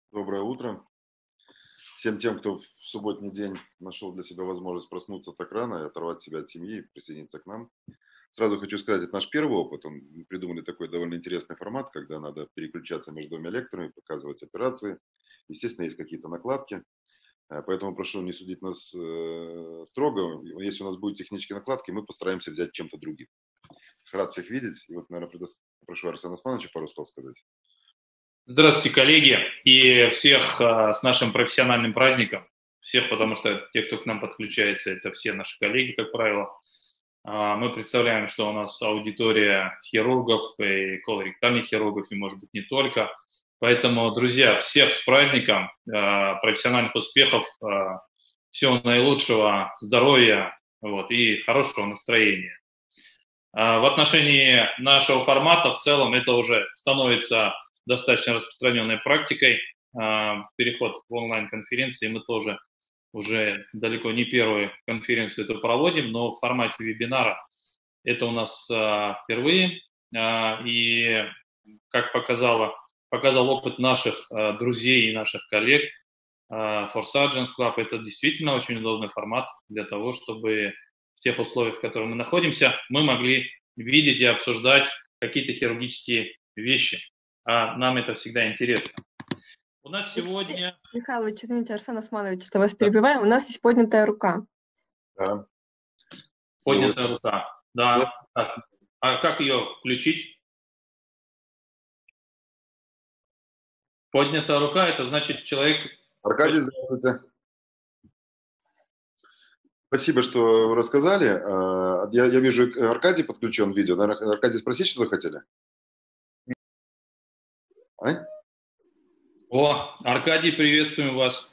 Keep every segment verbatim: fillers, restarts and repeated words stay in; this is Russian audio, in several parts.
Доброе утро. Всем тем, кто в субботний день нашел для себя возможность проснуться так рано и оторвать себя от семьи и присоединиться к нам. Сразу хочу сказать, это наш первый опыт. Он, мы придумали такой довольно интересный формат, когда надо переключаться между двумя лекторами, показывать операции. Естественно, есть какие-то накладки. Э, Поэтому прошу не судить нас э, строго. Если у нас будут технические накладки, мы постараемся взять чем-то другим. Рад всех видеть. И вот, наверное, предо- прошу Арсена Османовича пару слов сказать. Здравствуйте, коллеги, и всех а, с нашим профессиональным праздником. Всех, потому что те, кто к нам подключается, это все наши коллеги, как правило. А, Мы представляем, что у нас аудитория хирургов и колоректальных хирургов, и, может быть, не только. Поэтому, друзья, всех с праздником, а, профессиональных успехов, а, всего наилучшего, здоровья, вот, и хорошего настроения. А, В отношении нашего формата в целом это уже становится достаточно распространенной практикой. А, Переход в онлайн-конференции мы тоже уже далеко не первую конференцию это проводим, но в формате вебинара это у нас а, впервые. А, И как показало, показал опыт наших а, друзей и наших коллег, а, For Surgeons Club это действительно очень удобный формат для того, чтобы в тех условиях, в которых мы находимся, мы могли видеть и обсуждать какие-то хирургические вещи. А нам это всегда интересно. У нас сегодня... Михайлович, извините, Арсен Османович, что вас Да. перебиваю. У нас есть поднятая рука. Да. Поднятая рука. Да. Так. А как ее включить? Поднятая рука, это значит человек... Аркадий, здравствуйте. Спасибо, что рассказали. А, Я, я вижу, Аркадий подключен в видео. Наверное, Аркадий, спросить, что вы хотели? А? О, Аркадий, приветствуем вас.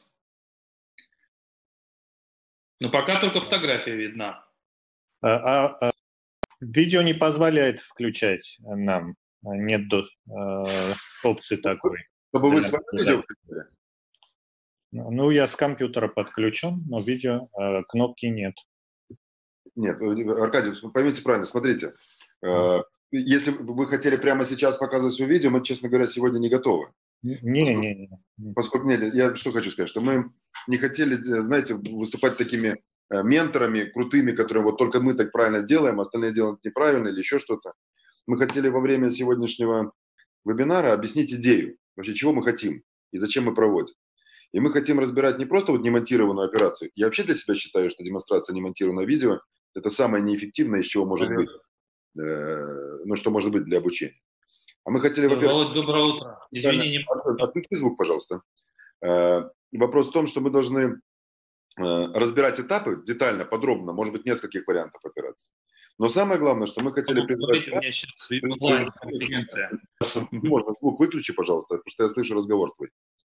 Но пока только фотография видна. А, а, а, видео не позволяет включать нам. Нет до, э, опции такой. Чтобы вы Да, свое да. видео включили? Ну, я с компьютера подключен, но видео э, кнопки нет. Нет, Аркадий, поймите правильно, смотрите. э, Если бы вы хотели прямо сейчас показывать свое видео, мы, честно говоря, сегодня не готовы. Не, не, не. Поскольку, нет, я что хочу сказать, что мы не хотели, знаете, выступать такими э, менторами крутыми, которые вот только мы так правильно делаем, остальные делают неправильно или еще что-то. Мы хотели во время сегодняшнего вебинара объяснить идею, вообще чего мы хотим и зачем мы проводим. И мы хотим разбирать не просто вот немонтированную операцию. Я вообще для себя считаю, что демонстрация немонтированного видео – это самое неэффективное, из чего может быть, э, ну, что может быть для обучения. А мы хотели, во-первых… Володь, доброе утро. Извини, не... Отключи звук, пожалуйста. Э, Вопрос в том, что мы должны э, разбирать этапы детально, подробно, может быть, нескольких вариантов операций. Но самое главное, что мы хотели призвать… Смотрите, у меня сейчас онлайн-конференция. Можно звук выключи, пожалуйста, потому что я слышу разговор твой.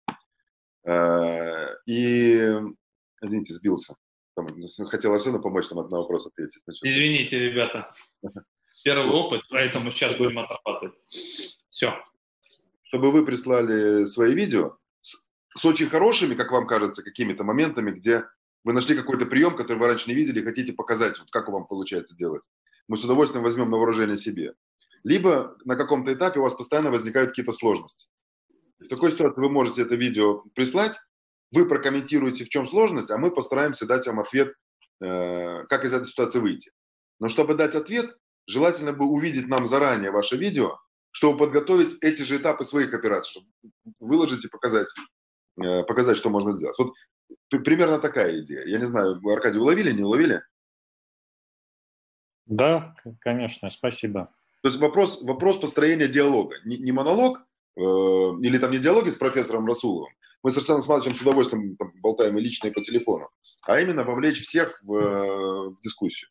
Э, И, извините, сбился. Там, хотел Арсену помочь нам на вопрос ответить. Значит, Извините, ребята. Первый опыт, поэтому сейчас будем отрабатывать. Все. чтобы вы прислали свои видео с, с очень хорошими, как вам кажется, какими-то моментами, где вы нашли какой-то прием, который вы раньше не видели, и хотите показать, вот как вам получается делать. Мы с удовольствием возьмем на вооружение себе. Либо на каком-то этапе у вас постоянно возникают какие-то сложности. В такой ситуации вы можете это видео прислать, вы прокомментируете, в чем сложность, а мы постараемся дать вам ответ, э, как из этой ситуации выйти. Но чтобы дать ответ, желательно бы увидеть нам заранее ваше видео, чтобы подготовить эти же этапы своих операций, чтобы выложить и показать, э, показать, что можно сделать. Вот примерно такая идея. Я не знаю, вы, Аркадий, уловили, не уловили? Да, конечно, спасибо. То есть вопрос, вопрос построения диалога. Не, не монолог, э, или там не диалоги с профессором Расуловым. Мы с Арсеном Османовичем с удовольствием там, болтаем и лично, и по телефону. А именно вовлечь всех в, э, в дискуссию.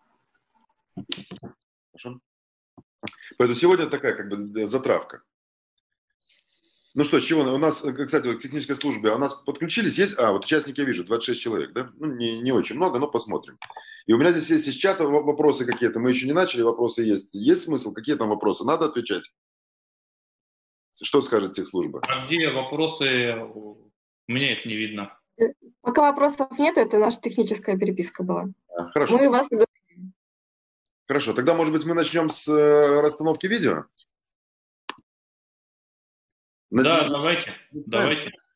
Хорошо? Поэтому сегодня такая как бы затравка. Ну что, с чего? У нас, кстати, вот к технической службе, а у нас подключились, есть, а, вот участники я вижу, двадцать шесть человек, да? Ну, не, не очень много, но посмотрим. И у меня здесь есть из чата вопросы какие-то, мы еще не начали, вопросы есть. Есть смысл? Какие там вопросы? Надо отвечать. Что скажет техслужба? А где вопросы? Мне их не видно. Пока вопросов нет, это наша техническая переписка была. А, хорошо. Мы вас благодарим. Хорошо, тогда, может быть, мы начнем с э, расстановки видео? Да, давайте, давайте.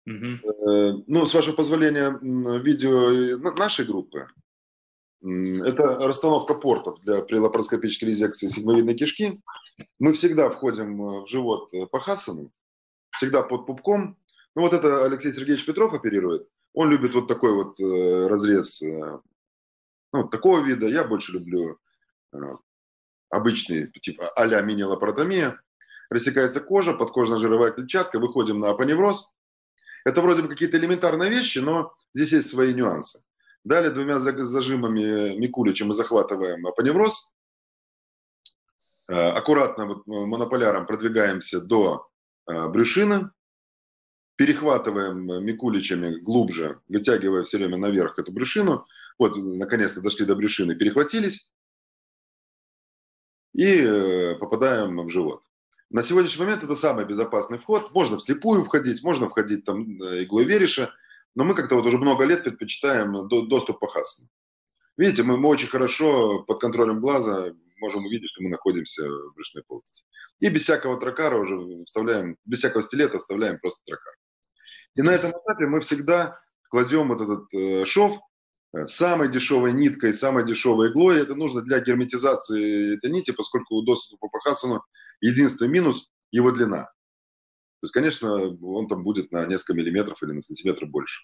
Угу. Ну, с вашего позволения, видео нашей группы. Это расстановка портов для при лапароскопической резекции седьмовидной кишки. Мы всегда входим в живот по Хассану, всегда под пупком. Ну, вот это Алексей Сергеевич Петров оперирует. Он любит вот такой вот разрез, ну, такого вида. Я больше люблю обычный, типа а-ля мини-лапаротомия. Рассекается кожа, подкожно-жировая клетчатка, выходим на апоневроз. Это вроде бы какие-то элементарные вещи, но здесь есть свои нюансы. Далее двумя зажимами Микулича мы захватываем апоневроз. Аккуратно вот монополяром продвигаемся до брюшины. Перехватываем Микуличами глубже, вытягивая все время наверх эту брюшину. Вот, наконец-то дошли до брюшины, перехватились. И попадаем в живот. На сегодняшний момент это самый безопасный вход. Можно вслепую входить, можно входить там иглой Вериша. Но мы как-то вот уже много лет предпочитаем доступ по Хассану. Видите, мы, мы очень хорошо под контролем глаза можем увидеть, что мы находимся в брюшной полости. И без всякого тракара уже вставляем, без всякого стилета вставляем просто тракар. И на этом этапе мы всегда кладем вот этот э, шов самой дешевой ниткой, самой дешевой иглой. Это нужно для герметизации этой нити, поскольку у доступа по Хассану единственный минус – его длина. То есть, конечно, он там будет на несколько миллиметров или на сантиметр больше.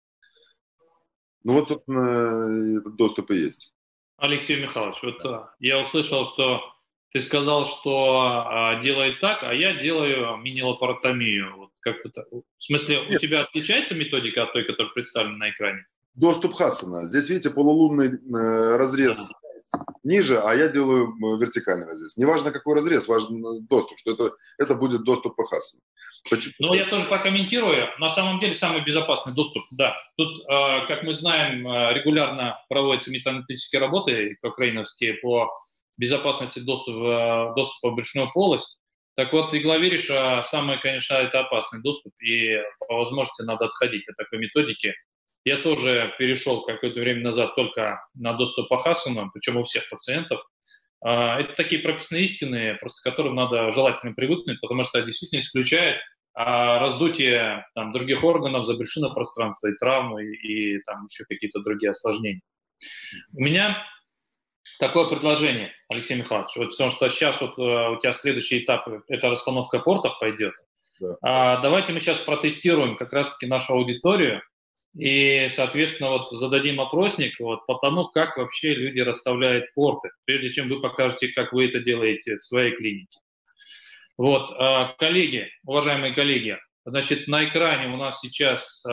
Ну вот, собственно, этот доступ и есть. Алексей Михайлович, вот я услышал, что ты сказал, что а, делает так, а я делаю мини-лапаротомию. Вот как-то, в смысле, Нет. У тебя отличается методика от той, которая представлена на экране? Доступ Хассана. Здесь, видите, полулунный э, разрез ниже, а я делаю вертикальный разрез. Неважно, какой разрез, важен доступ, что это, это будет доступ по Хассану. Почему? Ну, я тоже прокомментирую. На самом деле, самый безопасный доступ, да. Тут, э, как мы знаем, регулярно проводятся метааналитические работы по-украиновски по безопасности доступа, доступа в брюшную полость. Так вот, игла Вериша самый, конечно, это опасный доступ, и по возможности надо отходить от такой методики. Я тоже перешел какое-то время назад только на доступ по Хассану, причем у всех пациентов. Это такие прописные истины, просто к которым надо желательно привыкнуть, потому что это действительно исключает раздутие там, других органов, забрюшинного пространства и травмы, и, и там еще какие-то другие осложнения. У меня такое предложение, Алексей Михайлович, вот, потому что сейчас вот, у тебя следующий этап, это расстановка портов пойдет. Да. А, давайте мы сейчас протестируем как раз-таки нашу аудиторию, и, соответственно, вот зададим опросник вот, по тому, как вообще люди расставляют порты, прежде чем вы покажете, как вы это делаете в своей клинике. Вот, коллеги, уважаемые коллеги, значит, на экране у нас сейчас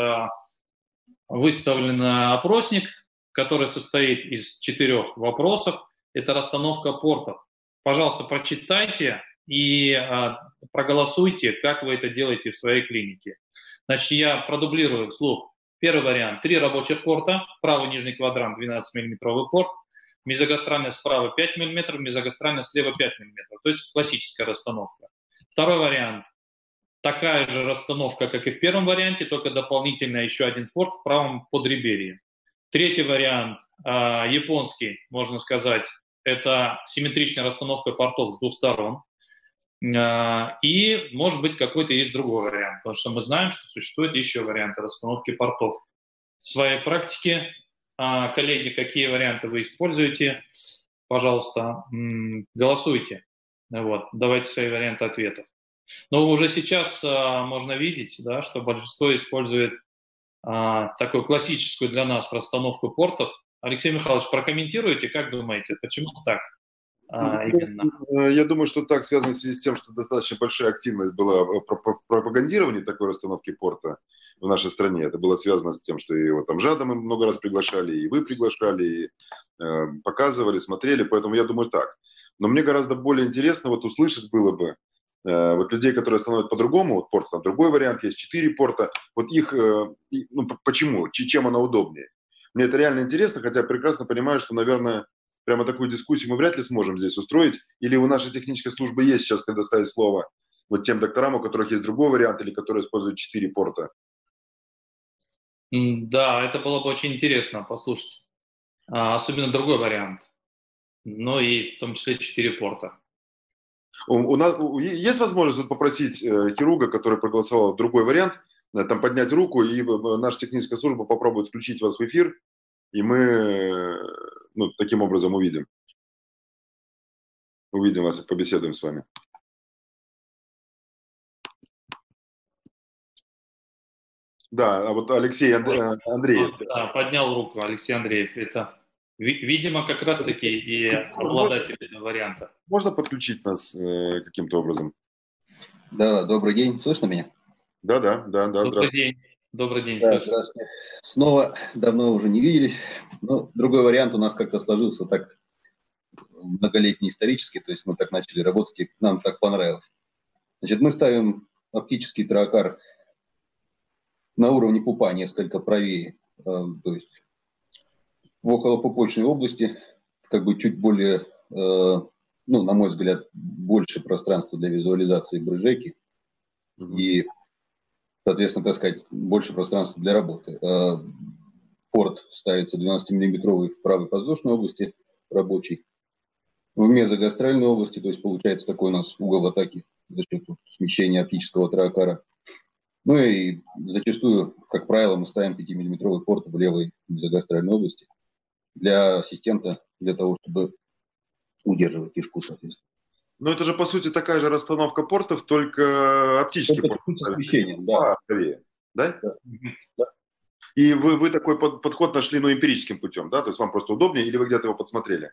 выставлен опросник, который состоит из четырех вопросов. Это расстановка портов. Пожалуйста, прочитайте и проголосуйте, как вы это делаете в своей клинике. Значит, я продублирую вслух. Первый вариант – три рабочих порта, правый нижний квадрант двенадцатимиллиметровый порт, мезогастральный справа пять миллиметров, мезогастральный слева пять миллиметров, то есть классическая расстановка. Второй вариант – такая же расстановка, как и в первом варианте, только дополнительно еще один порт в правом подреберье. Третий вариант, э, японский, можно сказать, это симметричная расстановка портов с двух сторон. И, может быть, какой-то есть другой вариант, потому что мы знаем, что существуют еще варианты расстановки портов. В своей практике, коллеги, какие варианты вы используете, пожалуйста, голосуйте. Вот, давайте свои варианты ответов. Но уже сейчас можно видеть, да, что большинство использует такую классическую для нас расстановку портов. Алексей Михайлович, прокомментируйте, как думаете, почему так? А, именно. Я думаю, что так связано в связи с тем, что достаточно большая активность была в пропагандировании такой расстановки порта в нашей стране. Это было связано с тем, что и вот там Жада мы много раз приглашали, и вы приглашали, и э, показывали, смотрели, поэтому я думаю так. Но мне гораздо более интересно вот услышать было бы э, вот людей, которые становятся по-другому, вот порт, там другой вариант, есть четыре порта, вот их, э, ну почему, чем она удобнее. Мне это реально интересно, хотя прекрасно понимаю, что, наверное, прямо такую дискуссию мы вряд ли сможем здесь устроить. Или у нашей технической службы есть сейчас предоставить слово вот тем докторам, у которых есть другой вариант, или которые используют четыре порта? Да, это было бы очень интересно послушать. Особенно другой вариант. Ну и в том числе четыре порта. У, у нас, есть возможность вот попросить э, хирурга, который проголосовал другой вариант, там поднять руку, и наша техническая служба попробует включить вас в эфир, и мы ну, таким образом увидим. Увидим вас и побеседуем с вами. Да, а вот Алексей Андреев. Да, поднял руку Алексей Андреев. Это, видимо, как раз-таки и обладатель этого варианта. Можно подключить нас э, каким-то образом? Да, добрый день. Слышно меня? Да, да, да, да. Добрый день. Добрый день. Да, здравствуйте. Снова давно уже не виделись. Но другой вариант у нас как-то сложился так многолетний исторический, то есть мы так начали работать, и нам так понравилось. Значит, мы ставим оптический траакар на уровне пупа несколько правее, э, то есть в околопупочной области, как бы чуть более, э, ну, на мой взгляд, больше пространства для визуализации брыжейки mm-hmm. и, соответственно, так сказать, больше пространства для работы. Э, порт ставится двенадцатимиллиметровый в правой воздушной области рабочий, в мезогастральной области, то есть получается такой у нас угол атаки за счет смещения оптического траакара. Ну и зачастую, как правило, мы ставим пятимиллиметровый порт в левой мезогастральной области для ассистента, для того, чтобы удерживать кишку, соответственно. Но это же, по сути, такая же расстановка портов, только оптический только порт. С освещением, да. А, да? Да. Да. И вы, вы такой под, подход нашли, ну, эмпирическим путем, да? То есть вам просто удобнее, или вы где-то его подсмотрели?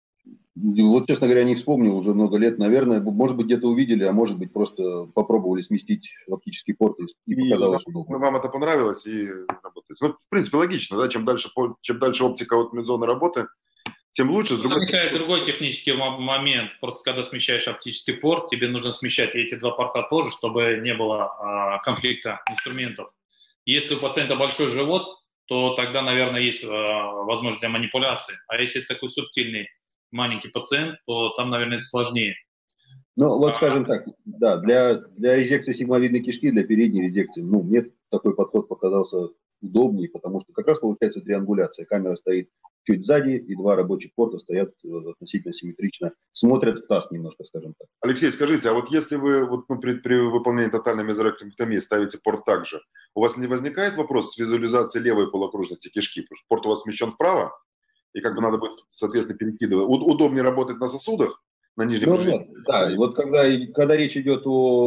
Вот, честно говоря, не вспомнил уже много лет, наверное. Может быть, где-то увидели, а может быть, просто попробовали сместить оптический порт и, и показалось и удобно. Вам это понравилось и работает. Ну, в принципе, логично, да? Чем дальше, чем дальше оптика от медзоны работы, тем лучше. С другой... Возникает другой технический момент. Просто когда смещаешь оптический порт, тебе нужно смещать эти два порта тоже, чтобы не было а, конфликта инструментов. Если у пациента большой живот, то тогда, наверное, есть а, возможность для манипуляции. А если это такой субтильный маленький пациент, то там, наверное, это сложнее. Ну, вот скажем так, да, для, для резекции сигмовидной кишки, для передней резекции, ну, мне такой подход показался удобнее, потому что как раз получается триангуляция. Камера стоит чуть сзади, и два рабочих порта стоят относительно симметрично, смотрят в таз немножко, скажем так. Алексей, скажите, а вот если вы вот, ну, при, при выполнении тотальной мезоректомии ставите порт также, у вас не возникает вопрос с визуализацией левой полуокружности кишки? Потому что порт у вас смещен вправо, и как бы надо будет, соответственно, перекидывать. Удобнее работать на сосудах, на нижнем ну, нет, да, и вот когда, когда речь идет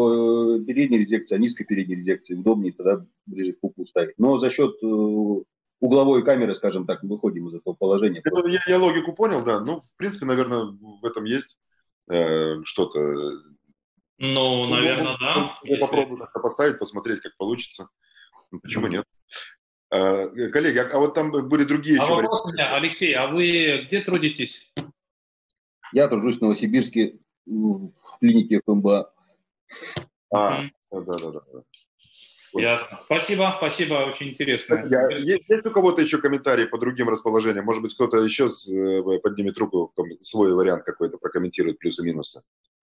о передней резекции, о низкой передней резекции, удобнее тогда ближе к пупу ставить. Но за счет угловой камеры, скажем так, мы выходим из этого положения. Это, я, я логику понял, да. Ну, в принципе, наверное, в этом есть э, что-то. Ну, ну, наверное, ну, да. Я попробую как-то поставить, посмотреть, как получится. Ну, почему нет? А, коллеги, а, а вот там были другие а еще вопрос у меня, Алексей, а вы где трудитесь? Я тружусь в Новосибирске в клинике эф эм бэ а. А, да-да-да. Ясно. Спасибо, спасибо, очень интересно. Я, есть, есть у кого-то еще комментарии по другим расположениям? Может быть, кто-то еще с, поднимет руку, свой вариант какой-то прокомментирует, плюсы-минусы.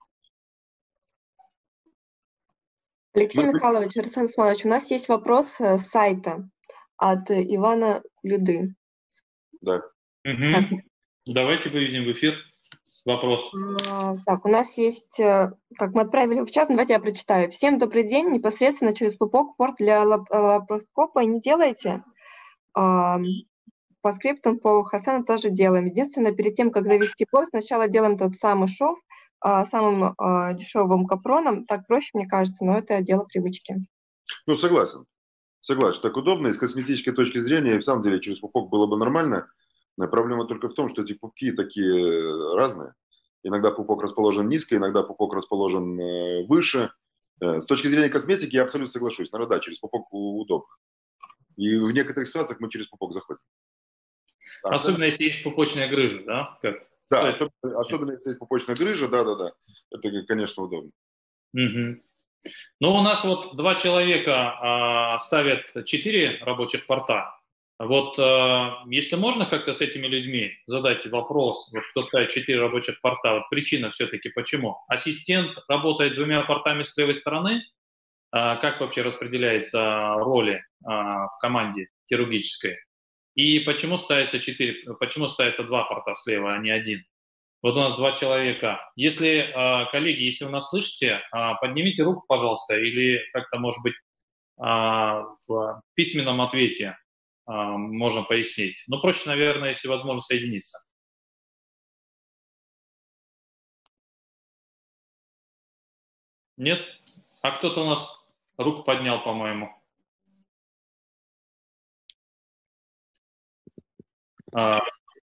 Алексей Мы... Михайлович, Арсен Смолович, у нас есть вопрос с сайта от Ивана Люды. Да. Угу. Давайте выведем в эфир вопрос. А, так, у нас есть, так, мы отправили в чат, давайте я прочитаю. Всем добрый день, непосредственно через пупок порт для лап лапароскопа не делайте. А, по скриптам по Хасану тоже делаем. Единственное, перед тем, как завести порт, сначала делаем тот самый шов а, самым а, дешевым капроном. Так проще, мне кажется, но это дело привычки. Ну, согласен. Согласен, так удобно. И с косметической точки зрения, в самом деле, через пупок было бы нормально. Но проблема только в том, что эти пупки такие разные. Иногда пупок расположен низко, иногда пупок расположен выше. С точки зрения косметики я абсолютно соглашусь. Наверное, да, через пупок удобно. И в некоторых ситуациях мы через пупок заходим. Так, особенно да? Если есть пупочная грыжа, да? Как? Да, есть... особенно если есть пупочная грыжа, да-да-да. Это, конечно, удобно. Угу. Ну, у нас вот два человека а, ставят четыре рабочих порта. Вот э, если можно как-то с этими людьми задать вопрос, вот кто ставит четыре рабочих порта, вот причина все-таки почему? Ассистент работает двумя портами с левой стороны, э, как вообще распределяется роли э, в команде хирургической? И почему ставится четыре, почему ставится два порта слева, а не один? Вот у нас два человека. Если, э, коллеги, если вы нас слышите, э, поднимите руку, пожалуйста, или как-то, может быть, в письменном ответе можно пояснить. Но проще, наверное, если возможно, соединиться. Нет? А кто-то у нас руку поднял, по-моему. А...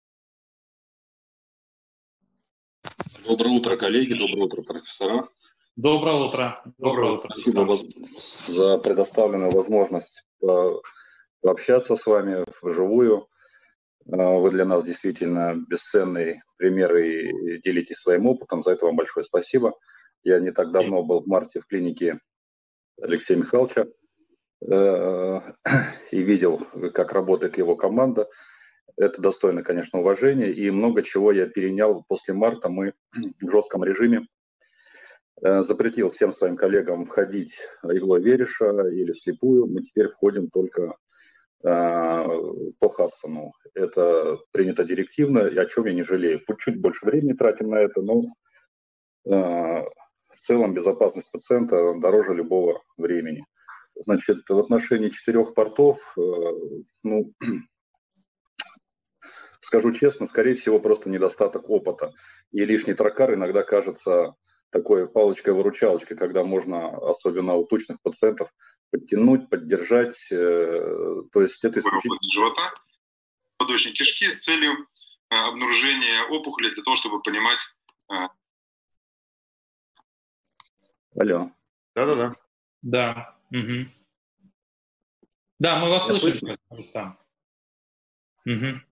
Доброе утро, коллеги, доброе утро, профессора. Доброе утро. Доброе утро. Спасибо вас за предоставленную возможность пообщаться с вами вживую. Вы для нас действительно бесценный пример и делитесь своим опытом. За это вам большое спасибо. Я не так давно был в марте в клинике Алексея Михайловича и видел, как работает его команда. Это достойно, конечно, уважения. И много чего я перенял после марта. Мы в жестком режиме запретил всем своим коллегам входить иглой Вереша или вслепую. Мы теперь входим только по Хассану. Это принято директивно, и о чем я не жалею. Чуть больше времени тратим на это, но в целом безопасность пациента дороже любого времени. Значит, в отношении четырех портов, ну, скажу честно, скорее всего, просто недостаток опыта. И лишний тракар иногда кажется такой палочкой-выручалочкой, когда можно, особенно у тучных пациентов, подтянуть, поддержать. То есть это исключительно... живота, подочной кишки с целью обнаружения опухоли, для того, чтобы понимать... Алло. Да-да-да. Да. Угу. Да, мы вас Я слышим. Рустам. Угу.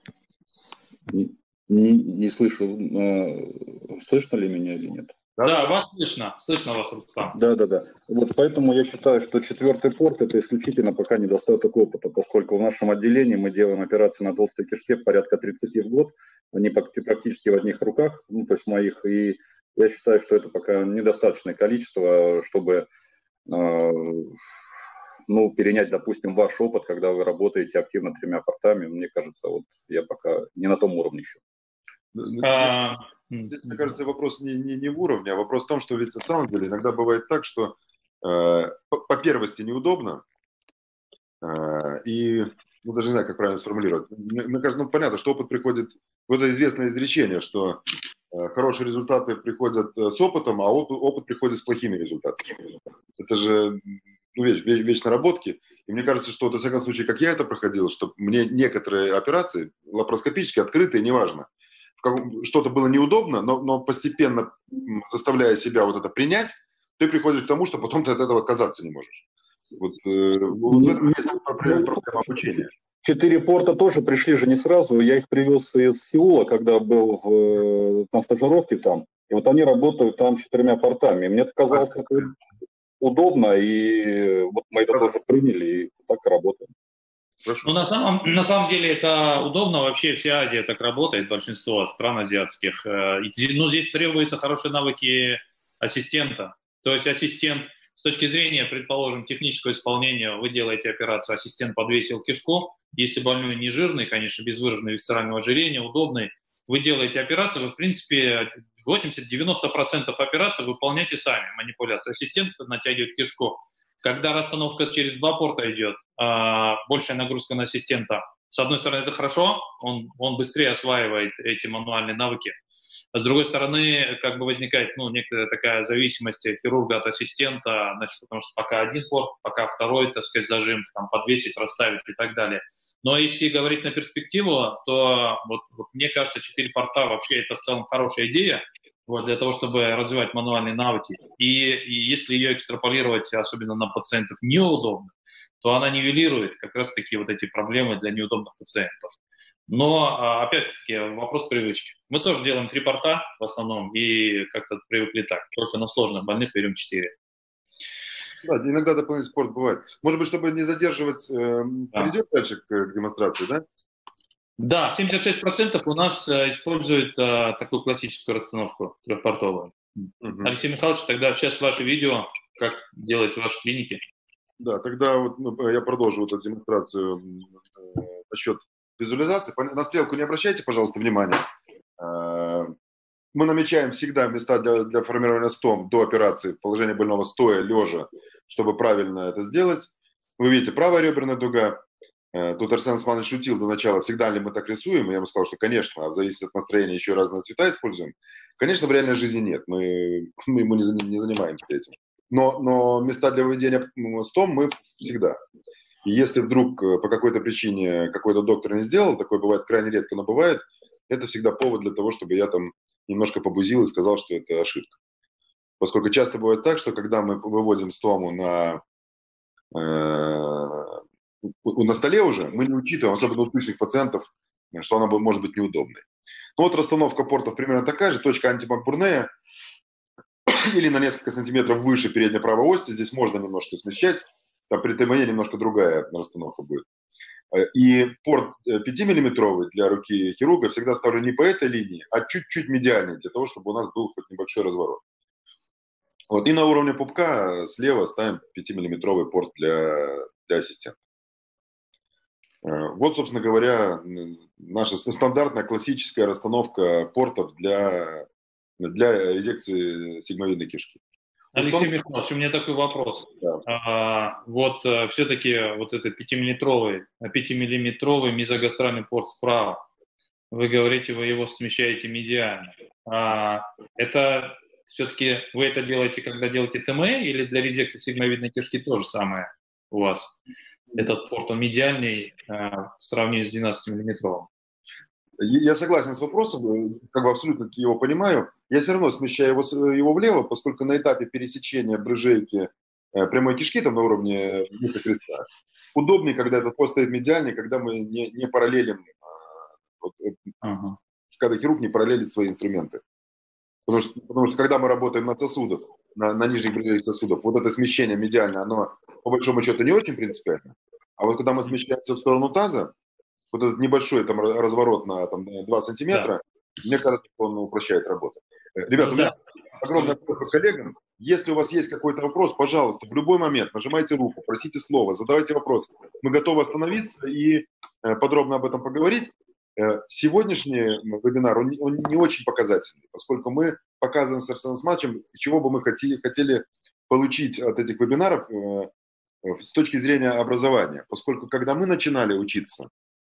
Не, не, не слышу, слышно ли меня или нет? Да, да, вас слышно, слышно вас, Рустам. Да, да, да. Вот поэтому я считаю, что четвертый порт – это исключительно пока недостаток опыта, поскольку в нашем отделении мы делаем операции на толстой кишке порядка тридцати в год, они практически в одних руках, ну, то есть моих, и я считаю, что это пока недостаточное количество, чтобы э, ну, перенять, допустим, ваш опыт, когда вы работаете активно тремя портами. Мне кажется, вот я пока не на том уровне еще. А... Здесь, мне кажется, вопрос не, не, не в уровне, а вопрос в том, что ведь на самом деле иногда бывает так, что э, по, по первости неудобно, э, и, ну, даже не знаю, как правильно сформулировать. Мне, мне кажется, ну, понятно, что опыт приходит, вот это известное изречение, что э, хорошие результаты приходят с опытом, а опыт, опыт приходит с плохими результатами. Это же, ну, веч, веч, веч наработки. И мне кажется, что, во всяком случае, как я это проходил, что мне некоторые операции, лапароскопические, открытые, неважно, что-то было неудобно, но, но постепенно заставляя себя вот это принять, ты приходишь к тому, что потом ты от этого отказаться не можешь. Вот, э, вот в этом есть проблема, проблема обучения. Четыре порта тоже пришли же не сразу. Я их привез из Сеула, когда был в, на стажировке там. И вот они работают там четырьмя портами. И мне казалось, это удобно, и вот мы это тоже приняли, и так и работаем. Ну, на самом, на самом деле это удобно, вообще вся Азия так работает, большинство стран азиатских. Ну, здесь требуются хорошие навыки ассистента. То есть ассистент с точки зрения, предположим, технического исполнения, вы делаете операцию, ассистент подвесил кишку, если больной не жирный, конечно, без выраженного висцерального ожирения, удобный, вы делаете операцию, вы, в принципе, восемьдесят-девяносто процентов операций выполняете сами, манипуляции. Ассистент натягивает кишку. Когда расстановка через два порта идет, э, большая нагрузка на ассистента. С одной стороны, это хорошо, он, он быстрее осваивает эти мануальные навыки. А с другой стороны, как бы возникает, ну, некая такая зависимость хирурга от ассистента, значит, потому что пока один порт, пока второй, так сказать, зажим, там, подвесить, расставить и так далее. Но если говорить на перспективу, то вот, вот мне кажется, четыре порта вообще это в целом хорошая идея. Вот, для того, чтобы развивать мануальные навыки. И, и если ее экстраполировать, особенно на пациентов неудобных, то она нивелирует как раз-таки вот эти проблемы для неудобных пациентов. Но, опять-таки, вопрос привычки. Мы тоже делаем три порта в основном, и как-то привыкли так. Только на сложных больных берем четыре. Да, иногда дополнительный спорт бывает. Может быть, чтобы не задерживать, э, да. Перейдем дальше к, к демонстрации, да? Да, семьдесят шесть процентов у нас э, используют э, такую классическую расстановку трехпортовую. Угу. Алексей Михайлович, тогда сейчас ваше видео, как делать в вашей клинике. Да, тогда вот, ну, я продолжу вот эту демонстрацию э, насчет визуализации. На стрелку не обращайте, пожалуйста, внимания. Э, мы намечаем всегда места для, для формирования стом до операции, положение больного стоя, лежа, чтобы правильно это сделать. Вы видите, правая реберная дуга. Тут Арсен Османович шутил до начала, всегда ли мы так рисуем, и я ему сказал, что, конечно, а зависит от настроения, еще разные цвета используем. Конечно, в реальной жизни нет, мы, мы, мы не занимаемся этим. Но, но места для выведения стом мы всегда. И если вдруг по какой-то причине какой-то доктор не сделал, такое бывает крайне редко, но бывает, это всегда повод для того, чтобы я там немножко побузил и сказал, что это ошибка. Поскольку часто бывает так, что когда мы выводим стому на... Э, на столе уже, мы не учитываем, особенно у тысяч пациентов, что она может быть неудобной. Ну вот расстановка портов примерно такая же, точка антимакбурнея, или на несколько сантиметров выше передней правой оси, здесь можно немножко смещать, там при ТМЕ немножко другая расстановка будет. И порт пятимиллиметровый для руки хирурга всегда ставлю не по этой линии, а чуть-чуть медиальнее, для того, чтобы у нас был хоть небольшой разворот. Вот. И на уровне пупка слева ставим пятимиллиметровый порт для, для ассистента. Вот, собственно говоря, наша стандартная классическая расстановка портов для, для резекции сигмовидной кишки. Алексей Михайлович, у меня такой вопрос. Да. А, вот а, все-таки вот этот пятимиллиметровый, пятимиллиметровый мезогастральный порт справа, вы говорите, вы его смещаете медиально. А, это все-таки вы это делаете, когда делаете ТМЭ, или для резекции сигмовидной кишки то же самое у вас? Этот порт, он медиальный а, в сравнении с двенадцатимиллиметровым. Я согласен с вопросом, как бы абсолютно его понимаю. Я все равно смещаю его, его влево, поскольку на этапе пересечения брыжейки прямой кишки, там на уровне ниса креста, удобнее, когда этот пост стоит медиальный, когда мы не, не параллелим, вот, ага. когда хирург не параллелит свои инструменты. Потому что, потому что когда мы работаем на сосудах, на, на нижних брыжейках сосудов, вот это смещение медиальное, оно по большому счету не очень принципиально. А вот когда мы смещаемся в сторону таза, вот этот небольшой там разворот на там, два сантиметра, да. Мне кажется, что он упрощает работу. Ребята, ну, у меня да. огромное спасибо коллегам. Если у вас есть какой-то вопрос, пожалуйста, в любой момент нажимайте руку, просите слово, задавайте вопрос. Мы готовы остановиться и подробно об этом поговорить. Сегодняшний вебинар, он, он не очень показательный, поскольку мы показываем с Арсеном Османовичем, чего бы мы хотели, хотели получить от этих вебинаров с точки зрения образования. Поскольку когда мы начинали учиться,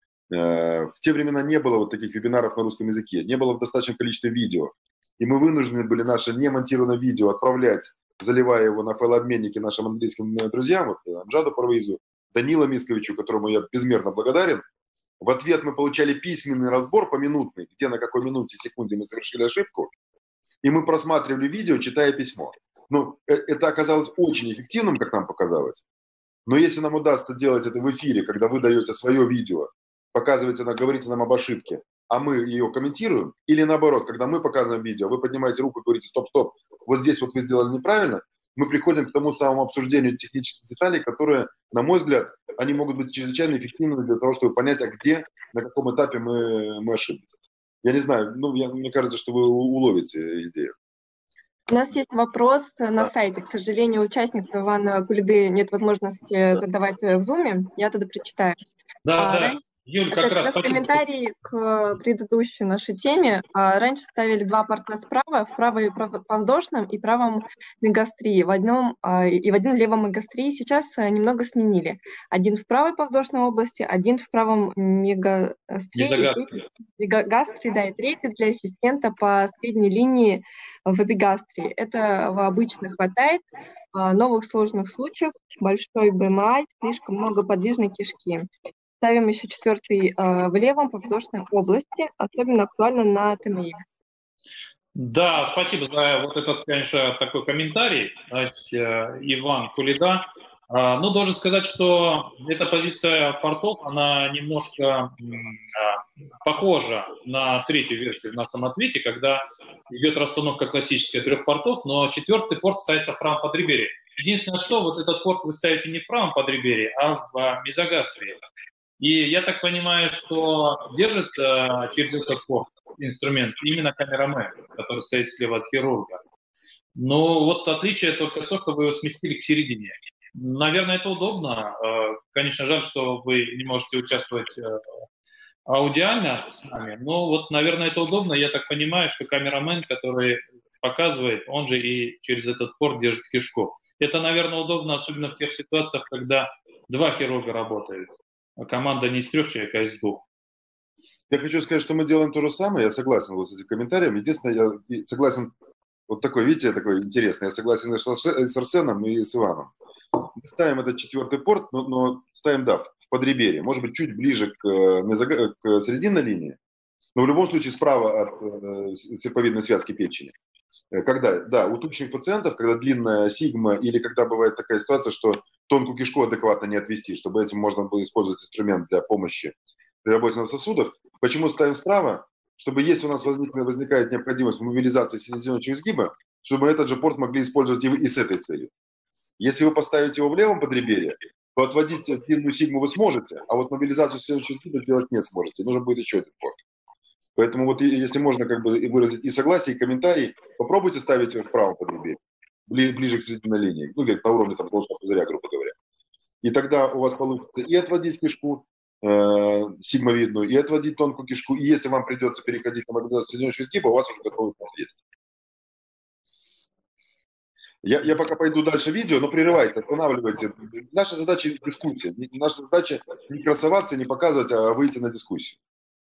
в те времена не было вот таких вебинаров на русском языке, не было в достаточном количестве видео. И мы вынуждены были наше немонтированное видео отправлять, заливая его на файлообменники нашим английским друзьям, вот Амжаду Парвизу, Данила Мисковичу, которому я безмерно благодарен. В ответ мы получали письменный разбор поминутный, где на какой минуте, секунде мы совершили ошибку. И мы просматривали видео, читая письмо. Ну, это оказалось очень эффективным, как нам показалось. Но если нам удастся делать это в эфире, когда вы даете свое видео, показываете, говорите нам об ошибке, а мы ее комментируем, или наоборот, когда мы показываем видео, вы поднимаете руку и говорите: стоп-стоп, вот здесь вот вы сделали неправильно, мы приходим к тому самому обсуждению технических деталей, которые, на мой взгляд, они могут быть чрезвычайно эффективными для того, чтобы понять, а где, на каком этапе мы, мы ошиблись. Я не знаю, ну, я, мне кажется, что вы уловите идею. У нас есть вопрос на сайте. К сожалению, у участников Ивана Кулиды нет возможности задавать в Zoom. Я тогда прочитаю. Да, а, да. Юль, как это раз как раз комментарий к предыдущей нашей теме. Раньше ставили два порта справа, в правой подвздошном и правом мегастрии, в одном и в один левом мегастрии. Сейчас немного сменили. Один в правой подвздошной области, один в правом мегастрии. Мегагастрии, да, и третий для ассистента по средней линии в эпигастрии. Это обычно хватает. Новых сложных случаев, большой бэ эм ай, слишком много подвижной кишки. Ставим еще четвертый э, в левом подвздошной области, особенно актуально на ТМИ. Да, спасибо за вот этот, конечно, такой комментарий, значит, Иван Кулида. А, ну, должен сказать, что эта позиция портов, она немножко а, похожа на третью версию в нашем ответе, когда идет расстановка классическая трех портов, но четвертый порт ставится в правом подреберье. Единственное, что вот этот порт вы ставите не в правом подреберье, а в мезогастрии. И я так понимаю, что держит э, через этот порт инструмент именно камерамен, который стоит слева от хирурга. Но вот отличие только то, что вы его сместили к середине. Наверное, это удобно. Э, конечно, жаль, что вы не можете участвовать э, аудиально с нами, но вот, наверное, это удобно. Я так понимаю, что камерамен, который показывает, он же и через этот порт держит кишку. Это, наверное, удобно, особенно в тех ситуациях, когда два хирурга работают, а команда не из трех человек, а из двух. Я хочу сказать, что мы делаем то же самое, я согласен вот с этим комментарием. Единственное, я согласен, вот такой, видите, такой интересный, я согласен с Арсеном и с Иваном. Мы ставим этот четвертый порт, но, но ставим, да, в подреберье, может быть, чуть ближе к, к серединной линии, но в любом случае справа от э, серповидной связки печени. Когда, да, у тучных пациентов, когда длинная сигма, или когда бывает такая ситуация, что тонкую кишку адекватно не отвести, чтобы этим можно было использовать инструмент для помощи при работе на сосудах. Почему ставим справа? Чтобы, если у нас возникнет, возникает необходимость в мобилизации соединительного изгиба, чтобы мы этот же порт могли использовать и, и с этой целью. Если вы поставите его в левом подреберье, то отводить длинную сигму вы сможете, а вот мобилизацию соединительного изгиба сделать не сможете. Нужен будет еще один порт. Поэтому вот если можно как бы выразить и согласие, и комментарий, попробуйте ставить его в правом подреберье, ближе к серединной линии, ну, где-то на уровне там должного пузыря, грубо говоря. И тогда у вас получится и отводить кишку э, сигмовидную, и отводить тонкую кишку. И если вам придется переходить на мобилизацию соединительного изгиба, у вас уже готовый порт есть. Я, я пока пойду дальше видео, но прерывайте, останавливайте. Наша задача – дискуссия. Наша задача не красоваться, не показывать, а выйти на дискуссию.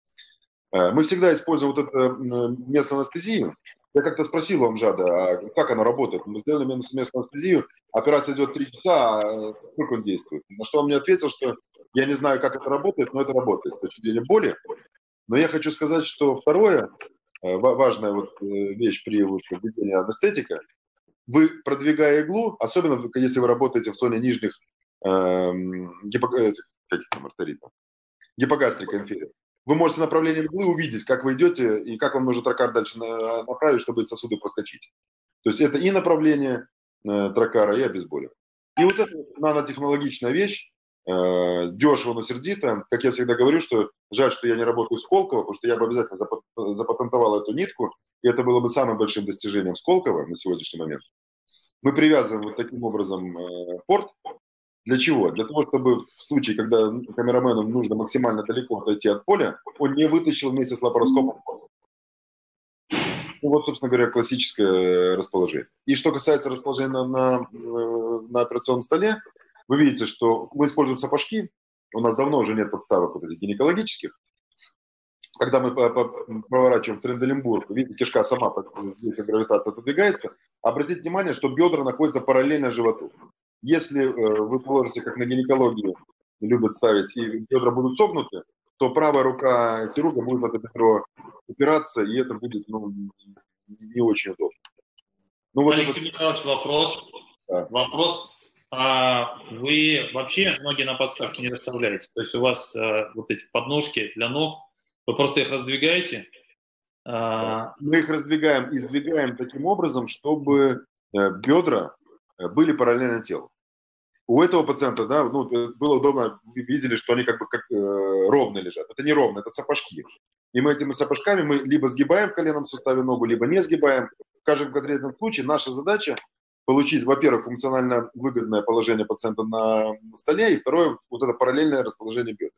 Мы всегда используем вот эту местную анестезию. Я как-то спросил у Амжада, а как она работает. Мы сделали местную анестезию, операция идет три часа, а сколько он действует? На что он мне ответил, что я не знаю, как это работает, но это работает с точки зрения боли. Но я хочу сказать, что второе, важная вот вещь при введении анестетика, вы, продвигая иглу, особенно если вы работаете в зоне нижних э, гипо, этих, каких там артеритов, гипогастрика инферия, вы можете направлением иглы увидеть, как вы идете и как вам нужно тракар дальше направить, чтобы эти сосуды проскочить. То есть это и направление э, тракара, и обезболивание. И вот эта нанотехнологичная вещь, э, дешево, но сердито. Как я всегда говорю, что жаль, что я не работаю в Сколково, потому что я бы обязательно запатентовал эту нитку, и это было бы самым большим достижением Сколково на сегодняшний момент. Мы привязываем вот таким образом э, порт. Для чего? Для того, чтобы в случае, когда камерамену нужно максимально далеко отойти от поля, он не вытащил вместе с лапароскопом. Ну, вот, собственно говоря, классическое расположение. И что касается расположения на, на, на операционном столе, вы видите, что мы используем сапожки. У нас давно уже нет подставок вот этих гинекологических. Когда мы проворачиваем Тренделенбург, видите, кишка сама, если гравитация отодвигается, обратите внимание, что бедра находятся параллельно животу. Если вы положите, как на гинекологии любят ставить, и бедра будут согнуты, то правая рука хирурга будет в это бедро упираться, и это будет ну, не очень удобно. Ну, вот Алексей это... Михайлович, вопрос. Да. Вопрос. А вы вообще ноги на подставке не расставляете? То есть у вас а, вот эти подножки для ног, вы просто их раздвигаете? А... Мы их раздвигаем и сдвигаем таким образом, чтобы бедра были параллельно телу. У этого пациента, да, ну, было удобно, вы видели, что они как бы как, э, ровно лежат. Это не ровно, это сапожки. И мы этими сапожками мы либо сгибаем в коленном суставе ногу, либо не сгибаем. В каждом конкретном случае наша задача получить, во-первых, функционально выгодное положение пациента на столе, и второе, вот это параллельное расположение бедер.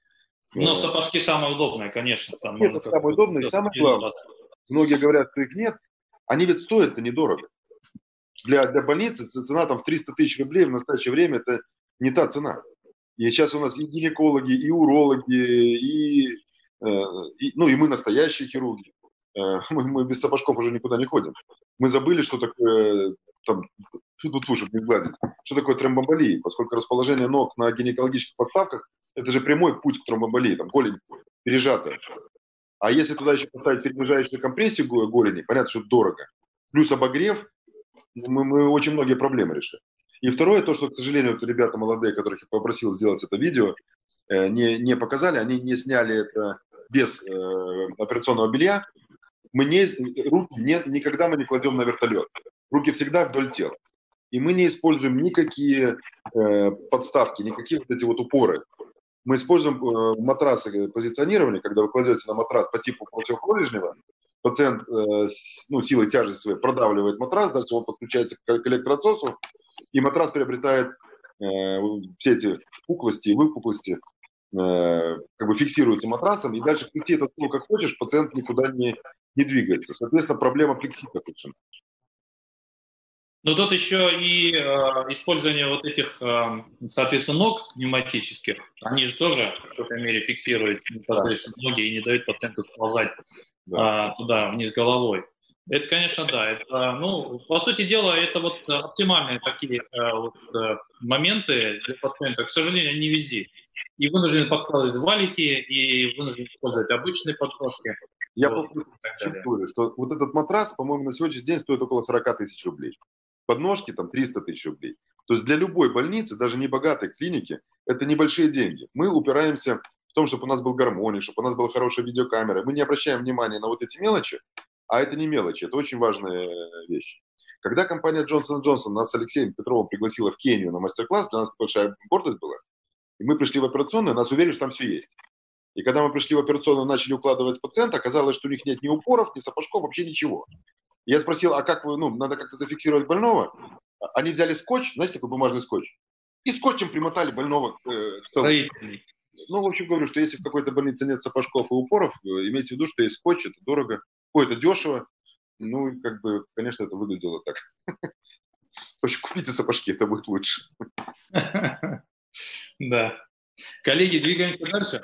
Но сапожки самые удобные, конечно. Там это самое удобное, и самое главное, многие говорят, что их нет, они ведь стоят-то недорого. Для, для больницы цена там в триста тысяч рублей в настоящее время это не та цена. И сейчас у нас и гинекологи, и урологи, и, э, и, ну, и мы настоящие хирурги. Э, мы, мы без сапожков уже никуда не ходим. Мы забыли, что такое, там, тут лучше не сглазить, что такое тромбоэмболия, поскольку расположение ног на гинекологических подставках – это же прямой путь к тромбоэмболии, там голень пережатая. А если туда еще поставить перемежающую компрессию голени, понятно, что дорого, плюс обогрев, Мы, мы очень многие проблемы решили. И второе, то, что, к сожалению, вот ребята молодые, которых я попросил сделать это видео, э, не, не показали, они не сняли это без э, операционного белья. Мы не, руки не, никогда мы не кладем на вертолет. Руки всегда вдоль тела. И мы не используем никакие э, подставки, никакие вот эти вот упоры. Мы используем э, матрасы позиционирования, когда вы кладете на матрас по типу противопролежневого, пациент э, ну, силой тяжести своей продавливает матрас, дальше он подключается к, к электроотсосу, и матрас приобретает э, все эти впуклости и выпуклости, э, как бы фиксируются матрасом, и дальше крути этот стул как хочешь, пациент никуда не, не двигается. Соответственно, проблема флексита совершенно. Но тут еще и э, использование вот этих, э, соответственно, ног пневматических, они же тоже в какой-то мере фиксируют непосредственно ноги и не дают пациенту сползать да. э, туда вниз головой. Это, конечно, да. Это, ну, по сути дела, это вот оптимальные такие э, вот, э, моменты для пациента. К сожалению, они не везде. И вынуждены подкладывать валики, и вынуждены использовать обычные подножки. Я вот, говорю, что вот этот матрас, по-моему, на сегодняшний день стоит около сорок тысяч рублей. Подножки там триста тысяч рублей. То есть для любой больницы, даже не богатой клиники, это небольшие деньги. Мы упираемся в том, чтобы у нас был гармоник, чтобы у нас была хорошая видеокамера. Мы не обращаем внимания на вот эти мелочи, а это не мелочи, это очень важная вещь. Когда компания Johnson энд Johnson нас с Алексеем Петровым пригласила в Кению на мастер-класс, для нас большая гордость была, и мы пришли в операционную, нас уверили, что там все есть. И когда мы пришли в операционную, начали укладывать пациента, оказалось, что у них нет ни упоров, ни сапожков, вообще ничего. Я спросил, а как вы, ну, надо как-то зафиксировать больного? Они взяли скотч, знаете, такой бумажный скотч, и скотчем примотали больного к, э, к столу. Ну, в общем, говорю, что если в какой-то больнице нет сапожков и упоров, имейте в виду, что есть скотч, это дорого, ой, это дешево. Ну, как бы, конечно, это выглядело так. В общем, купите сапожки, это будет лучше. Да. Коллеги, двигаемся дальше.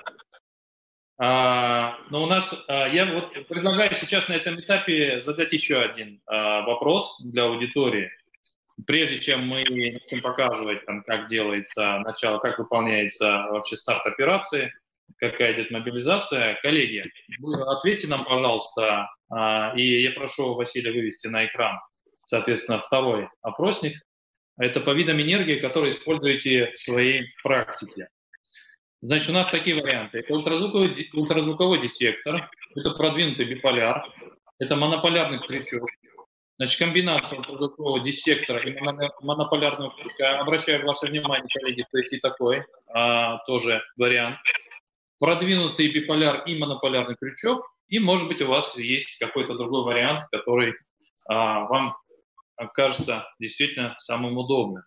А, но у нас, а, я вот предлагаю сейчас на этом этапе задать еще один а, вопрос для аудитории. Прежде чем мы начнем показывать, там, как делается начало, как выполняется вообще старт операции, какая идет мобилизация. Коллеги, ответьте нам, пожалуйста, а, и я прошу Василия вывести на экран, соответственно, второй опросник. Это по видам энергии, которые используете в своей практике. Значит, у нас такие варианты. Это ультразвуковой, ультразвуковой диссектор, это продвинутый биполяр, это монополярный крючок. Значит, комбинация ультразвукового диссектора и монополярного крючка. Обращаю ваше внимание, коллеги, то есть и такой а, тоже вариант. Продвинутый биполяр и монополярный крючок. И, может быть, у вас есть какой-то другой вариант, который а, вам кажется действительно самым удобным.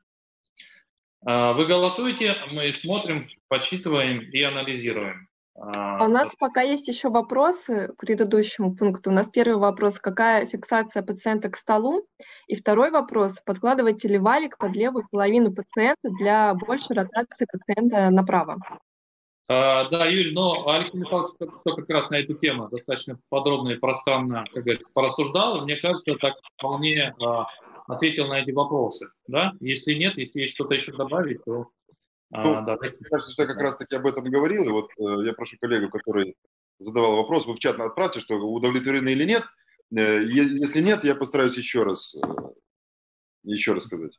Вы голосуете, мы смотрим, подсчитываем и анализируем. А у нас пока есть еще вопросы к предыдущему пункту. У нас первый вопрос, какая фиксация пациента к столу? И второй вопрос, подкладываете ли валик под левую половину пациента для большей ротации пациента направо? А, да, Юль, но Алексей Михайлович что как раз на эту тему достаточно подробно и пространно, как говорится, порассуждал. Мне кажется, так вполне а, ответил на эти вопросы. Да? Если нет, если есть что-то еще добавить, то... Ну, а, да. Мне кажется, что я как раз-таки об этом говорил. И вот э, я прошу коллегу, который задавал вопрос, вы в чат отправьте, что удовлетворены или нет. Э, если нет, я постараюсь еще раз, э, еще раз сказать.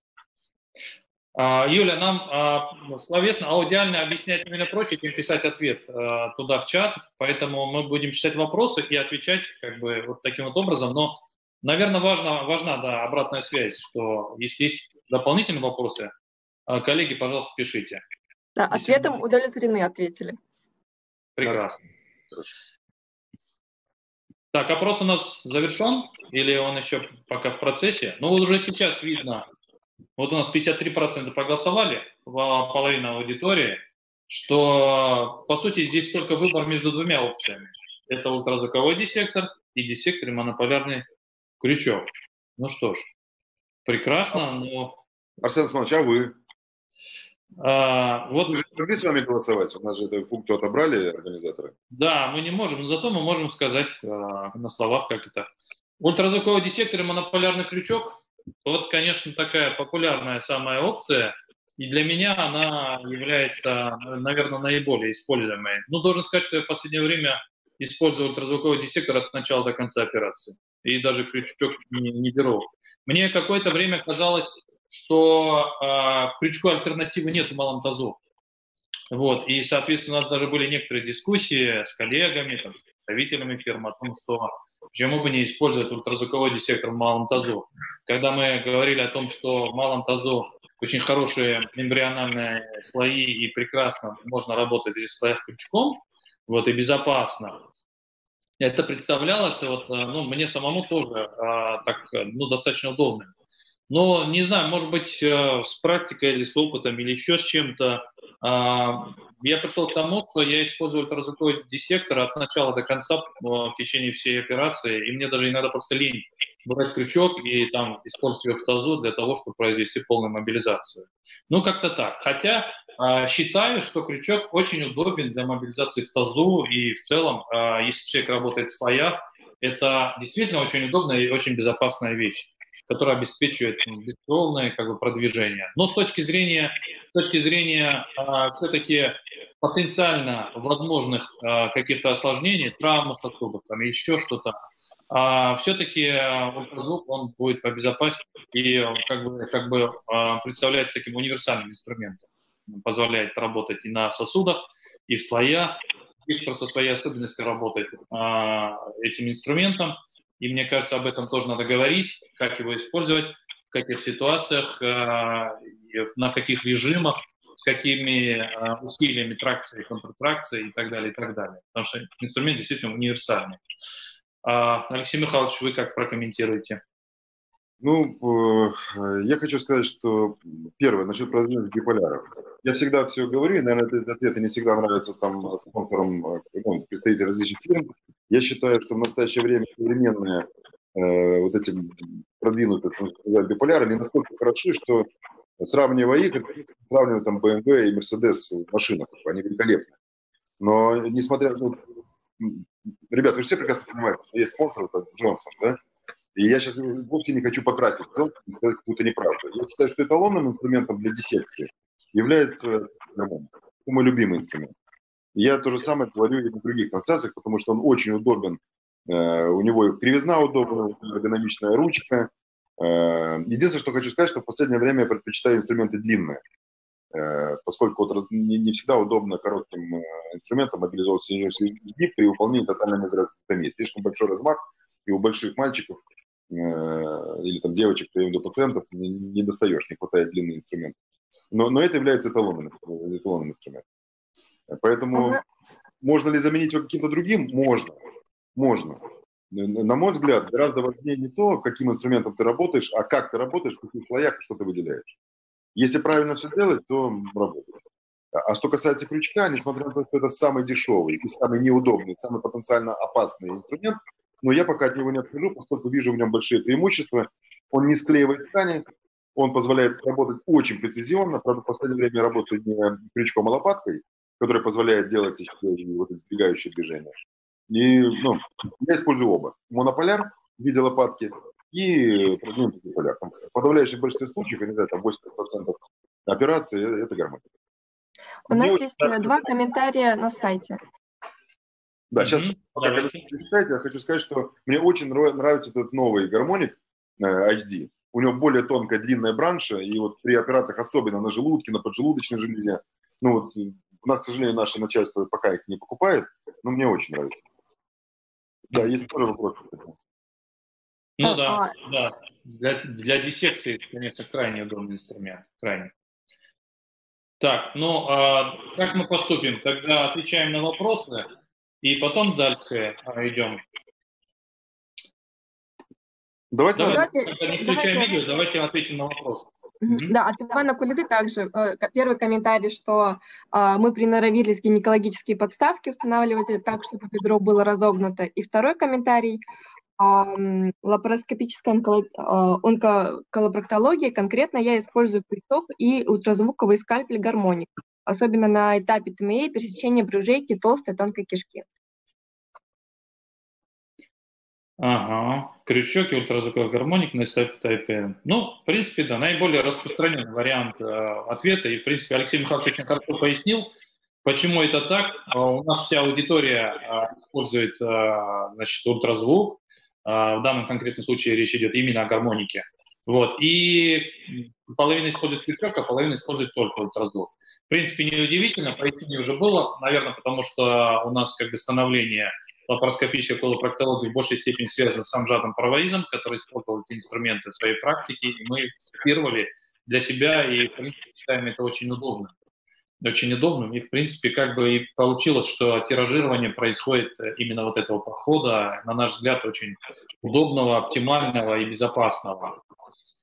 Юля, нам а, словесно, аудиально объяснять именно проще, чем писать ответ а, туда в чат, поэтому мы будем читать вопросы и отвечать как бы вот таким вот образом, но, наверное, важно, важна да, обратная связь, что если есть дополнительные вопросы, а, коллеги, пожалуйста, пишите. Да, если ответом мы... удовлетворены, ответили. Прекрасно. Так, опрос у нас завершен или он еще пока в процессе? Ну, вот уже сейчас видно. Вот у нас пятьдесят три процента проголосовали, половина аудитории, что, по сути, здесь только выбор между двумя опциями. Это ультразвуковой диссектор и диссектор и монополярный крючок. Ну что ж, прекрасно, но... Арсен Османович, а вы? А, вот... Мы же не могли с вами голосовать, у нас же эту пункту отобрали организаторы. Да, мы не можем, но зато мы можем сказать а, на словах, как это. Ультразвуковой диссектор и монополярный крючок. Вот, конечно, такая популярная самая опция, и для меня она является, наверное, наиболее используемой. Ну, должен сказать, что я в последнее время использую ультразвуковой диссектор от начала до конца операции, и даже крючок не, не беру. Мне какое-то время казалось, что э, крючку альтернативы нет в малом тазу. Вот, и, соответственно, у нас даже были некоторые дискуссии с коллегами, там, с представителями фирмы о том, что почему бы не использовать ультразвуковой диссектор в малом тазу. Когда мы говорили о том, что в малом тазу очень хорошие мембриональные слои и прекрасно можно работать в этих слоях крючком, вот, и безопасно, это представлялось вот, ну, мне самому тоже а, так, ну, достаточно удобным. Но, не знаю, может быть, с практикой или с опытом, или еще с чем-то, я пришел к тому, что я использую ультразвуковой диссектор от начала до конца в течение всей операции, и мне даже иногда просто лень брать крючок и там использовать его в тазу для того, чтобы произвести полную мобилизацию. Ну, как-то так. Хотя э, считаю, что крючок очень удобен для мобилизации в тазу, и в целом, э, если человек работает в слоях, это действительно очень удобная и очень безопасная вещь, которая обеспечивает ну, бескровное как бы, продвижение. Но с точки зрения, с точки зрения э, все-таки потенциально возможных э, каких-то осложнений, травм сосудов, там еще что-то, э, все-таки ультразвук он будет побезопаснее и как бы, как бы э, представляется таким универсальным инструментом. Он позволяет работать и на сосудах, и в слоях. Есть просто свои особенности работы э, этим инструментом. И мне кажется, об этом тоже надо говорить, как его использовать, в каких ситуациях, э, на каких режимах, с какими э, усилиями тракции, контртракции и так далее, и так далее. Потому что инструмент действительно универсальный. А, Алексей Михайлович, вы как прокомментируете? Ну, э, я хочу сказать, что первое, насчет продвинутых биполяров. Я всегда все говорю, и, наверное, этот ответ не всегда нравится там спонсорам, ну, представителям различных фирм. Я считаю, что в настоящее время современные э, вот эти продвинутые биполяры не настолько хороши, что сравнивая их, сравнивая там бэ эм вэ и Mercedes в машинах, они великолепны. Но несмотря на... Ребята, вы же все прекрасно понимаете, что есть спонсор, это Джонсон, да? И я сейчас вовсе не хочу потратить Джонсон и сказать какую-то неправду. Я считаю, что эталонным инструментом для диссекции является гармоник. Это мой любимый инструмент. И я то же самое говорю и на других трансляциях, потому что он очень удобен. Э, у него кривизна удобная, эргономичная ручка. Э, единственное, что хочу сказать, что в последнее время я предпочитаю инструменты длинные, э, поскольку вот не, не всегда удобно коротким э, инструментом мобилизовать синюшный сгиб при выполнении тотальной мезоректомии. Слишком большой размах, и у больших мальчиков э, или там девочек, до пациентов не, не достаешь, не хватает длинный инструмент. Но, но это является эталонным, эталонным инструментом. Поэтому ага. Можно ли заменить его каким-то другим? Можно. Можно. На мой взгляд, гораздо важнее не то, каким инструментом ты работаешь, а как ты работаешь, в каких слоях, что ты выделяешь. Если правильно все делать, то работает. А что касается крючка, несмотря на то, что это самый дешевый и самый неудобный, самый потенциально опасный инструмент, но я пока от него не отхожу, поскольку вижу в нем большие преимущества. Он не склеивает ткани, он позволяет работать очень прецизионно. Правда, в последнее время я работаю не крючком, а лопаткой, которая позволяет делать еще вот эти сдвигающие движения. И ну, я использую оба. Монополяр в виде лопатки и продвинутый биполяр. В подавляющем большинстве случаев, я не знаю, там восемьдесят процентов операций – это гармония. У нас есть очень... два комментария на сайте. Да, сейчас, mm-hmm. пока вы читаете, я хочу сказать, что мне очень нравится этот новый гармоник эйч ди. У него более тонкая, длинная бранша, и вот при операциях, особенно на желудке, на поджелудочной железе, ну вот, у нас, к сожалению, наше начальство пока их не покупает, но мне очень нравится. Да, есть тоже вопрос. Ну а, да, а... да. Для, для диссекции, конечно, крайне удобный инструмент, крайне. Так, ну, а как мы поступим? Тогда отвечаем на вопросы, и потом дальше а, идем. Давайте, давайте, давайте не включаем давайте. видео, давайте ответим на вопросы. Mm-hmm. Да, от Ивана Кулиды также первый комментарий, что э, мы приноровились гинекологические подставки устанавливать так, чтобы бедро было разогнуто. И второй комментарий э, лапароскопическая онколог... э, онкоколопроктология. Конкретно я использую крючок и ультразвуковый скальпель гармоник, особенно на этапе ТМЕ пересечения брюжейки толстой тонкой кишки. Ага, крючок и ультразвуковой гармоник на этапе. Ну, в принципе, да, наиболее распространенный вариант э, ответа. И, в принципе, Алексей Михайлович очень хорошо пояснил, почему это так. Э, у нас вся аудитория э, использует э, значит, ультразвук. Э, в данном конкретном случае речь идет именно о гармонике. Вот. И половина использует крючок, а половина использует только ультразвук. В принципе, неудивительно, пояснение уже было, наверное, потому что у нас как бы становление лапароскопической колопроктологии в большей степени связано с Амжадом Парваизом, который использовал эти инструменты в своей практике, и мы их скопировали для себя, и, в принципе, считаем это очень удобным. Очень удобным, и, в принципе, как бы и получилось, что тиражирование происходит именно вот этого подхода, на наш взгляд, очень удобного, оптимального и безопасного.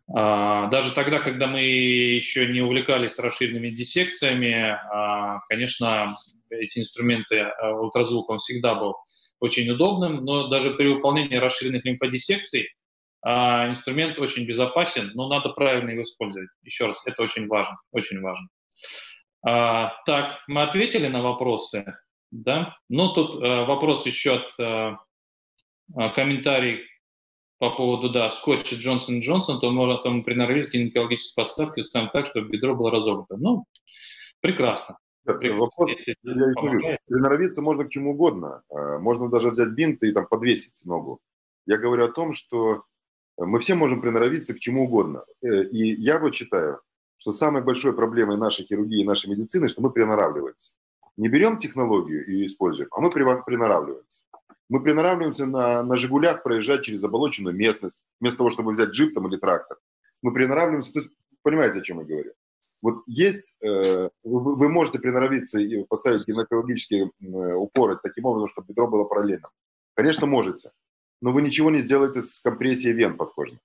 Даже тогда, когда мы еще не увлекались расширенными диссекциями, конечно, эти инструменты, ультразвук, он всегда был очень удобным, но даже при выполнении расширенных лимфодиссекций инструмент очень безопасен, но надо правильно его использовать. Еще раз, это очень важно, очень важно. Так, мы ответили на вопросы, да? Ну, тут вопрос еще от комментарий по поводу, да, скотча Джонсон энд Джонсон, то можно там приноровить гинекологические подставки там так, чтобы бедро было разогнуто. Ну, прекрасно. Нет, прекрасно. Вопрос, если я и говорю, приноровиться можно к чему угодно. Можно даже взять бинт и там подвесить ногу. Я говорю о том, что мы все можем приноровиться к чему угодно. И я вот считаю, что самой большой проблемой нашей хирургии и нашей медицины, что мы приноравливаемся. Не берем технологию и используем, а мы приноравливаемся. Мы приноравливаемся на, на «Жигулях» проезжать через заболоченную местность, вместо того, чтобы взять джип там, или трактор. Мы приноравливаемся, то есть, понимаете, о чем я говорю? Вот есть, э, вы, вы можете приноровиться и поставить гинекологические э, упоры таким образом, чтобы бедро было параллельным. Конечно, можете, но вы ничего не сделаете с компрессией вен подкожных.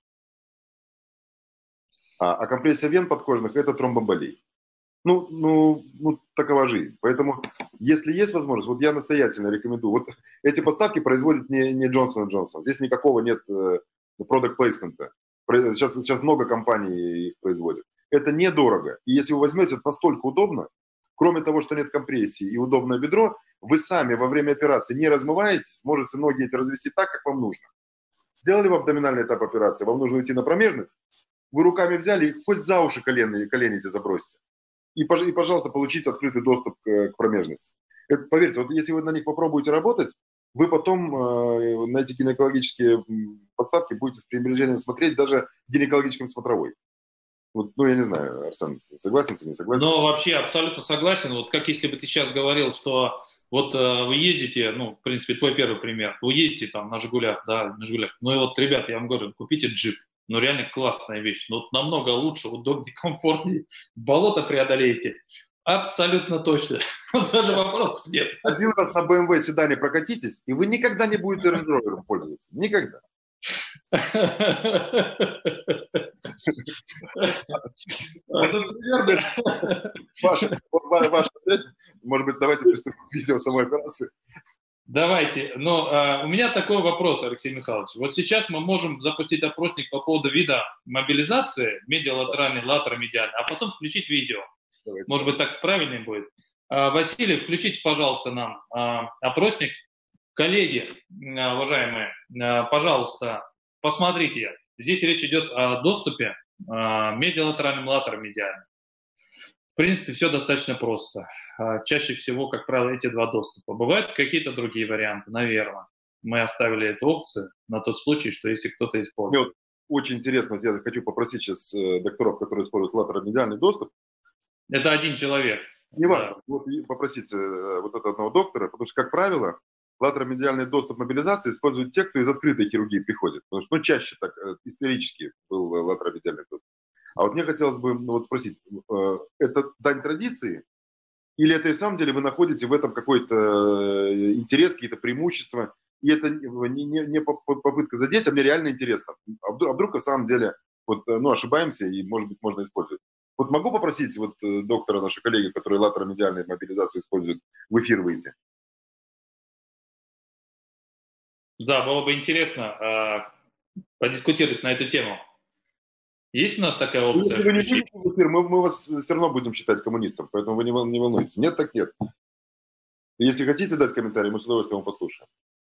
А, а компрессия вен подкожных – это тромбоэмболия. Ну, ну, ну, такова жизнь. Поэтому, если есть возможность, вот я настоятельно рекомендую. Вот эти подставки производит не, не Джонсон энд Джонсон. Здесь никакого нет э, product placement. Сейчас, сейчас много компаний их производят. Это недорого. И если вы возьмете, это настолько удобно. Кроме того, что нет компрессии и удобное бедро, вы сами во время операции не размываетесь, можете ноги эти развести так, как вам нужно. Сделали вы абдоминальный этап операции, вам нужно уйти на промежность, вы руками взяли и хоть за уши колени, колени эти забросьте. И, и, пожалуйста, получите открытый доступ к, к промежности. Это, поверьте, вот если вы на них попробуете работать, вы потом э, на эти гинекологические подставки будете с пренебрежением смотреть даже в гинекологическом смотровой. Вот, ну, я не знаю, Арсен, согласен ты, не согласен? Ну, вообще, абсолютно согласен. Вот как если бы ты сейчас говорил, что вот э, вы ездите, ну, в принципе, твой первый пример, вы ездите там на «Жигулях», да, на «Жигулях». Ну, и вот, ребята, я вам говорю, купите джип. Ну, реально классная вещь. Ну, намного лучше, удобнее, комфортнее. Болото преодолеете. Абсолютно точно. Даже вопросов нет. Один раз на бэ эм вэ седане прокатитесь, и вы никогда не будете Range Rover пользоваться. Никогда. Ваш ответ. Может быть, давайте приступим к видео самой операции. Давайте. Но а, у меня такой вопрос, Алексей Михайлович. Вот сейчас мы можем запустить опросник по поводу вида мобилизации, медиалатеральный, латеромедиальный, а потом включить видео. Давайте. Может быть, так правильнее будет. А, Василий, включите, пожалуйста, нам а, опросник. Коллеги, а, уважаемые, а, пожалуйста, посмотрите. Здесь речь идет о доступе а, медиалатеральным, латеромедиальным. В принципе, все достаточно просто. Чаще всего, как правило, эти два доступа. Бывают какие-то другие варианты, наверное. Мы оставили эту опцию на тот случай, что если кто-то использует. Мне вот очень интересно, я хочу попросить сейчас докторов, которые используют латеромедиальный доступ. Это один человек. Не важно. Да. Вот попросите вот этого одного доктора, потому что, как правило, латеромедиальный доступ мобилизации используют те, кто из открытой хирургии приходит. Потому что ну, чаще так исторически был латеромедиальный доступ. А вот мне хотелось бы ну, вот спросить, э, это дань традиции? Или это и в самом деле вы находите в этом какой-то интерес, какие-то преимущества? И это не, не, не попытка задеть, а мне реально интересно. А вдруг, а вдруг в самом деле вот, ну, ошибаемся и, может быть, можно использовать. Вот могу попросить вот, доктора, нашего коллеги, который латеромедиальную мобилизацию использует, в эфир выйти? Да, было бы интересно э, подискутировать на эту тему. Есть у нас такая опция? Если вы не будете в эфир, мы, мы вас все равно будем считать коммунистом, поэтому вы не, не волнуйтесь. Нет, так нет. Если хотите дать комментарий, мы с удовольствием его послушаем.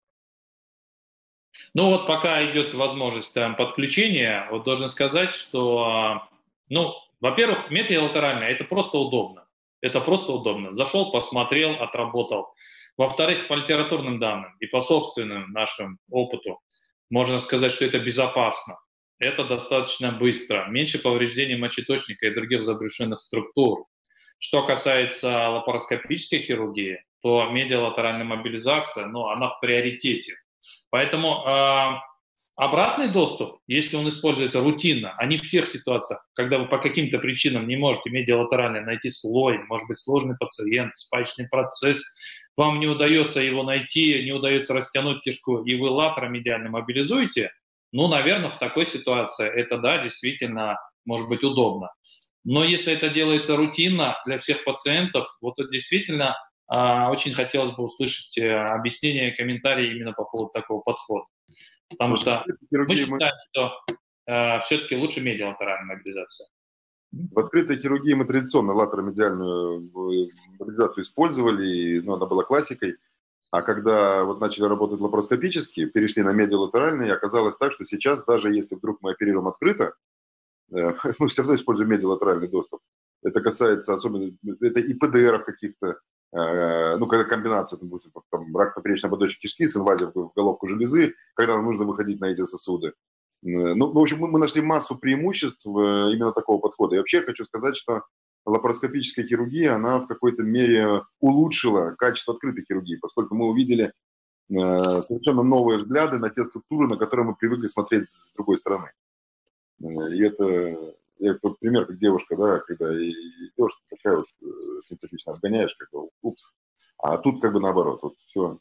Ну вот пока идет возможность там, подключения, вот должен сказать, что, ну, во-первых, медиалатерально это просто удобно. Это просто удобно. Зашел, посмотрел, отработал. Во-вторых, по литературным данным и по собственному нашему опыту можно сказать, что это безопасно. Это достаточно быстро. Меньше повреждений мочеточника и других забрюшинных структур. Что касается лапароскопической хирургии, то медиалатеральная мобилизация, ну, она в приоритете. Поэтому э, обратный доступ, если он используется рутинно, а не в тех ситуациях, когда вы по каким-то причинам не можете медиалатерально найти слой, может быть, сложный пациент, спаечный процесс, вам не удается его найти, не удается растянуть кишку, и вы латеромедиально мобилизуете, Ну, наверное, в такой ситуации это, да, действительно может быть удобно. Но если это делается рутинно для всех пациентов, вот это действительно э, очень хотелось бы услышать э, объяснение, комментарии именно по поводу такого подхода. Потому что мы считаем, что э, все-таки лучше медиалатеральная мобилизация. В открытой хирургии мы традиционно латеромедиальную мобилизацию использовали, ну, она была классикой. А когда вот начали работать лапароскопически, перешли на медиалатеральный, и оказалось так, что сейчас, даже если вдруг мы оперируем открыто, мы все равно используем медиалатеральный доступ. Это касается особенно, это и ПДРов каких-то, ну, когда комбинация, там, рак поперечной ободочной кишки с инвазией в головку железы, когда нам нужно выходить на эти сосуды. Ну, в общем, мы нашли массу преимуществ именно такого подхода. И вообще я хочу сказать, что лапароскопическая хирургия, она в какой-то мере улучшила качество открытой хирургии, поскольку мы увидели совершенно новые взгляды на те структуры, на которые мы привыкли смотреть с другой стороны. И это, это пример, как девушка, да, когда идешь, такая вот симпатично обгоняешь, как бы, упс. А тут как бы наоборот, вот все.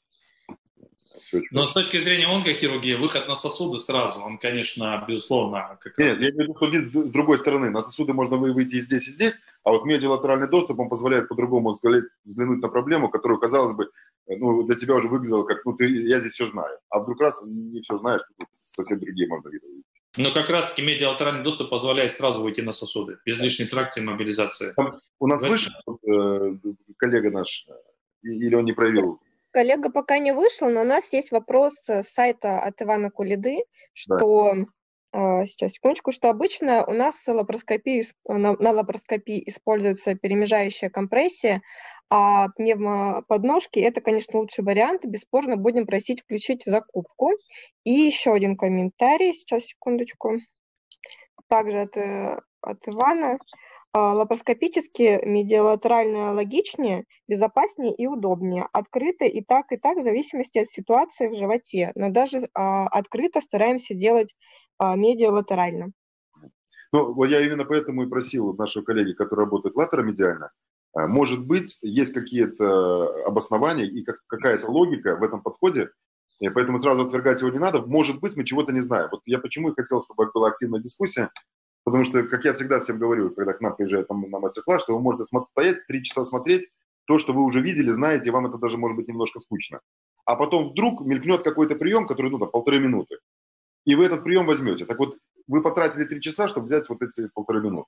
Но с точки зрения онкохирургии, выход на сосуды сразу, он, конечно, безусловно... Как Нет, раз... я имею в виду, с другой стороны, на сосуды можно выйти и здесь, и здесь, а вот медиалатеральный доступ, он позволяет по-другому взглянуть на проблему, которую, казалось бы, ну, для тебя уже выглядело как, ну, ты, я здесь все знаю, а вдруг раз не все знаешь, тут совсем другие можно видеть. Но как раз-таки медиалатеральный доступ позволяет сразу выйти на сосуды, без лишней тракции и мобилизации. У нас вышел э, коллега наш, или он не проявил? Коллега пока не вышел, но у нас есть вопрос с сайта от Ивана Кулиды, что, да. э, сейчас, секундочку, что обычно у нас лапароскопии, на, на лапароскопии используется перемежающая компрессия, а пневмоподножки – это, конечно, лучший вариант, бесспорно будем просить включить закупку. И еще один комментарий, сейчас, секундочку, также от, от Ивана. Лапароскопически медиалатерально логичнее, безопаснее и удобнее. Открыто и так, и так, в зависимости от ситуации в животе. Но даже а, открыто стараемся делать а, медиалатерально. Ну, вот я именно поэтому и просил нашего коллеги, который работает латеромедиально, может быть, есть какие-то обоснования и какая-то логика в этом подходе, и поэтому сразу отвергать его не надо. Может быть, мы чего-то не знаем. Вот я почему и хотел, чтобы была активная дискуссия. Потому что, как я всегда всем говорю, когда к нам приезжают на, на мастер-класс, что вы можете стоять, три часа смотреть то, что вы уже видели, знаете, и вам это даже может быть немножко скучно. А потом вдруг мелькнет какой-то прием, который, ну, там, полторы минуты. И вы этот прием возьмете. Так вот, вы потратили три часа, чтобы взять вот эти полторы минуты.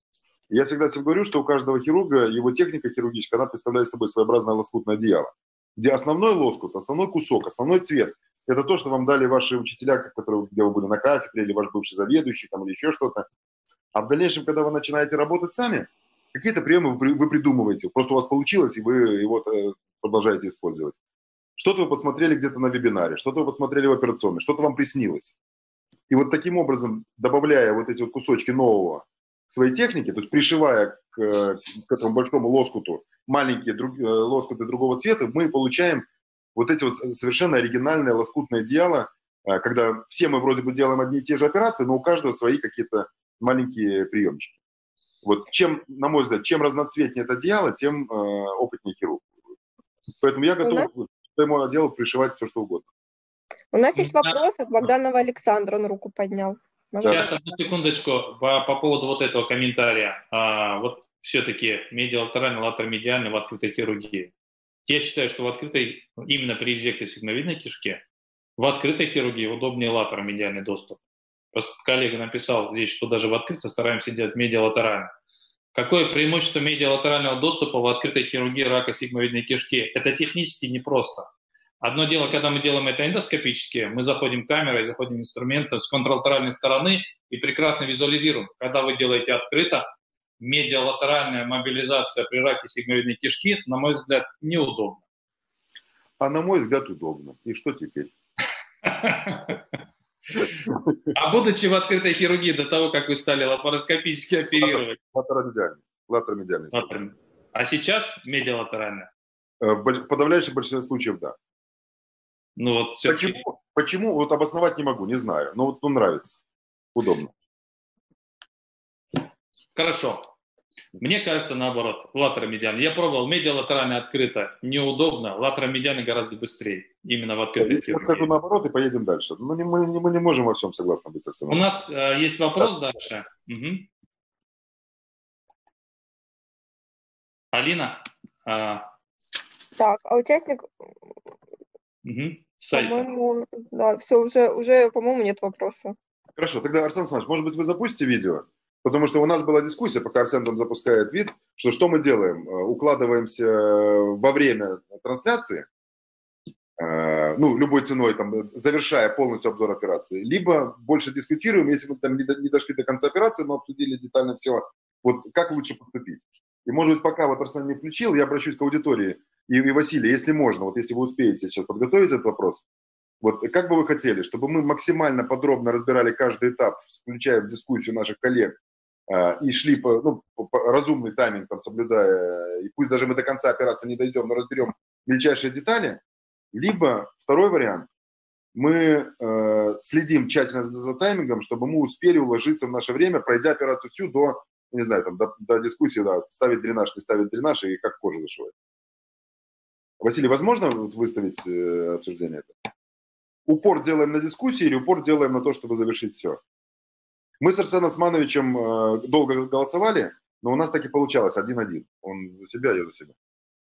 Я всегда всем говорю, что у каждого хирурга, его техника хирургическая, она представляет собой своеобразное лоскутное одеяло, где основной лоскут, основной кусок, основной цвет – это то, что вам дали ваши учителя, которые, где вы были на кафедре, или ваш бывший заведующий, там, или еще что-то. А в дальнейшем, когда вы начинаете работать сами, какие-то приемы вы, вы придумываете. Просто у вас получилось, и вы его продолжаете использовать. Что-то вы подсмотрели где-то на вебинаре, что-то вы подсмотрели в операционной, что-то вам приснилось. И вот таким образом, добавляя вот эти вот кусочки нового к своей технике, то есть пришивая к, к этому большому лоскуту маленькие друг, лоскуты другого цвета, мы получаем вот эти вот совершенно оригинальные лоскутные одеяла, когда все мы вроде бы делаем одни и те же операции, но у каждого свои какие-то маленькие приемчики. Вот чем, на мой взгляд, чем разноцветнее это одеяло, тем э, опытнее хирург. Поэтому я готов нас... к своему отделу пришивать все, что угодно. У нас есть вопрос от Богданова Александра, он руку поднял. Можно? Сейчас, одну секундочку, по, по поводу вот этого комментария. А, вот все-таки медиалатеральный, латеромедиальный в открытой хирургии. Я считаю, что в открытой, именно при инъекции сигмовидной кишки, в открытой хирургии удобнее латеромедиальный доступ. Просто коллега написал здесь, что даже в открытой стараемся делать медиалатерально. Какое преимущество медиалатерального доступа в открытой хирургии рака сигмовидной кишки? Это технически непросто. Одно дело, когда мы делаем это эндоскопически, мы заходим камерой, заходим инструментом с контралатеральной стороны и прекрасно визуализируем. Когда вы делаете открыто, медиалатеральная мобилизация при раке сигмовидной кишки, на мой взгляд, неудобно. А на мой взгляд, удобно. И что теперь? А будучи в открытой хирургии до того, как вы стали лапароскопически оперировать? Латеромедиальный. Латеромедиальный. А сейчас медиалатерально? В подавляющем большинстве случаев, да. Ну вот почему? Почему? Вот обосновать не могу, не знаю. Но вот ну, нравится. Удобно. Хорошо. Мне кажется, наоборот, латеромедиальный. Я пробовал, медиалатерально открыто, неудобно, латеромедиальный гораздо быстрее, именно в открытой Я скажу наоборот и поедем дальше. Мы не, мы, не, мы не можем во всем согласны быть. У нас э, есть вопрос да. дальше. Угу. Алина? А... Так, а участник... Угу. По-моему, да, все, уже, уже, по-моему, нет вопроса. Хорошо, тогда, Арсен Александрович, может быть, вы запустите видео? Потому что у нас была дискуссия, пока Арсен там запускает вид, что что мы делаем? Укладываемся во время трансляции, ну, любой ценой, там, завершая полностью обзор операции, либо больше дискутируем, если мы там не дошли до конца операции, но обсудили детально все, вот как лучше поступить. И, может быть, пока вот Арсен не включил, я обращусь к аудитории. И, и Василий, если можно, вот если вы успеете сейчас подготовить этот вопрос, вот как бы вы хотели, чтобы мы максимально подробно разбирали каждый этап, включая в дискуссию наших коллег, э, и шли по, ну, по, по разумный тайминг, там, соблюдая, и пусть даже мы до конца операции не дойдем, но разберем мельчайшие детали, либо второй вариант, мы э, следим тщательно за, за таймингом, чтобы мы успели уложиться в наше время, пройдя операцию всю до, не знаю, там, до, до дискуссии, да, ставить дренаж, не ставить дренаж, и как кожа зашивать. Василий, возможно выставить э, обсуждение это? Упор делаем на дискуссии или упор делаем на то, чтобы завершить все? Мы с Арсеном Османовичем э, долго голосовали, но у нас так и получалось, один-один. Он за себя, я за себя.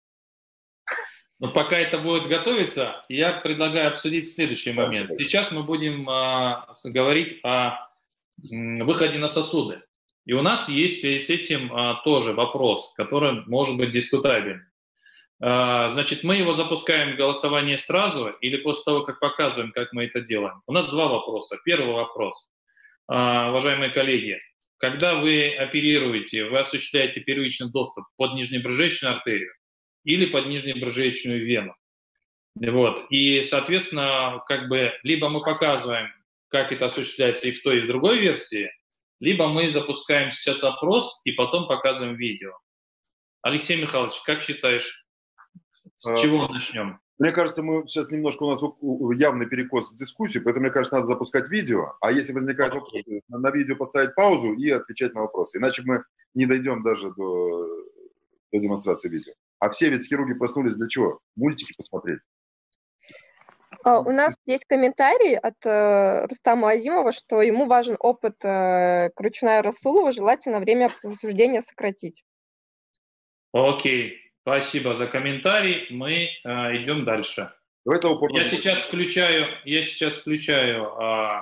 Но пока это будет готовиться, я предлагаю обсудить следующий момент. Сейчас мы будем э, говорить о э, выходе на сосуды. И у нас есть в связи с этим э, тоже вопрос, который может быть дискутабельным. Значит, мы его запускаем в голосование сразу или после того, как показываем, как мы это делаем? У нас два вопроса. Первый вопрос. Уважаемые коллеги, когда вы оперируете, вы осуществляете первичный доступ под нижнебрюшечную артерию или под нижнебрюшечную вену. Вот. И, соответственно, как бы либо мы показываем, как это осуществляется и в той, и в другой версии, либо мы запускаем сейчас опрос и потом показываем видео. Алексей Михайлович, как считаешь, с чего начнем? Мне кажется, мы сейчас немножко у нас явный перекос в дискуссию, поэтому, мне кажется, надо запускать видео, а если возникают вопросы, на видео поставить паузу и отвечать на вопросы. Иначе мы не дойдем даже до, до демонстрации видео. А все ведь хирурги проснулись для чего? Мультики посмотреть. У нас есть комментарий от э, Рустама Азимова, что ему важен опыт э, Кручуная Расулова, желательно время обсуждения сократить. Окей. Спасибо за комментарий. Мы э, идем дальше. Я сейчас включаю, я сейчас включаю э,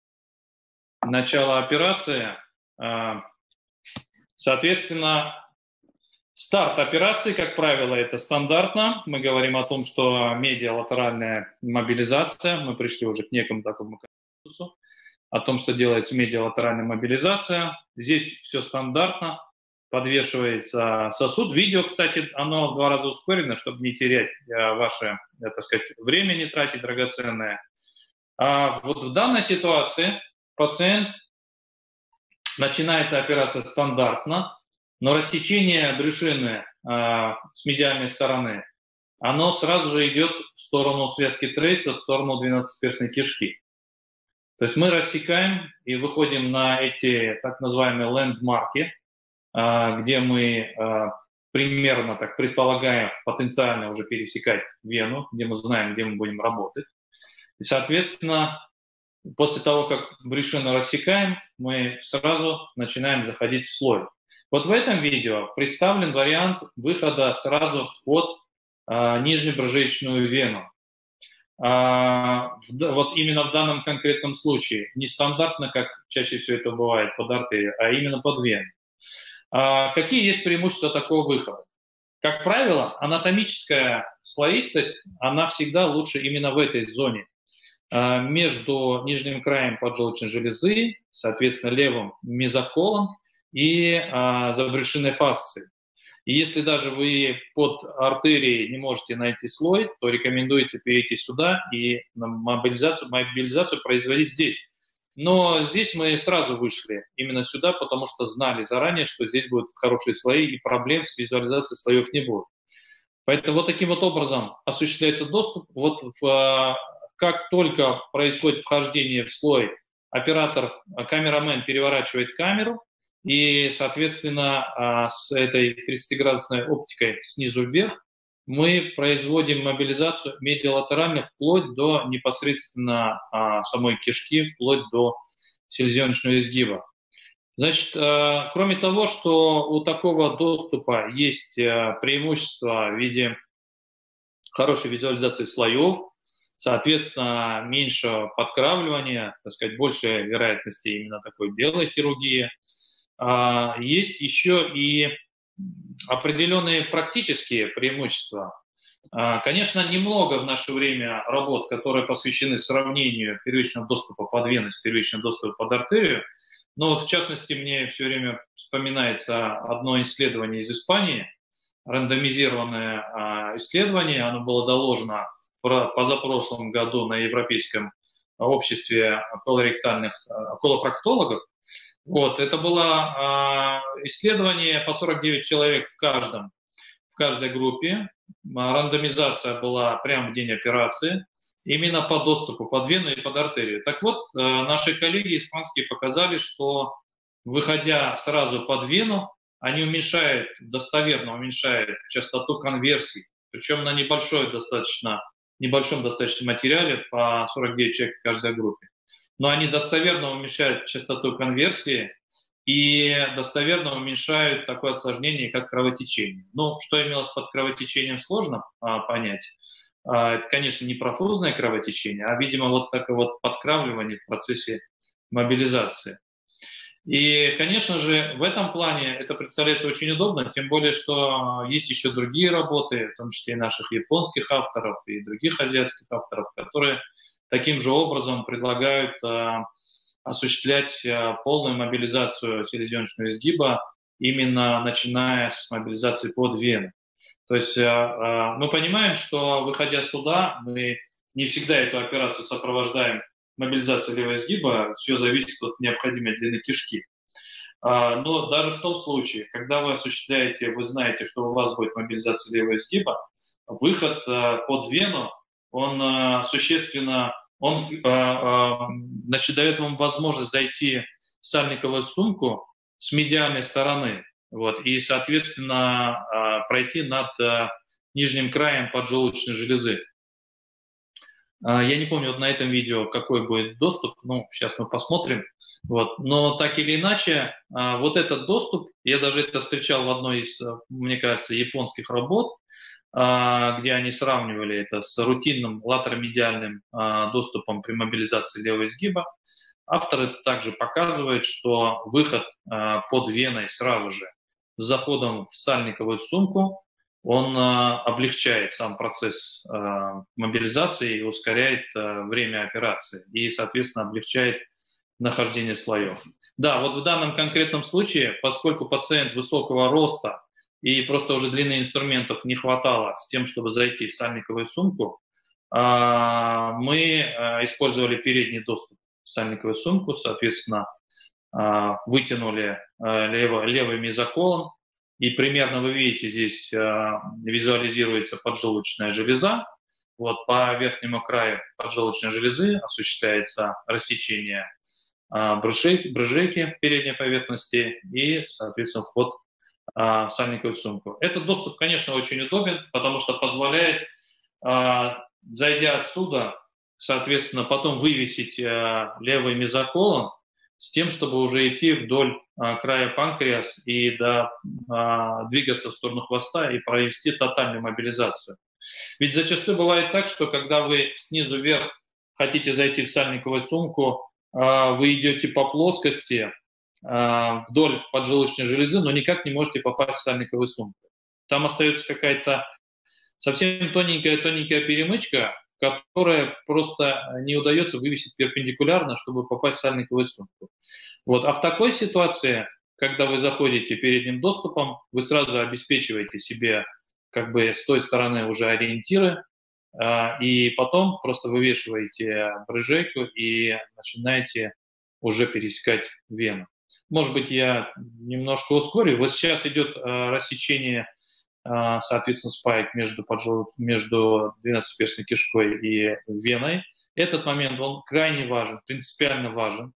начало операции. Э, соответственно, старт операции, как правило, это стандартно. Мы говорим о том, что медиалатеральная мобилизация. Мы пришли уже к некому такому консенсусу о том, что делается медиалатеральная мобилизация. Здесь все стандартно. Подвешивается сосуд. Видео, кстати, оно в два раза ускорено, чтобы не терять ваше, так сказать, время, не тратить драгоценное. А вот в данной ситуации пациент, начинается операция стандартно, но рассечение брюшины а, с медиальной стороны, оно сразу же идет в сторону связки Трейца, в сторону двенадцатиперстной кишки. То есть мы рассекаем и выходим на эти так называемые лендмарки, где мы примерно так предполагаем потенциально уже пересекать вену, где мы знаем, где мы будем работать. И, соответственно, после того, как брюшину рассекаем, мы сразу начинаем заходить в слой. Вот в этом видео представлен вариант выхода сразу под а, нижнебрюшечную вену. А, вот именно в данном конкретном случае. Не стандартно, как чаще всего это бывает под артерией, а именно под вену. Какие есть преимущества такого выхода? Как правило, анатомическая слоистость, она всегда лучше именно в этой зоне. Между нижним краем поджелудочной железы, соответственно, левым мезоколом и забрюшинной фасцией. И если даже вы под артерией не можете найти слой, то рекомендуется перейти сюда и мобилизацию, мобилизацию производить здесь. Но здесь мы сразу вышли именно сюда, потому что знали заранее, что здесь будут хорошие слои, и проблем с визуализацией слоев не будет. Поэтому вот таким вот образом осуществляется доступ. Вот в, как только происходит вхождение в слой, оператор, камерамен переворачивает камеру, И, соответственно, с этой тридцатиградусной оптикой снизу вверх мы производим мобилизацию медиалатерально вплоть до непосредственно самой кишки, вплоть до селезеночного изгиба. Значит, кроме того, что у такого доступа есть преимущество в виде хорошей визуализации слоев, соответственно, меньше подкравливания, так сказать, больше вероятности именно такой белой хирургии. Есть еще и определенные практические преимущества. Конечно, немного в наше время работ, которые посвящены сравнению первичного доступа под вену с первичным доступом под артерию, но вот в частности мне все время вспоминается одно исследование из Испании, рандомизированное исследование, оно было доложено в позапрошлом году на Европейском обществе колоректальных колопроктологов. Вот, это было исследование по сорок девять человек в каждом, в каждой группе. Рандомизация была прямо в день операции, именно по доступу под вену и под артерию. Так вот, наши коллеги испанские показали, что, выходя сразу под вену, они уменьшают, достоверно уменьшают частоту конверсий, причем на небольшой достаточно, небольшом достаточно материале по сорок девять человек в каждой группе. Но они достоверно уменьшают частоту конверсии и достоверно уменьшают такое осложнение, как кровотечение. Ну, что имелось под кровотечением, сложно а, понять. А, это, конечно, не профузное кровотечение, а, видимо, вот такое вот подкравливание в процессе мобилизации. И, конечно же, в этом плане это представляется очень удобно, тем более, что есть еще другие работы, в том числе и наших японских авторов, и других азиатских авторов, которые таким же образом предлагают э, осуществлять э, полную мобилизацию селезеночного изгиба, именно начиная с мобилизации под вену. То есть э, э, мы понимаем, что, выходя сюда, мы не всегда эту операцию сопровождаем мобилизацией левого изгиба, все зависит от необходимой длины кишки. Э, но даже в том случае, когда вы осуществляете, вы знаете, что у вас будет мобилизация левого изгиба, выход э, под вену, он э, существенно, он э, э, значит, дает вам возможность зайти в сальниковую сумку с медиальной стороны, вот, и, соответственно, э, пройти над э, нижним краем поджелудочной железы. Э, я не помню вот на этом видео, какой будет доступ, ну, сейчас мы посмотрим. Вот. Но так или иначе, э, вот этот доступ, я даже это встречал в одной из, мне кажется, японских работ, где они сравнивали это с рутинным латеромедиальным доступом при мобилизации левого изгиба. Авторы также показывают, что выход под веной сразу же с заходом в сальниковую сумку, он облегчает сам процесс мобилизации и ускоряет время операции и, соответственно, облегчает нахождение слоев. Да, вот в данном конкретном случае, поскольку пациент высокого роста, и просто уже длины инструментов не хватало с тем, чтобы зайти в сальниковую сумку, мы использовали передний доступ в сальниковую сумку, соответственно, вытянули левый, левый мезоколон, и примерно вы видите, здесь визуализируется поджелудочная железа. Вот по верхнему краю поджелудочной железы осуществляется рассечение брыжейки, брыжейки передней поверхности и, соответственно, вход в сальниковую сумку. Этот доступ, конечно, очень удобен, потому что позволяет, зайдя отсюда, соответственно, потом вывесить левый мезоколон с тем, чтобы уже идти вдоль края панкреас и да, двигаться в сторону хвоста и провести тотальную мобилизацию. Ведь зачастую бывает так, что когда вы снизу вверх хотите зайти в сальниковую сумку, вы идете по плоскости вдоль поджелудочной железы, но никак не можете попасть в сальниковую сумку. Там остается какая-то совсем тоненькая-тоненькая перемычка, которая просто не удается вывесить перпендикулярно, чтобы попасть в сальниковую сумку. Вот. А в такой ситуации, когда вы заходите передним доступом, вы сразу обеспечиваете себе как бы с той стороны уже ориентиры, и потом просто вывешиваете брыжейку и начинаете уже пересекать вену. Может быть, я немножко ускорю. Вот сейчас идет э, рассечение, э, соответственно, спаек между, поджелуд... между двенадцатиперстной кишкой и веной. Этот момент, он крайне важен, принципиально важен.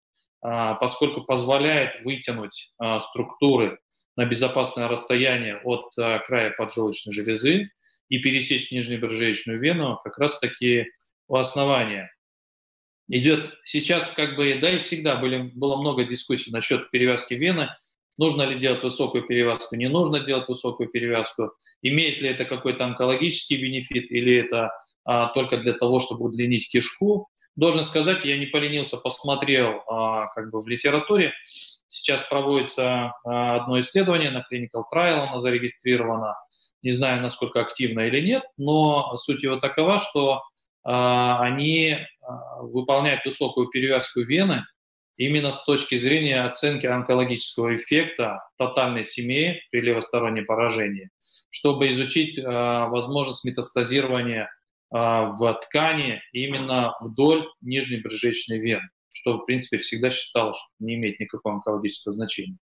поскольку позволяет вытянуть структуры на безопасное расстояние от края поджелудочной железы и пересечь нижнебрыжеечную вену как раз-таки у основания. Идет сейчас как бы, да и всегда были, было много дискуссий насчет перевязки вены. Нужно ли делать высокую перевязку, не нужно делать высокую перевязку, имеет ли это какой-то онкологический бенефит или это а, только для того, чтобы удлинить кишку. Должен сказать, я не поленился, посмотрел а, как бы в литературе. Сейчас проводится а, одно исследование на Clinical Trial, оно зарегистрировано. Не знаю, насколько активно или нет, но суть его такова, что а, они а, выполняют высокую перевязку вены именно с точки зрения оценки онкологического эффекта тотальной семеи при левостороннем поражении, чтобы изучить э, возможность метастазирования э, в ткани именно вдоль нижней брыжечной вены, что, в принципе, всегда считалось, что не имеет никакого онкологического значения.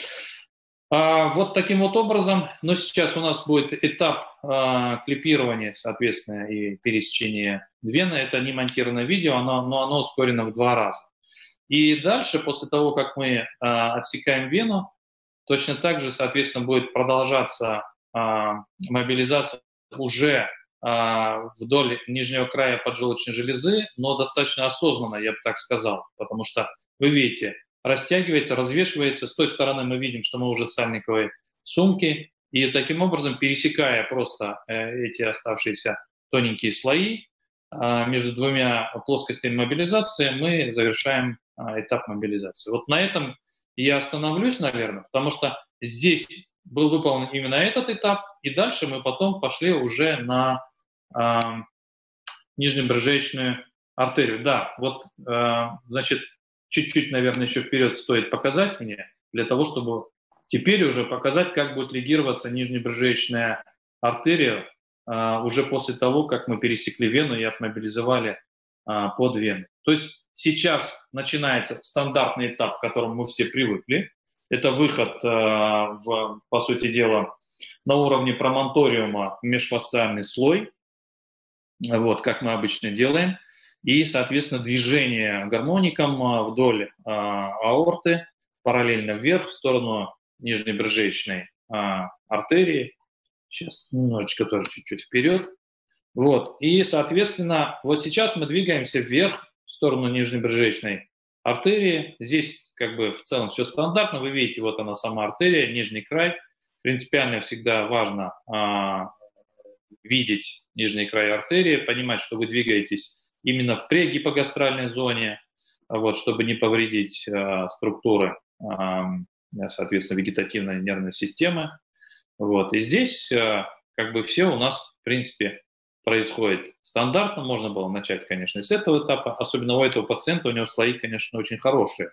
А, вот таким вот образом, но сейчас у нас будет этап э, клипирования, соответственно, и пересечения вены. Это не монтированное видео, оно, но оно ускорено в два раза. И дальше, после того, как мы э, отсекаем вену, точно так же, соответственно, будет продолжаться э, мобилизация уже э, вдоль нижнего края поджелудочной железы, но достаточно осознанно, я бы так сказал, потому что, вы видите, растягивается, развешивается. С той стороны мы видим, что мы уже в сальниковой сумке, и таким образом, пересекая просто э, эти оставшиеся тоненькие слои э, между двумя плоскостями мобилизации, мы завершаем этап мобилизации. Вот на этом я остановлюсь, наверное, потому что здесь был выполнен именно этот этап, и дальше мы потом пошли уже на э, нижнебрыжеечную артерию. Да, вот, э, значит, чуть-чуть, наверное, еще вперед стоит показать мне, для того, чтобы теперь уже показать, как будет лигироваться нижнебрыжеечная артерия э, уже после того, как мы пересекли вену и отмобилизовали э, под вену. То есть сейчас начинается стандартный этап, к которому мы все привыкли. Это выход, э, в, по сути дела, на уровне промонториума в межфасциальный слой, вот, как мы обычно делаем. И, соответственно, движение гармоником вдоль э, аорты, параллельно вверх, в сторону нижнебрыжеечной э, артерии. Сейчас немножечко тоже чуть-чуть вперед. Вот. И, соответственно, вот сейчас мы двигаемся вверх, в сторону нижнебрыжеечной артерии. Здесь как бы в целом все стандартно. Вы видите, вот она сама артерия, нижний край. Принципиально всегда важно а, видеть нижний край артерии, понимать, что вы двигаетесь именно в прегипогастральной зоне, вот, чтобы не повредить а, структуры, а, соответственно, вегетативной нервной системы. Вот. И здесь а, как бы все у нас, в принципе, происходит стандартно. Можно было начать, конечно, с этого этапа. Особенно у этого пациента, у него слои, конечно, очень хорошие.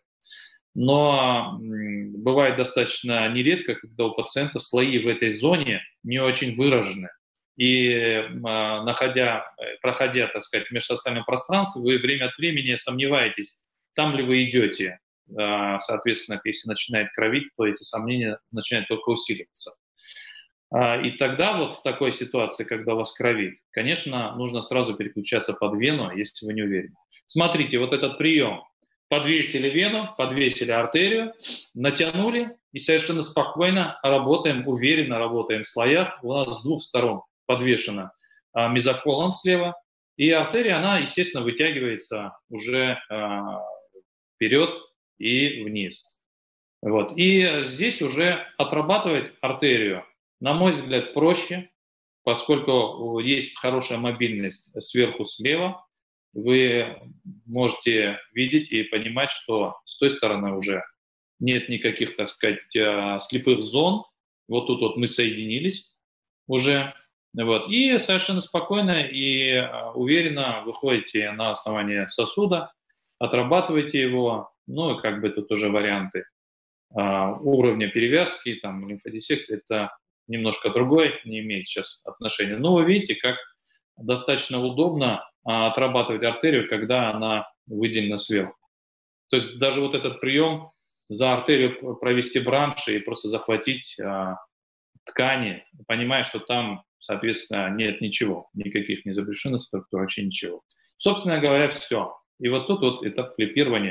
Но бывает достаточно нередко, когда у пациента слои в этой зоне не очень выражены. И находя, проходя, так сказать, в межсоциальном пространстве, вы время от времени сомневаетесь, там ли вы идете. Соответственно, если начинает кровить, то эти сомнения начинают только усиливаться. И тогда вот в такой ситуации, когда вас кровит, конечно, нужно сразу переключаться под вену, если вы не уверены. Смотрите, вот этот прием. Подвесили вену, подвесили артерию, натянули и совершенно спокойно работаем, уверенно работаем в слоях. У нас с двух сторон подвешена мезоколон слева, и артерия, она, естественно, вытягивается уже вперед и вниз. Вот. И здесь уже отрабатывать артерию, на мой взгляд, проще, поскольку есть хорошая мобильность сверху слева. Вы можете видеть и понимать, что с той стороны уже нет никаких, так сказать, слепых зон. Вот тут вот мы соединились уже. Вот. И совершенно спокойно и уверенно выходите на основание сосуда, отрабатываете его. Ну, и как бы тут уже варианты уровня перевязки, там, лимфодиссекции, это немножко другой, не имеет сейчас отношения. Но вы видите, как достаточно удобно а, отрабатывать артерию, когда она выделена сверху. То есть даже вот этот прием за артерию провести бранши и просто захватить а, ткани, понимая, что там, соответственно, нет ничего, никаких незабрешенных структур, вообще ничего. Собственно говоря, все. И вот тут вот этап клипирования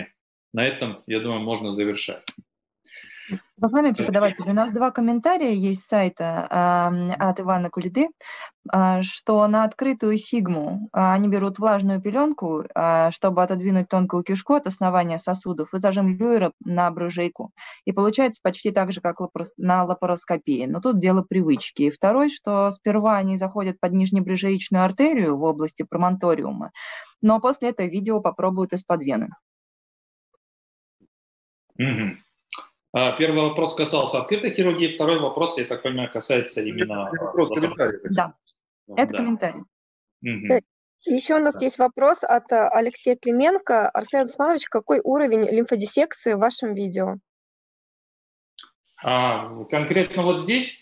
на этом, я думаю, можно завершать. Уважаемый преподаватель, у нас два комментария есть с сайта э, от Ивана Кулиды, э, что на открытую сигму э, они берут влажную пеленку, э, чтобы отодвинуть тонкую кишку от основания сосудов, и зажим Люера на брыжейку. И получается почти так же, как лапарос, на лапароскопии. Но тут дело привычки. И второй, что сперва они заходят под нижнебрыжеечную артерию в области промонториума, но после этого видео попробуют из-под вены. Угу. Первый вопрос касался открытой хирургии, второй вопрос, я так понимаю, касается именно... Вопрос, комментарий. Да, это да. комментарий. Угу. Еще у нас да. есть вопрос от Алексея Клименко. Арсен Османович, какой уровень лимфодиссекции в вашем видео? А, конкретно вот здесь,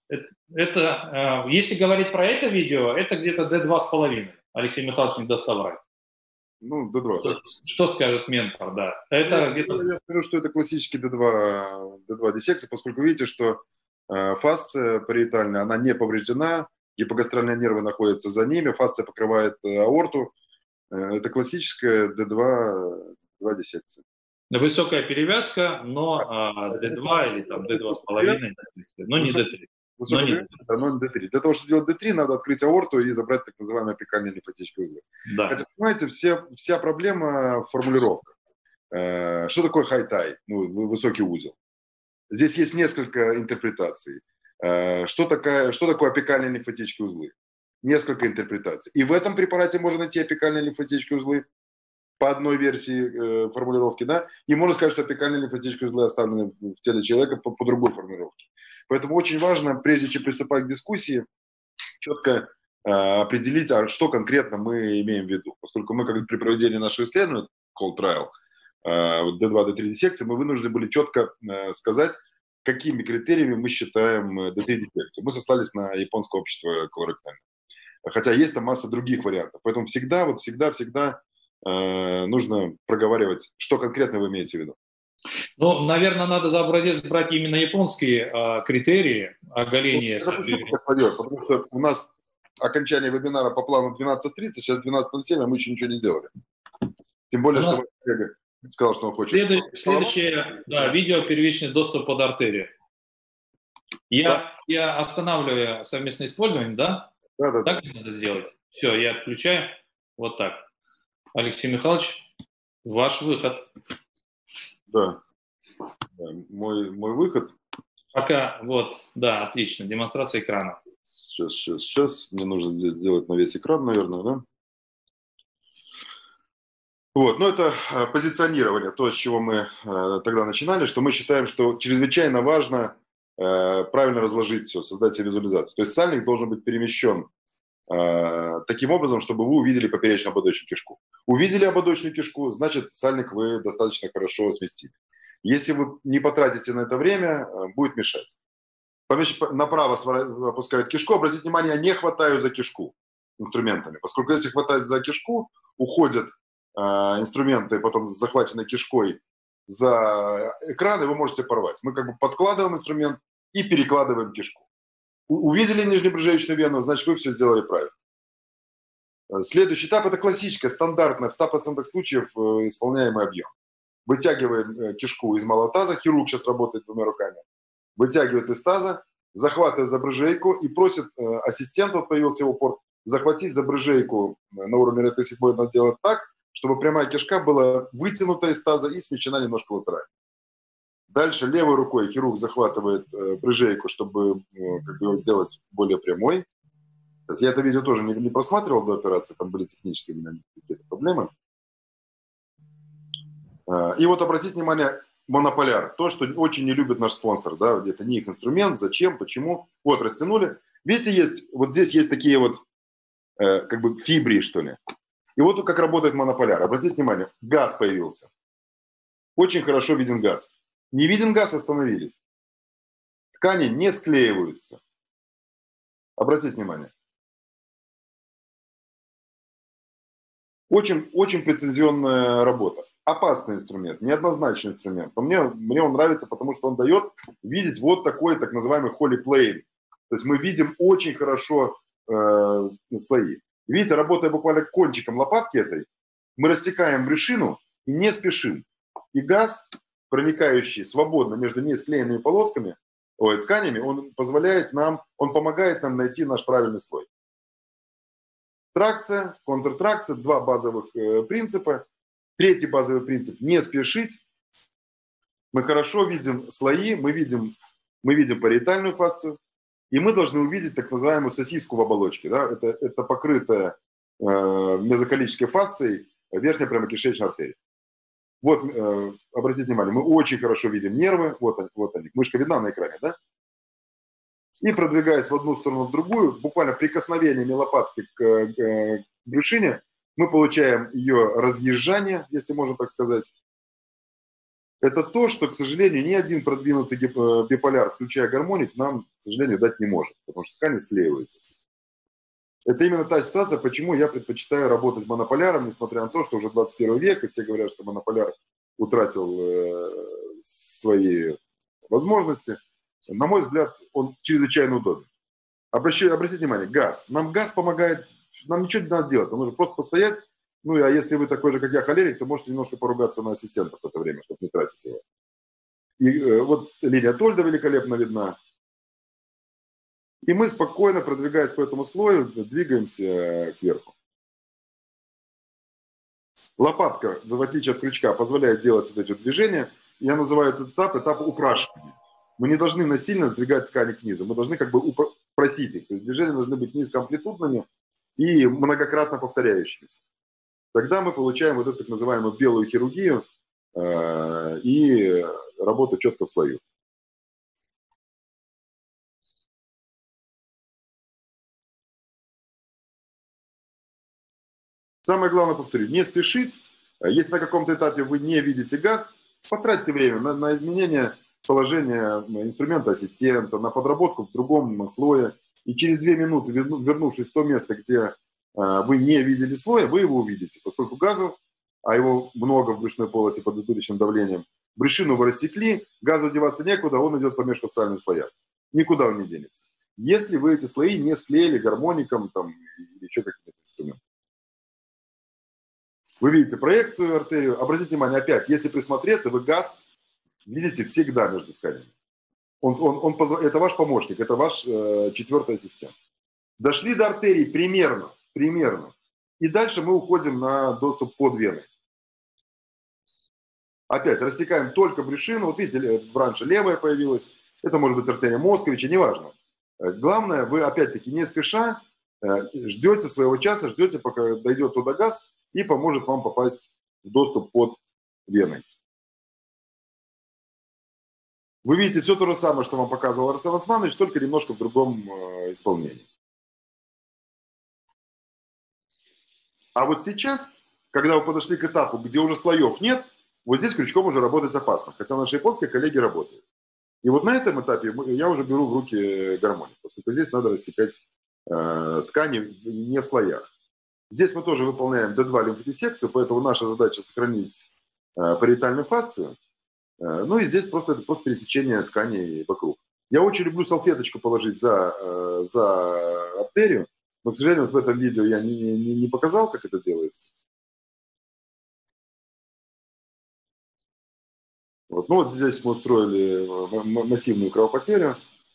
это, если говорить про это видео, это где-то дэ два с половиной. Алексей Михайлович не даст соврать. Ну, дэ два, что, да. Что скажет ментор, да. Это ну, где-то... Я скажу, что это классический дэ два, дэ два диссекция, поскольку видите, что э, фасция париетальная, она не повреждена, гипогастральные нервы находятся за ними, фасция покрывает э, аорту. Э, это классическая дэ два, дэ два диссекция. Высокая перевязка, но э, дэ два или там дэ два с половиной, но не дэ три. Высокая перевязка, да, но не дэ три. Для того, чтобы сделать дэ три, надо открыть аорту и забрать так называемые апикальные лимфатические узлы. Да. Хотя, понимаете, все, вся проблема в формулировках. Э, что такое хай-тай, ну, высокий узел? Здесь есть несколько интерпретаций. Э, что, такая, что такое апикальные лимфатические узлы? Несколько интерпретаций. И в этом препарате можно найти апикальные лимфатические узлы по одной версии э, формулировки, да, и можно сказать, что апикальные лимфатические узлы оставлены в теле человека по, по другой формулировке. Поэтому очень важно, прежде чем приступать к дискуссии, четко э, определить, а что конкретно мы имеем в виду. Поскольку мы, как при проведении нашего исследования, call trial, э, дэ два, дэ три диссекции, мы вынуждены были четко э, сказать, какими критериями мы считаем дэ три диссекцию. Мы сослались на японское общество колоректальное. Хотя есть там масса других вариантов. Поэтому всегда, вот всегда, всегда э, нужно проговаривать, что конкретно вы имеете в виду. Ну, наверное, надо за образец брать именно японские э, критерии оголения. Ну, потому что у нас окончание вебинара по плану двенадцать тридцать, сейчас двенадцать ноль семь, а мы еще ничего не сделали. Тем более, нас... что коллега сказал, что он хочет. Следующее, следующее да, видео «Первичный доступ под артерию». Я, да. я останавливаю совместное использование, да? Да, да. Так да. надо сделать. Все, я отключаю. Вот так. Алексей Михайлович, ваш выход. Да. да. Мой, мой выход. Пока, вот, да, отлично. Демонстрация экрана. Сейчас, сейчас, сейчас. Мне нужно здесь сделать на весь экран, наверное, да? Вот, ну это позиционирование, то, с чего мы э, тогда начинали, что мы считаем, что чрезвычайно важно э, правильно разложить все, создать себе визуализацию. То есть сальник должен быть перемещен э, таким образом, чтобы вы увидели поперечную ободочную кишку. Увидели ободочную кишку, значит, сальник вы достаточно хорошо сместили. Если вы не потратите на это время, э, будет мешать. Помещ... Направо опускают кишку, обратите внимание, я не хватаю за кишку инструментами, поскольку если хватать за кишку, уходят инструменты потом с захваченной кишкой за экран, и вы можете порвать. Мы как бы подкладываем инструмент и перекладываем кишку. Увидели нижнебрыжеечную вену, значит, вы все сделали правильно. Следующий этап – это классическая, стандартная, в ста процентах случаев исполняемый объем. Вытягиваем кишку из малого таза, хирург сейчас работает двумя руками, вытягивает из таза, захватывает за брыжейку и просит ассистента, вот появился его порт, захватить за брыжейку на уровне рта сигмоида, надо делать так, чтобы прямая кишка была вытянута из таза и смещена немножко латерально. Дальше левой рукой хирург захватывает э, брыжейку, чтобы э, как бы, сделать более прямой. Я это видео тоже не, не просматривал до операции, там были технические какие-то проблемы. Э, и вот обратите внимание, монополяр, то, что очень не любит наш спонсор, да, это не их инструмент, зачем, почему. Вот, растянули. Видите, есть, вот здесь есть такие вот э, как бы фибрии, что ли. И вот как работает монополяр. Обратите внимание, газ появился. Очень хорошо виден газ. Не виден газ, остановились. Ткани не склеиваются. Обратите внимание. Очень, очень прецизионная работа. Опасный инструмент, неоднозначный инструмент. Но мне, мне он нравится, потому что он дает видеть вот такой так называемый holy plane. То есть мы видим очень хорошо э, слои. Видите, работая буквально кончиком лопатки этой, мы рассекаем брюшину и не спешим. И газ, проникающий свободно между несклеенными полосками, ой, тканями, он позволяет нам, он помогает нам найти наш правильный слой. Тракция, контртракция, два базовых э, принципа. Третий базовый принцип – не спешить. Мы хорошо видим слои, мы видим, мы видим париетальную фасцию, и мы должны увидеть так называемую сосиску в оболочке. Да? Это, это покрытая э, мезоколической фасцией верхняя прямокишечная артерия. Вот, э, обратите внимание, мы очень хорошо видим нервы, вот они, вот они, мышка видна на экране, да? И продвигаясь в одну сторону, в другую, буквально прикосновениями лопатки к, к брюшине, мы получаем ее разъезжание, если можно так сказать. Это то, что, к сожалению, ни один продвинутый биполяр, включая гармоник, нам, к сожалению, дать не может, потому что ткани склеиваются. Это именно та ситуация, почему я предпочитаю работать монополяром, несмотря на то, что уже двадцать первый век, и все говорят, что монополяр утратил э, свои возможности. На мой взгляд, он чрезвычайно удобен. Обращаю, обратите внимание, газ. Нам газ помогает, нам ничего не надо делать, нам нужно просто постоять. Ну, а если вы такой же, как я, холерик, то можете немножко поругаться на ассистента в это время, чтобы не тратить его. И э, вот линия Тольда великолепно видна. И мы спокойно, продвигаясь по этому слою, двигаемся кверху. Лопатка, в отличие от крючка, позволяет делать вот эти вот движения. Я называю этот этап этап упрашивания. Мы не должны насильно сдвигать ткани к низу. Мы должны как бы упросить их. То есть движения должны быть низкоамплитудными и многократно повторяющимися. Тогда мы получаем вот эту так называемую белую хирургию э, и работу четко в слою. Самое главное, повторю, не спешить. Если на каком-то этапе вы не видите газ, потратьте время на, на изменение положения инструмента ассистента, на подработку в другом слое. И через две минуты, вернувшись в то место, где вы не видели слоя, вы его увидите. Поскольку газу, а его много в брюшной полости под избыточным давлением, брюшину вы рассекли, газу деваться некуда, он идет по межфасциальным слоям. Никуда он не денется. Если вы эти слои не склеили гармоником там, или еще каким-то инструментом. Вы видите проекцию артерию. Обратите внимание, опять, если присмотреться, вы газ видите всегда между тканями. Он, он, он, это ваш помощник, это ваш э, четвертый ассистент. Дошли до артерии примерно, примерно. И дальше мы уходим на доступ под веной. Опять рассекаем только брюшину. Вот видите, раньше левая появилась. Это может быть артерия Московича, неважно. Главное, вы опять-таки не спеша ждете своего часа, ждете, пока дойдет туда газ и поможет вам попасть в доступ под веной. Вы видите все то же самое, что вам показывал Арсен Османович, только немножко в другом исполнении. А вот сейчас, когда вы подошли к этапу, где уже слоев нет, вот здесь крючком уже работать опасно. Хотя наши японские коллеги работают. И вот на этом этапе я уже беру в руки гармоник, поскольку здесь надо рассекать э, ткани не в слоях. Здесь мы тоже выполняем дэ два лимфодиссекцию, поэтому наша задача сохранить э, париетальную фасцию. Э, ну и здесь просто, это просто пересечение тканей вокруг. Я очень люблю салфеточку положить за, э, за артерию, но, к сожалению, вот в этом видео я не, не, не показал, как это делается. Вот. Ну вот здесь мы устроили массивную кровопотерю.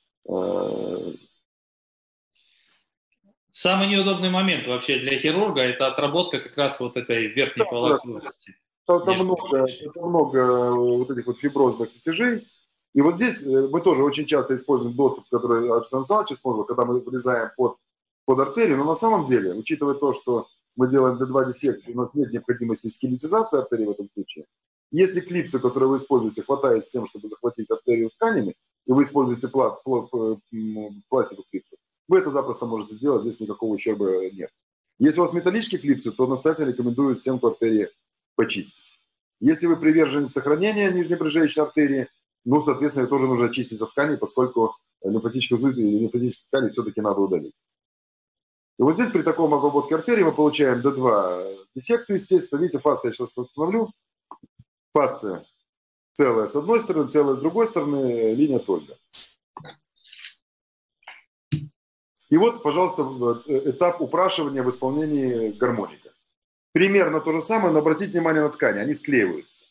Самый неудобный момент вообще для хирурга – это отработка как раз вот этой верхней полосы окружности. Там много, много вот этих вот фиброзных растяжей. И вот здесь мы тоже очень часто используем доступ, который Александр Александрович использовал, когда мы влезаем под, под артерию. Но на самом деле, учитывая то, что мы делаем дэ два диссекцию, у нас нет необходимости скелетизации артерии в этом случае. Если клипсы, которые вы используете, хватает с тем, чтобы захватить артерию с тканями, и вы используете пла пла пластиковые клипсы, вы это запросто можете сделать, здесь никакого ущерба нет. Если у вас металлические клипсы, то настоятельно рекомендую стенку артерии почистить. Если вы приверженец сохранения нижнебрюшечной артерии, ну, соответственно, ее тоже нужно очистить от тканей, поскольку лимфатические узлы и лимфатические ткани все-таки надо удалить. И вот здесь при таком обработке артерии мы получаем дэ два диссекцию, естественно. Видите, фасция я сейчас остановлю. Фасция целая с одной стороны, целая с другой стороны, линия Тольда. И вот, пожалуйста, этап упрашивания в исполнении гармоника. Примерно то же самое, но обратите внимание на ткани, они склеиваются.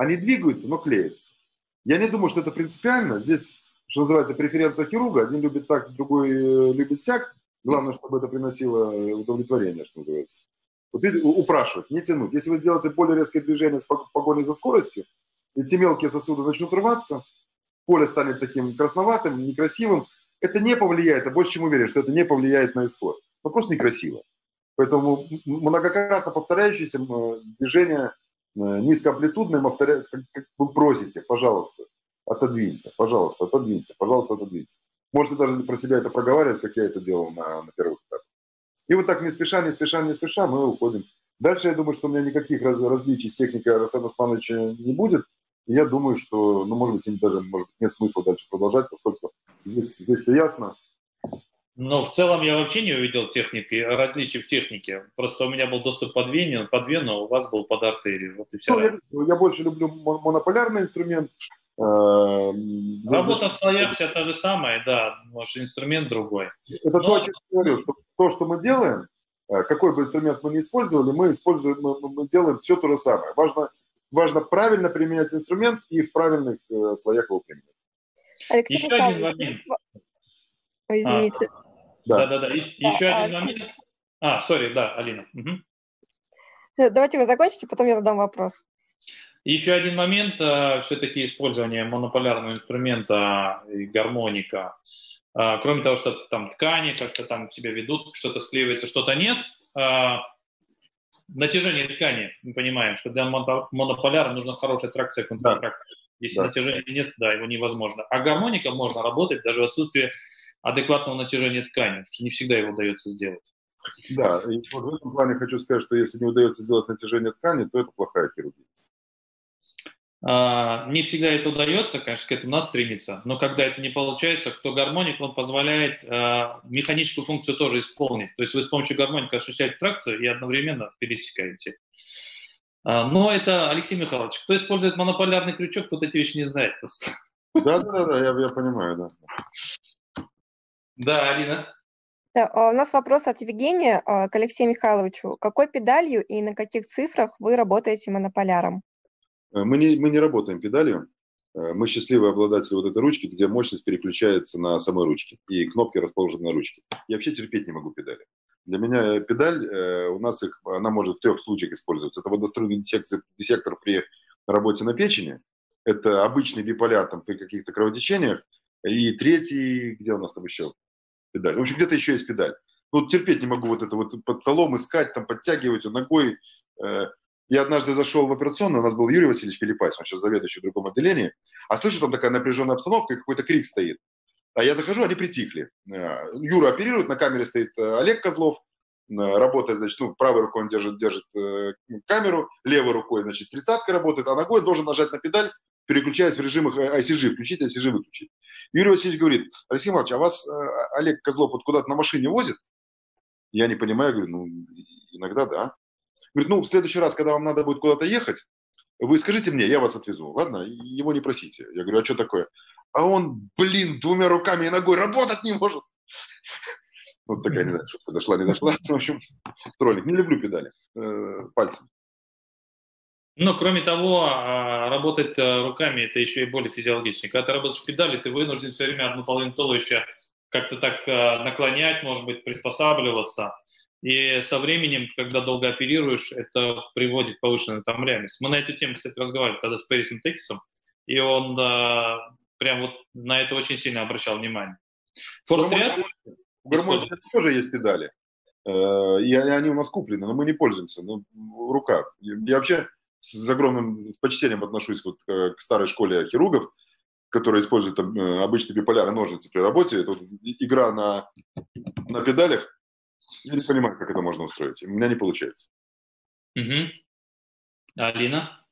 они двигаются, но клеятся. Я не думаю, что это принципиально. Здесь, что называется, преференция хирурга. Один любит так, другой любит сяк. Главное, чтобы это приносило удовлетворение, что называется. Вот видите, упрашивать, не тянуть. Если вы сделаете более резкое движение с погоней за скоростью, эти мелкие сосуды начнут рваться, поле станет таким красноватым, некрасивым. Это не повлияет, я больше чем уверен, что это не повлияет на исход. Но просто некрасиво. Поэтому многократно повторяющиеся движения низкоамплитудные, повторяют, как вы просите, пожалуйста, отодвинься, пожалуйста, отодвинься, пожалуйста, отодвинься. Можете даже про себя это проговаривать, как я это делал на, на первых этапах. И вот так не спеша, не спеша, не спеша мы уходим. Дальше я думаю, что у меня никаких раз, различий с техникой Арсена Османовича не будет. И я думаю, что, ну, может быть, даже может, нет смысла дальше продолжать, поскольку здесь, здесь все ясно. Но в целом я вообще не увидел техники, различий в технике. Просто у меня был доступ под вену, под вену, у вас был под артерию. Вот и вся ну, я, я больше люблю монополярный инструмент. Работа в слоях вся та же самая, да, может, инструмент другой. Это Но... то, о чем я говорю, что то, что мы делаем, какой бы инструмент мы ни использовали, мы используем, мы, мы делаем все то же самое. Важно, важно правильно применять инструмент и в правильных э, слоях его применять. Алексей Еще Михайлович, один момент. Ой, извините. А, да, да, да. да. Еще а, один момент. А, сори, да, Алина. Угу. Давайте вы закончите, потом я задам вопрос. Еще один момент, все-таки использование монополярного инструмента и гармоника. Кроме того, что там ткани как-то там себя ведут, что-то склеивается, что-то нет. Натяжение ткани, мы понимаем, что для монополяра нужна хорошая тракция, контракция. Если да. натяжения нет, да, его невозможно. А гармоника можно работать даже в отсутствии адекватного натяжения ткани, потому что не всегда его удается сделать. Да, и вот в этом плане хочу сказать, что если не удается сделать натяжение ткани, то это плохая хирургия. Не всегда это удается, конечно, к этому надо стремиться, но когда это не получается, то гармоник, он позволяет механическую функцию тоже исполнить. То есть вы с помощью гармоника осуществляете тракцию и одновременно пересекаете. Но это, Алексей Михайлович, кто использует монополярный крючок, тот эти вещи не знает просто. Да-да-да, я, я понимаю, да. Да, Алина. Да, у нас вопрос от Евгения к Алексею Михайловичу. Какой педалью и на каких цифрах вы работаете монополяром? Мы не, мы не работаем педалью, мы счастливые обладатели вот этой ручки, где мощность переключается на самой ручке, и кнопки расположены на ручке. Я вообще терпеть не могу педали. Для меня педаль, у нас их, она может в трех случаях использоваться. Это водоструйный диссектор при работе на печени, это обычный биполяр там, при каких-то кровотечениях, и третий, где у нас там еще педаль? В общем, где-то еще есть педаль. Ну, терпеть не могу вот это вот под столом искать, там подтягивать ногой. Я однажды зашел в операционную, у нас был Юрий Васильевич Пилипайс, он сейчас заведующий в другом отделении, а слышу, там такая напряженная обстановка, и какой-то крик стоит. А я захожу, они притихли. Юра оперирует, на камере стоит Олег Козлов, работает, значит, ну, правой рукой он держит, держит камеру, левой рукой, значит, тридцаткой работает, а ногой должен нажать на педаль, переключаясь в режимах ай си джи, включить ай си джи, выключить. Юрий Васильевич говорит: Алексей Иванович, а вас Олег Козлов вот куда-то на машине возит? Я не понимаю, говорю, ну, иногда да. Говорит, ну, в следующий раз, когда вам надо будет куда-то ехать, вы скажите мне, я вас отвезу, ладно? Его не просите. Я говорю, а что такое? А он, блин, двумя руками и ногой работать не может. Вот такая, не знаю, что дошла, не дошла. В общем, троллик. Не люблю педали. Пальцем. Ну, кроме того, работать руками – это еще и более физиологично. Когда ты работаешь в педали, ты вынужден все время одну половину туловища как-то так наклонять, может быть, приспосабливаться. И со временем, когда долго оперируешь, это приводит к повышенной утомляемости. Мы на эту тему, кстати, разговаривали тогда с Пэрисом Текисом, и он да, прям вот на это очень сильно обращал внимание. Форс-ряд? У гармонии тоже есть педали, и они у нас куплены, но мы не пользуемся, ну, рука. Я вообще с огромным почтением отношусь вот к старой школе хирургов, которые используют там обычные биполярные ножницы при работе. Это вот игра на, на педалях. Я не понимаю, как это можно устроить. У меня не получается. Угу. Алина?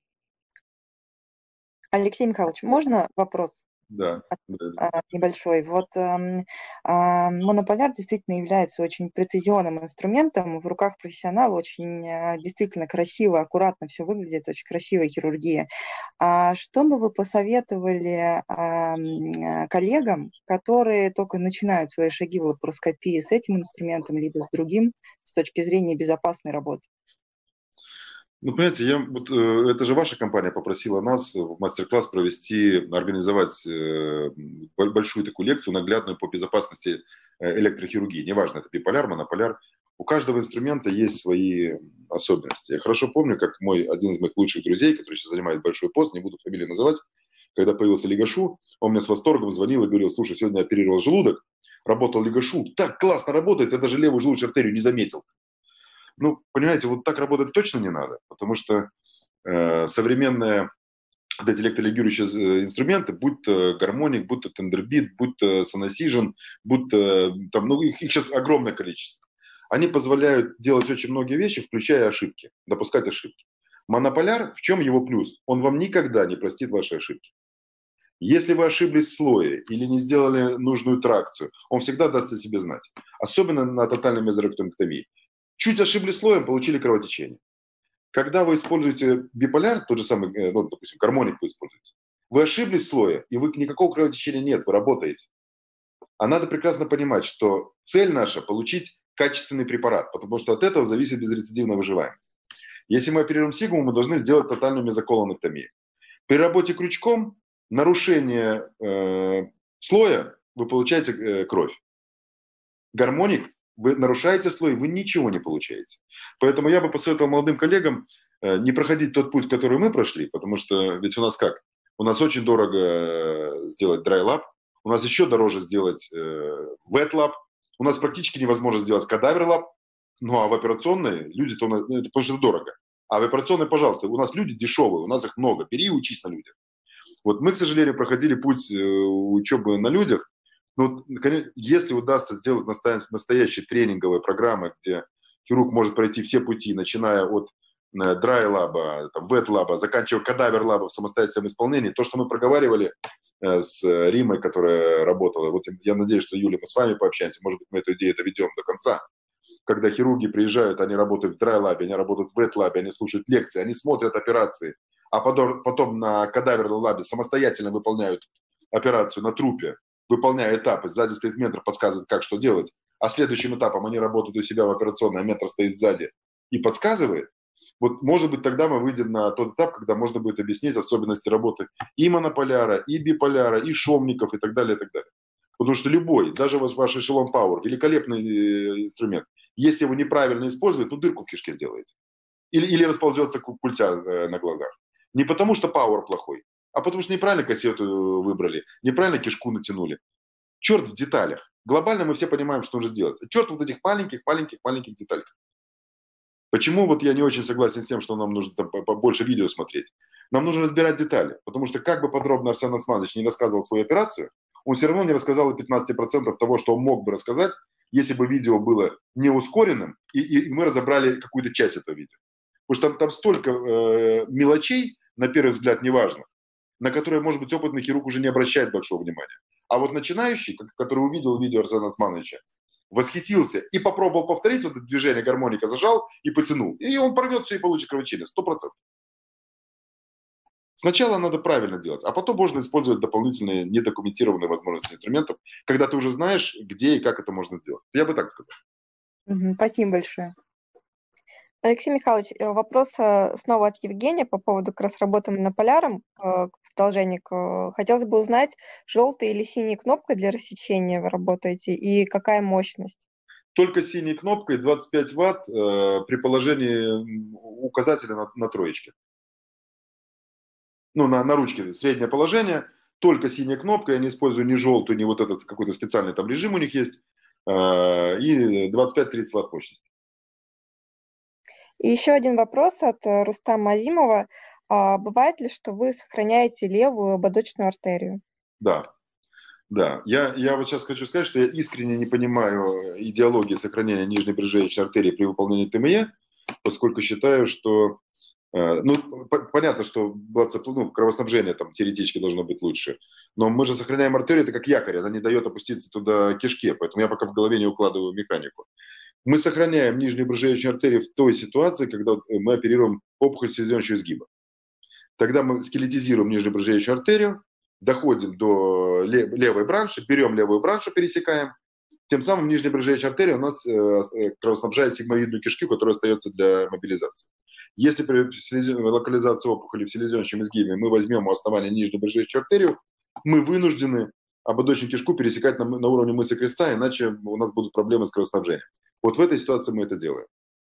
Алексей Михайлович, можно вопрос? Да. Небольшой. Вот э, э, монополяр действительно является очень прецизионным инструментом. В руках профессионала очень э, действительно красиво, аккуратно все выглядит, очень красивая хирургия. А что бы вы посоветовали э, коллегам, которые только начинают свои шаги в лапароскопии с этим инструментом, либо с другим, с точки зрения безопасной работы? Ну, понимаете, я, вот, э, это же ваша компания попросила нас в мастер-класс провести, организовать э, большую такую лекцию, наглядную по безопасности электрохирургии. Неважно, это биполяр, монополяр. У каждого инструмента есть свои особенности. Я хорошо помню, как мой, один из моих лучших друзей, который сейчас занимает большой пост, не буду фамилию называть, когда появился Лигашу, он мне с восторгом звонил и говорил: слушай, сегодня я оперировал желудок, работал Лигашу, так классно работает, я даже левую желудочную артерию не заметил. Ну, понимаете, вот так работать точно не надо, потому что э, современные вот эти электролегирующие инструменты, будь то гармоник, будь то тендербит, будь то соносижен, будь то, там, ну, их, их сейчас огромное количество, они позволяют делать очень многие вещи, включая ошибки, допускать ошибки. Монополяр, в чем его плюс? Он вам никогда не простит ваши ошибки. Если вы ошиблись в слое или не сделали нужную тракцию, он всегда даст о себе знать. Особенно на тотальной мезоректомии. Чуть ошиблись слоем, получили кровотечение. Когда вы используете биполяр, тот же самый, ну, допустим, гармоник вы используете, вы ошиблись в слое, и вы, никакого кровотечения нет, вы работаете. А надо прекрасно понимать, что цель наша – получить качественный препарат, потому что от этого зависит безрецидивная выживаемость. Если мы оперируем сигму, мы должны сделать тотальную мезоколонэктомию. При работе крючком, нарушение э, слоя, вы получаете э, кровь. Гармоник, вы нарушаете слой, вы ничего не получаете. Поэтому я бы посоветовал молодым коллегам э, не проходить тот путь, который мы прошли, потому что ведь у нас как? У нас очень дорого сделать dry lab, у нас еще дороже сделать э, wet lab, у нас практически невозможно сделать кадавер lab, ну а в операционной люди-то у нас, ну, это потому что дорого. А в операционной, пожалуйста, у нас люди дешевые, у нас их много, бери и учись на людях. Вот мы, к сожалению, проходили путь э, учебы на людях. Но, конечно, если удастся сделать настоящие тренинговые программы, где хирург может пройти все пути, начиная от dry lab, там, wet lab, заканчивая кадавер lab в самостоятельном исполнении, то, что мы проговаривали э, с Римой, которая работала, вот я надеюсь, что, Юля, мы с вами пообщаемся, может быть, мы эту идею доведем до конца. Когда хирурги приезжают, они работают в dry lab, они работают в wet lab, они слушают лекции, они смотрят операции, а потом, потом на кадаверном лабе самостоятельно выполняют операцию на трупе, выполняя этапы, сзади стоит метр, подсказывает, как что делать, а следующим этапом они работают у себя в операционной, а метр стоит сзади и подсказывает. Вот, может быть, тогда мы выйдем на тот этап, когда можно будет объяснить особенности работы и монополяра, и биполяра, и шовников, и так далее, и так далее. Потому что любой, даже вот ваш эшелон Power, великолепный инструмент, если его неправильно использовать, ну дырку в кишке сделаете. Или, или расползется культя на глазах. Не потому что Power плохой, а потому что неправильно кассету выбрали, неправильно кишку натянули. Черт в деталях. Глобально мы все понимаем, что нужно сделать. Черт вот этих маленьких, маленьких, маленьких детальках. Почему вот я не очень согласен с тем, что нам нужно там побольше видео смотреть? Нам нужно разбирать детали. Потому что как бы подробно Арсен Османович не рассказывал свою операцию, он все равно не рассказал и пятнадцать процентов того, что он мог бы рассказать, если бы видео было не ускоренным, и, и мы разобрали какую-то часть этого видео. Потому что там, там столько э, мелочей, на первый взгляд, неважно, на которые, может быть, опытный хирург уже не обращает большого внимания. А вот начинающий, который увидел видео Арсена Османовича, восхитился и попробовал повторить вот это движение гармоника, зажал и потянул. И он порвется и получит кровотечение, сто процентов. Сначала надо правильно делать, а потом можно использовать дополнительные недокументированные возможности инструментов, когда ты уже знаешь, где и как это можно сделать. Я бы так сказал. Спасибо большое. Алексей Михайлович, вопрос снова от Евгения по поводу как раз работы монополяром. Продолжение. Хотелось бы узнать, желтой или синей кнопкой для рассечения вы работаете и какая мощность? Только синей кнопкой двадцать пять ватт э, при положении указателя на, на троечке. Ну, на, на ручке среднее положение, только синяя кнопка, я не использую ни желтую, ни вот этот какой-то специальный там режим у них есть, э, и двадцать пять тридцать ватт мощность. И еще один вопрос от Рустама Азимова. А бывает ли, что вы сохраняете левую ободочную артерию? Да, да. Я, я вот сейчас хочу сказать, что я искренне не понимаю идеологии сохранения нижней брюшной артерии при выполнении ТМЕ, поскольку считаю, что ну, понятно, что ну, кровоснабжение там теоретически должно быть лучше, но мы же сохраняем артерию, это как якорь, она не дает опуститься туда кишке, поэтому я пока в голове не укладываю механику. Мы сохраняем нижнюю брюшную артерию в той ситуации, когда мы оперируем опухоль селезеночного изгиба. Тогда мы скелетизируем нижнюю брюшную артерию, доходим до левой бранши, берем левую браншу, пересекаем, тем самым нижняя брюшная артерия у нас кровоснабжает сигмовидную кишку, которая остается для мобилизации. Если при локализации опухоли в селезеночном изгибе мы возьмем у основания нижнюю брюшную артерию, мы вынуждены ободочную кишку пересекать на, на уровне мыса креста, иначе у нас будут проблемы с кровоснабжением. Вот в этой ситуации мы это делаем.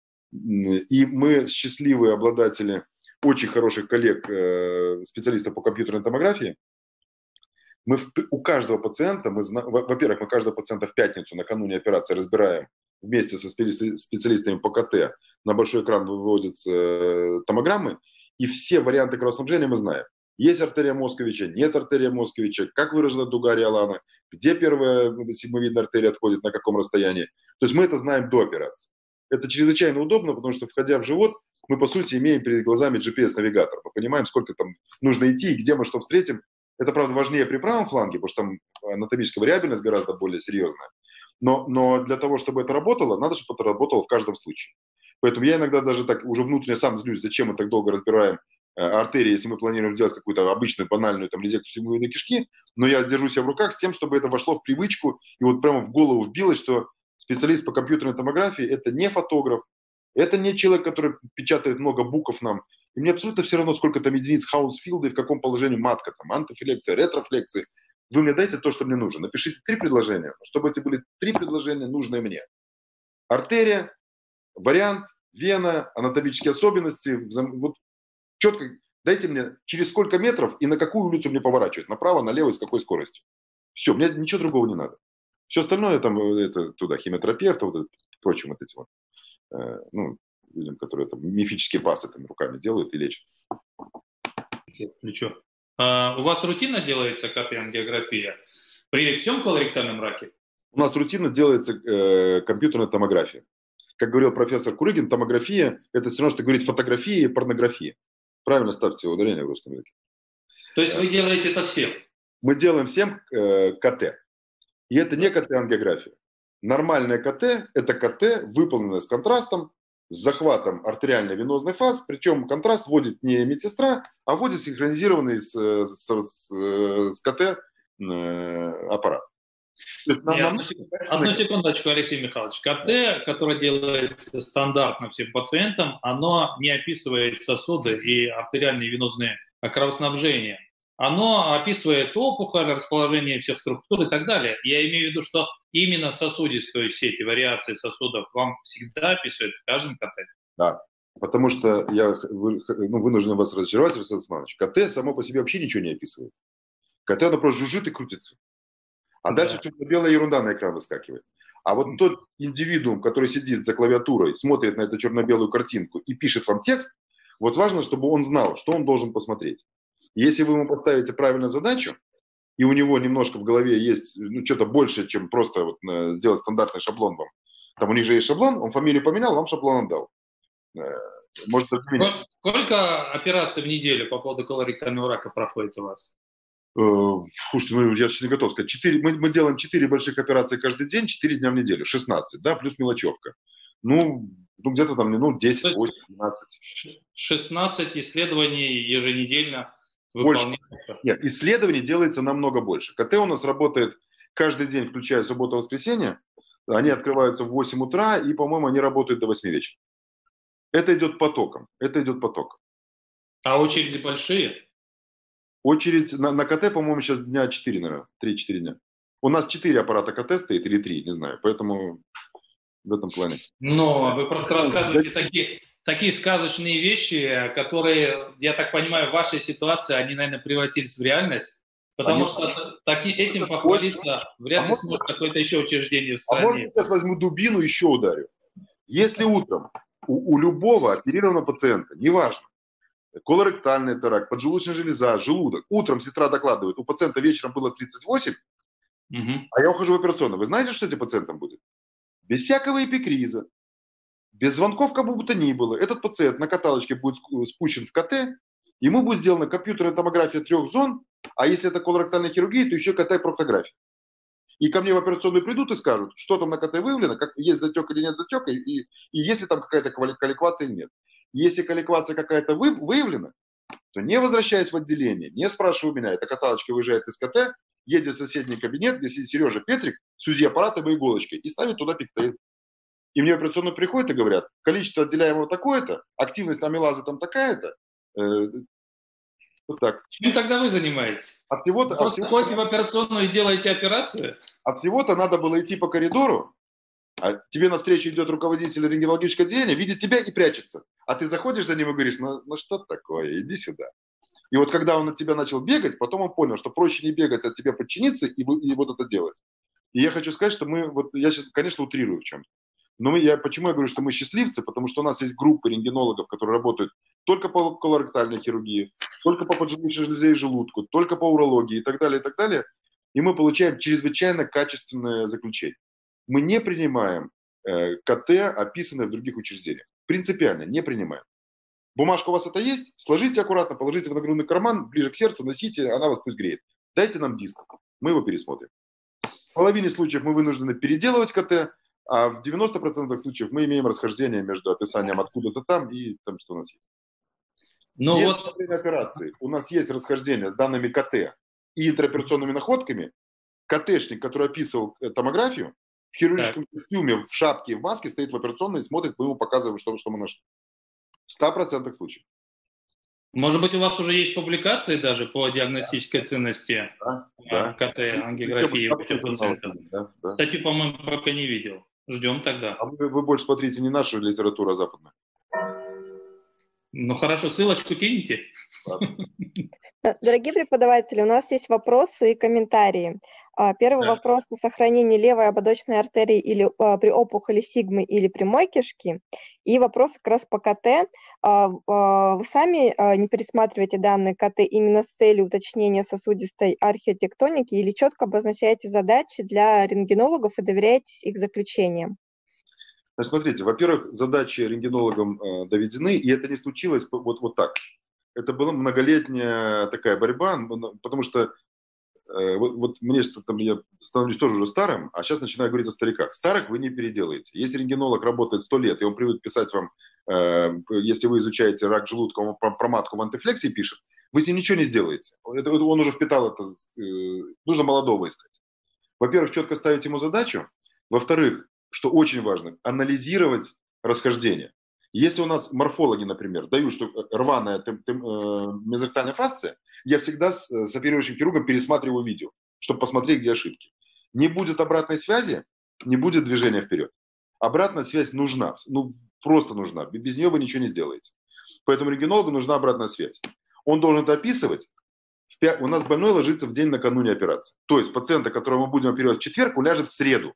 И мы счастливые обладатели очень хороших коллег, специалистов по компьютерной томографии. Мы в, у каждого пациента, мы, во-первых, мы каждого пациента в пятницу накануне операции разбираем вместе со специалистами по КТ, на большой экран выводятся томограммы, и все варианты кровоснабжения мы знаем. Есть артерия Московича, нет артерия Московича, как выражена дуга Риолана, где первая сигмовидная артерия отходит, на каком расстоянии. То есть мы это знаем до операции. Это чрезвычайно удобно, потому что, входя в живот, мы, по сути, имеем перед глазами джи пи эс-навигатор. Мы понимаем, сколько там нужно идти и где мы что встретим. Это, правда, важнее при правом фланге, потому что там анатомическая вариабельность гораздо более серьезная. Но, но для того, чтобы это работало, надо, чтобы это работало в каждом случае. Поэтому я иногда даже так уже внутренне сам злюсь, зачем мы так долго разбираем э, артерии, если мы планируем сделать какую-то обычную банальную там, резекцию сигмовидной кишки, но я держу себя в руках с тем, чтобы это вошло в привычку и вот прямо в голову вбилось, что специалист по компьютерной томографии – это не фотограф, это не человек, который печатает много букв нам. И мне абсолютно все равно, сколько там единиц Хаусфилда и в каком положении матка, там, антифлекция, ретрофлекции. Вы мне дайте то, что мне нужно. Напишите три предложения, чтобы эти были три предложения, нужные мне. Артерия, вариант, вена, анатомические особенности. Вот четко дайте мне, через сколько метров и на какую улицу мне поворачивать. Направо, налево и с какой скоростью. Все, мне ничего другого не надо. Все остальное, там, это туда, химиотерапевт, вот, прочим, вот эти вот, э, ну, людям, которые там мифические пасы там, руками делают и лечат. Плечо. А, у вас рутинно делается КТ-ангиография при всем колоректальном раке? У нас рутинно делается э, компьютерная томография. Как говорил профессор Курыгин, томография – это все равно, что говорить фотография и порнография. Правильно ставьте ударение в русском языке. То есть вы делаете это всем? Мы делаем всем э, КТ. И это не КТ-ангиография. Нормальная КТ – это КТ, выполненная с контрастом, с захватом артериальной венозной фаз, причем контраст вводит не медсестра, а вводит синхронизированный с, с, с, с КТ э, аппарат. Нет, нам, одну, одну секундочку, Алексей Михайлович. КТ, которое делается стандартно всем пациентам, оно не описывает сосуды и артериальные венозные кровоснабжения. Оно описывает опухоль, расположение всех структур и так далее. Я имею в виду, что именно сосудистую сеть, вариации сосудов вам всегда описывает в каждом КТ. Да, потому что я ну, вынужден вас разочаровать, Александр Османович. КТ само по себе вообще ничего не описывает. КТ, оно просто жужжит и крутится. А да. Дальше что-то белая ерунда на экран выскакивает. А вот тот индивидуум, который сидит за клавиатурой, смотрит на эту черно-белую картинку и пишет вам текст, вот важно, чтобы он знал, что он должен посмотреть. Если вы ему поставите правильную задачу, и у него немножко в голове есть ну, что-то больше, чем просто вот, э, сделать стандартный шаблон вам. Там у них же есть шаблон, он фамилию поменял, вам шаблон отдал. Э, может, сколько, сколько операций в неделю по поводу колоректального рака проходит у вас? Э, слушайте, ну я сейчас не готов сказать. четыре, мы, мы делаем четыре больших операции каждый день, четыре дня в неделю, шестнадцать, да, плюс мелочевка. Ну, ну где-то там ну, десять, восемь, двенадцать. шестнадцать исследований еженедельно. Больше. Нет, исследований делается намного больше. КТ у нас работает каждый день, включая субботу и воскресенье. Они открываются в восемь утра, и, по-моему, они работают до восьми вечера. Это идет потоком. Это идет потоком. А очереди большие? Очередь на, на КТ, по-моему, сейчас дня четыре, наверное. три-четыре дня. У нас четыре аппарата КТ стоит, или три, не знаю. Поэтому в этом плане. Но вы просто рассказываете такие... Такие сказочные вещи, которые, я так понимаю, в вашей ситуации, они, наверное, превратились в реальность, потому они... что таки, этим похвалиться вряд ли а сможет какое-то еще учреждение в стране. А можно я сейчас возьму дубину и еще ударю? Если утром у, у любого оперированного пациента, неважно, колоректальный рак, поджелудочная железа, желудок, утром сестра докладывает, у пациента вечером было тридцать восемь, угу. А я ухожу в операционную. Вы знаете, что с этим пациентом будет? Без всякого эпикриза. Без звонков как бы то ни было. Этот пациент на каталочке будет спущен в КТ, ему будет сделана компьютерная томография трех зон, а если это колоректальная хирургия, то еще КТ и проктография. И ко мне в операционную придут и скажут, что там на КТ выявлено, как, есть затек или нет затека, и, и, и есть ли там какая-то колликвация или нет. Если колликвация какая-то вы, выявлена, то не возвращаясь в отделение, не спрашивая у меня, эта каталочка выезжает из КТ, едет в соседний кабинет, где сидит Сережа Петрик с УЗИ-аппаратом и иголочкой, и ставит туда пиктейл. И мне в операционную приходят и говорят, количество отделяемого такое-то, активность амилазы там такая-то. Э, вот так. Чем тогда вы занимаетесь? От всего-то, Вы просто ходите в операционную и делаете операцию? От всего-то надо было идти по коридору, а тебе навстречу идет руководитель рентгенологического отделения, видит тебя и прячется. А ты заходишь за ним и говоришь, ну, ну что такое, иди сюда. И вот когда он от тебя начал бегать, потом он понял, что проще не бегать, а тебе подчиниться и, и вот это делать. И я хочу сказать, что мы, вот я сейчас, конечно, утрирую в чем-то. Но мы, я, почему я говорю, что мы счастливцы? Потому что у нас есть группа рентгенологов, которые работают только по колоректальной хирургии, только по поджелудочной железе и желудку, только по урологии и так далее, и так далее. И мы получаем чрезвычайно качественное заключение. Мы не принимаем э, КТ, описанное в других учреждениях. Принципиально не принимаем. Бумажка у вас это есть? Сложите аккуратно, положите в нагрудный карман, ближе к сердцу, носите, она вас пусть греет. Дайте нам диск, мы его пересмотрим. В половине случаев мы вынуждены переделывать КТ, а в девяноста процентах случаев мы имеем расхождение между описанием откуда-то там и тем, что у нас есть. Ну Если вот... во время операции у нас есть расхождение с данными КТ и интраоперационными находками, КТшник, который описывал томографию, в хирургическом так. костюме, в шапке и в маске стоит в операционной и смотрит, мы ему показываем, что, что мы нашли. В ста процентах случаев. Может быть, у вас уже есть публикации даже по диагностической ценности да, да. КТ, ангиографии у этих пациентов? Да, да. Кстати, по-моему, пока не видел. Ждем тогда. А вы, вы больше смотрите не нашу литературу, а западную. Ну хорошо, ссылочку киньте. Дорогие преподаватели, у нас есть вопросы и комментарии. Первый да. вопрос о сохранении левой ободочной артерии или при опухоли сигмы или прямой кишки. И вопрос как раз по КТ. Вы сами не пересматриваете данные КТ именно с целью уточнения сосудистой архитектоники или четко обозначаете задачи для рентгенологов и доверяетесь их заключениям? Значит, смотрите, во-первых, задачи рентгенологам э, доведены, и это не случилось вот, вот так. Это была многолетняя такая борьба, потому что э, вот, вот мне что там, я становлюсь тоже уже старым, а сейчас начинаю говорить о стариках. Старых вы не переделаете. Если рентгенолог работает сто лет, и он привык писать вам, э, если вы изучаете рак желудка, он про, про матку в антифлексии пишет, вы с ним ничего не сделаете. Это, он уже впитал это, э, нужно молодого искать. Во-первых, четко ставить ему задачу. Во-вторых, что очень важно, анализировать расхождение. Если у нас морфологи, например, дают, что рваная тем, тем, э, мезоктальная фасция, я всегда с, с оперирующим хирургом пересматриваю видео, чтобы посмотреть, где ошибки. Не будет обратной связи, не будет движения вперед. Обратная связь нужна, ну просто нужна, без нее вы ничего не сделаете. Поэтому рентгенологу нужна обратная связь. Он должен это описывать. В пя... У нас больной ложится в день накануне операции. То есть пациента, которого мы будем оперировать в четверг, уляжет в среду.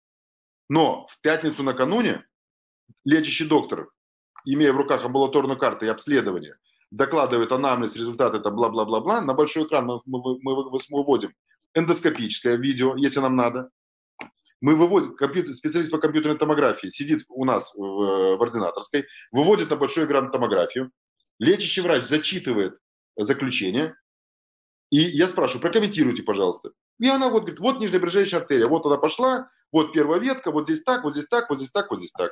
Но в пятницу накануне лечащий доктор, имея в руках амбулаторную карту и обследование, докладывает анамнез, результаты, это бла-бла-бла-бла, на большой экран мы, мы, мы, мы выводим эндоскопическое видео, если нам надо. Мы выводим, компьютер, специалист по компьютерной томографии сидит у нас в, в ординаторской, выводит на большой экран томографию, лечащий врач зачитывает заключение, и я спрашиваю, прокомментируйте, пожалуйста. И она вот говорит, вот нижняя брюшечная артерия, вот она пошла, вот первая ветка, вот здесь так, вот здесь так, вот здесь так, вот здесь так.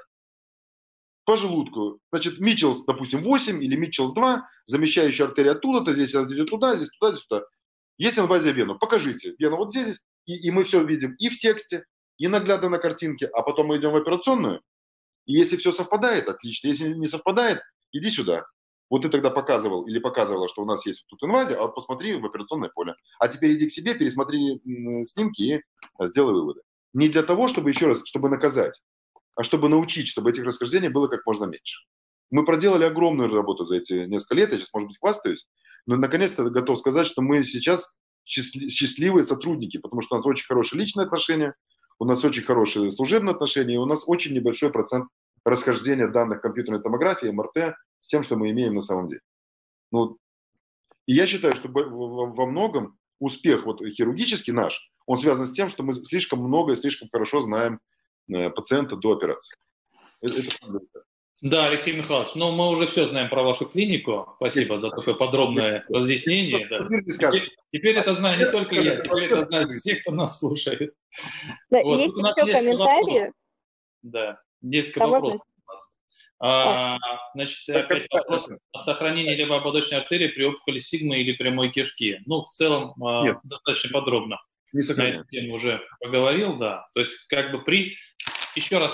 По желудку. Значит, Митчелс, допустим, восемь или Митчелс два, замещающая артерия оттуда-то, здесь она идет туда, здесь туда, здесь туда. Есть инвазия в вену, покажите. Вена вот здесь, и, и мы все видим и в тексте, и наглядно на картинке, а потом мы идем в операционную. И если все совпадает, отлично. Если не совпадает, иди сюда. Вот ты тогда показывал или показывала, что у нас есть тут инвазия, а вот посмотри в операционное поле. А теперь иди к себе, пересмотри снимки и сделай выводы. Не для того, чтобы еще раз, чтобы наказать, а чтобы научить, чтобы этих расхождений было как можно меньше. Мы проделали огромную работу за эти несколько лет, я сейчас, может быть, хвастаюсь, но наконец-то готов сказать, что мы сейчас счастливые сотрудники, потому что у нас очень хорошие личные отношения, у нас очень хорошие служебные отношения, и у нас очень небольшой процент расхождения данных компьютерной томографии, эм эр тэ, с тем, что мы имеем на самом деле. Ну, и я считаю, что во многом успех вот хирургический наш, он связан с тем, что мы слишком много и слишком хорошо знаем пациента до операции. Это, это... Да, Алексей Михайлович, ну мы уже все знаем про вашу клинику. Спасибо за такое подробное разъяснение. Да. Теперь, теперь это знаю не только я, теперь это знают все, кто нас слушает. Да, вот. Есть еще комментарии. Вопрос. Да, несколько Там вопросов у нас. А, значит, опять вопрос о сохранении левоободочной артерии при опухоли сигмы или прямой кишки. Ну, в целом, Нет. достаточно подробно. Не на эту тему уже поговорил, да. То есть, как бы при... Еще раз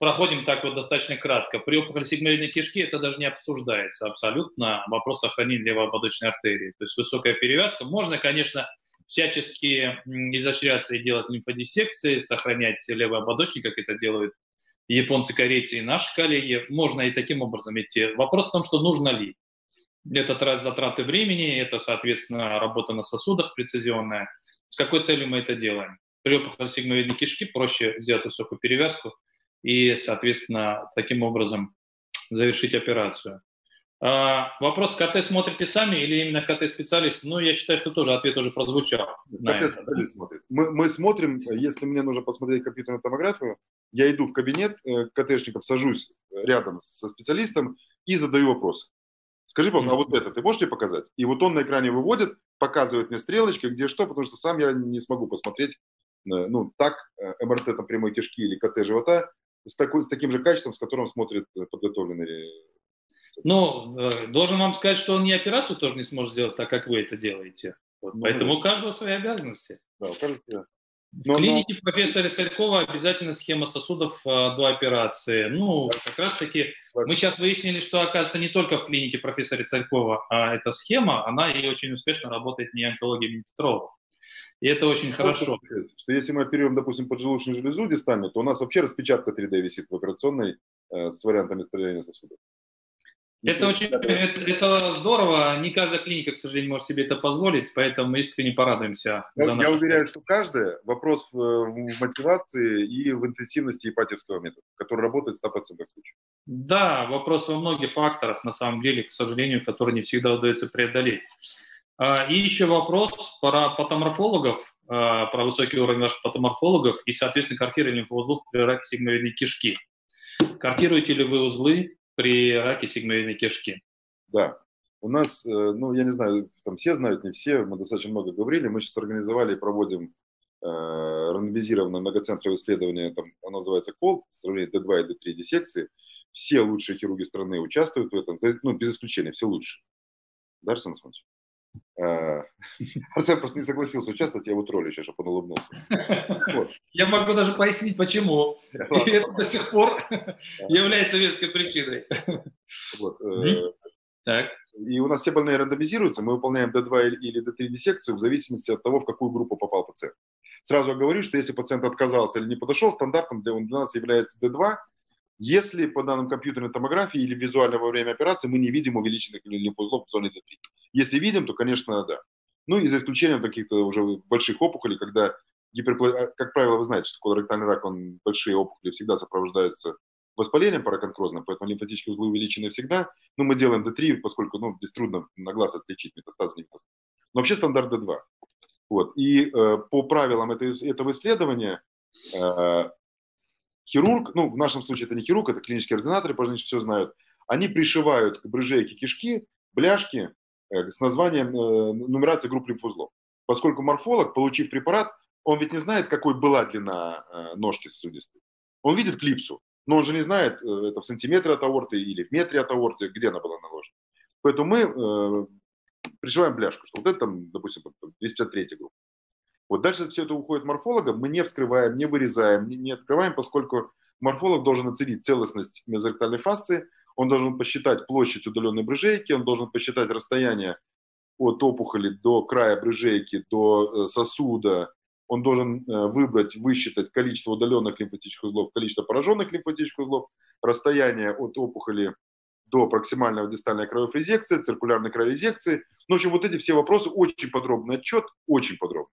проходим так вот достаточно кратко. При опухоли сигмовидной кишки это даже не обсуждается абсолютно, вопрос сохранения левой ободочной артерии. То есть высокая перевязка. Можно, конечно, всячески изощряться и делать лимфодиссекции, сохранять левый ободочник, как это делают японцы, корейцы и наши коллеги. Можно и таким образом идти. Вопрос в том, что нужно ли. Это затраты времени, это, соответственно, работа на сосудах прецизионная. С какой целью мы это делаем? При опухоли сигмовидной кишки проще сделать высокую перевязку и, соответственно, таким образом завершить операцию. А, вопрос, КТ смотрите сами или именно КТ-специалист? Ну, я считаю, что тоже ответ уже прозвучал. КТ-специалист смотрит. Мы, мы смотрим, если мне нужно посмотреть компьютерную томографию, я иду в кабинет э, КТшников, сажусь рядом со специалистом и задаю вопросы. Скажи, пожалуйста, а вот это ты можешь мне показать? И вот он на экране выводит, показывает мне стрелочкой, где что, потому что сам я не смогу посмотреть, ну, так, эм эр тэ там, прямой кишки или КТ живота с, такой, с таким же качеством, с которым смотрит подготовленный. Ну, должен вам сказать, что он не операцию тоже не сможет сделать так, как вы это делаете. Вот, ну, поэтому у каждого свои обязанности. Да, у каждого. В клинике но... профессора Царькова обязательно схема сосудов а, до операции. Ну, как раз таки, мы сейчас выяснили, что, оказывается, не только в клинике профессора Царькова а эта схема, она и очень успешно работает в неонкологии имени Петрова. И это очень ну, хорошо. Что если мы оперируем, допустим, поджелудочную железу дистально, то у нас вообще распечатка три дэ висит в операционной э, с вариантами строения сосудов. Это очень это, это здорово. Не каждая клиника, к сожалению, может себе это позволить, поэтому мы искренне порадуемся. Я, за я уверяю, что каждая вопрос в, в мотивации и в интенсивности ипатьевского метода, который работает в ста процентах случаев. Да, вопрос во многих факторах, на самом деле, к сожалению, которые не всегда удается преодолеть. И еще вопрос про патоморфологов, про высокий уровень ваших патоморфологов и, соответственно, картирование лимфоузлов при раке сигмовидной кишки. Картируете ли вы узлы при раке сигмовидной кишки? Да. У нас, ну, я не знаю, там все знают, не все, мы достаточно много говорили. Мы сейчас организовали и проводим э, рандомизированное многоцентровое исследование, там, оно называется КОЛ, сравнение дэ два и дэ три диссекции. Все лучшие хирурги страны участвуют в этом, ну, без исключения, все лучшие. Да, Арсен Османович? Арсен просто не согласился участвовать, я его троллю сейчас, чтобы он улыбнулся. Вот. Я могу даже пояснить, почему. И это до сих пор является веской причиной. Вот. Так. И у нас все больные рандомизируются, мы выполняем дэ два или дэ три диссекцию в зависимости от того, в какую группу попал пациент. Сразу говорю, что если пациент отказался или не подошел, стандартом для, для нас является дэ два. Если по данным компьютерной томографии или визуально во время операции мы не видим увеличенных лимфоузлов в зоне дэ три. Если видим, то, конечно, да. Ну и за исключением каких-то уже больших опухолей, когда, гиперпла... как правило, вы знаете, что колоректальный рак, он, большие опухоли всегда сопровождаются воспалением параконкрозным, поэтому лимфатические узлы увеличены всегда. Но мы делаем дэ три, поскольку ну, здесь трудно на глаз отличить метастазы, не метастазы. Но вообще стандарт дэ два. Вот. И э, по правилам этого, этого исследования э, хирург, ну в нашем случае это не хирург, это клинические ординаторы, потому что все знают, они пришивают к брыжейке кишки бляшки э, с названием э, нумерации групп лимфоузлов. Поскольку морфолог, получив препарат, он ведь не знает, какой была длина э, ножки сосудистой. Он видит клипсу, но он же не знает, э, это в сантиметре от аорты или в метре от аорты, где она была наложена. Поэтому мы э, пришиваем бляшку, что вот это, там, допустим, двести пятьдесят третья группа. Вот дальше все это уходит морфологам, мы не вскрываем, не вырезаем, не, не открываем, поскольку морфолог должен оценить целостность мезоректальной фасции, он должен посчитать площадь удаленной брыжейки, он должен посчитать расстояние от опухоли до края брыжейки, до сосуда, он должен выбрать, высчитать количество удаленных лимфатических узлов, количество пораженных лимфатических узлов, расстояние от опухоли до проксимального дистальной краевой резекции, циркулярной краевой резекции. Ну, в общем, вот эти все вопросы, очень подробный отчет, очень подробный.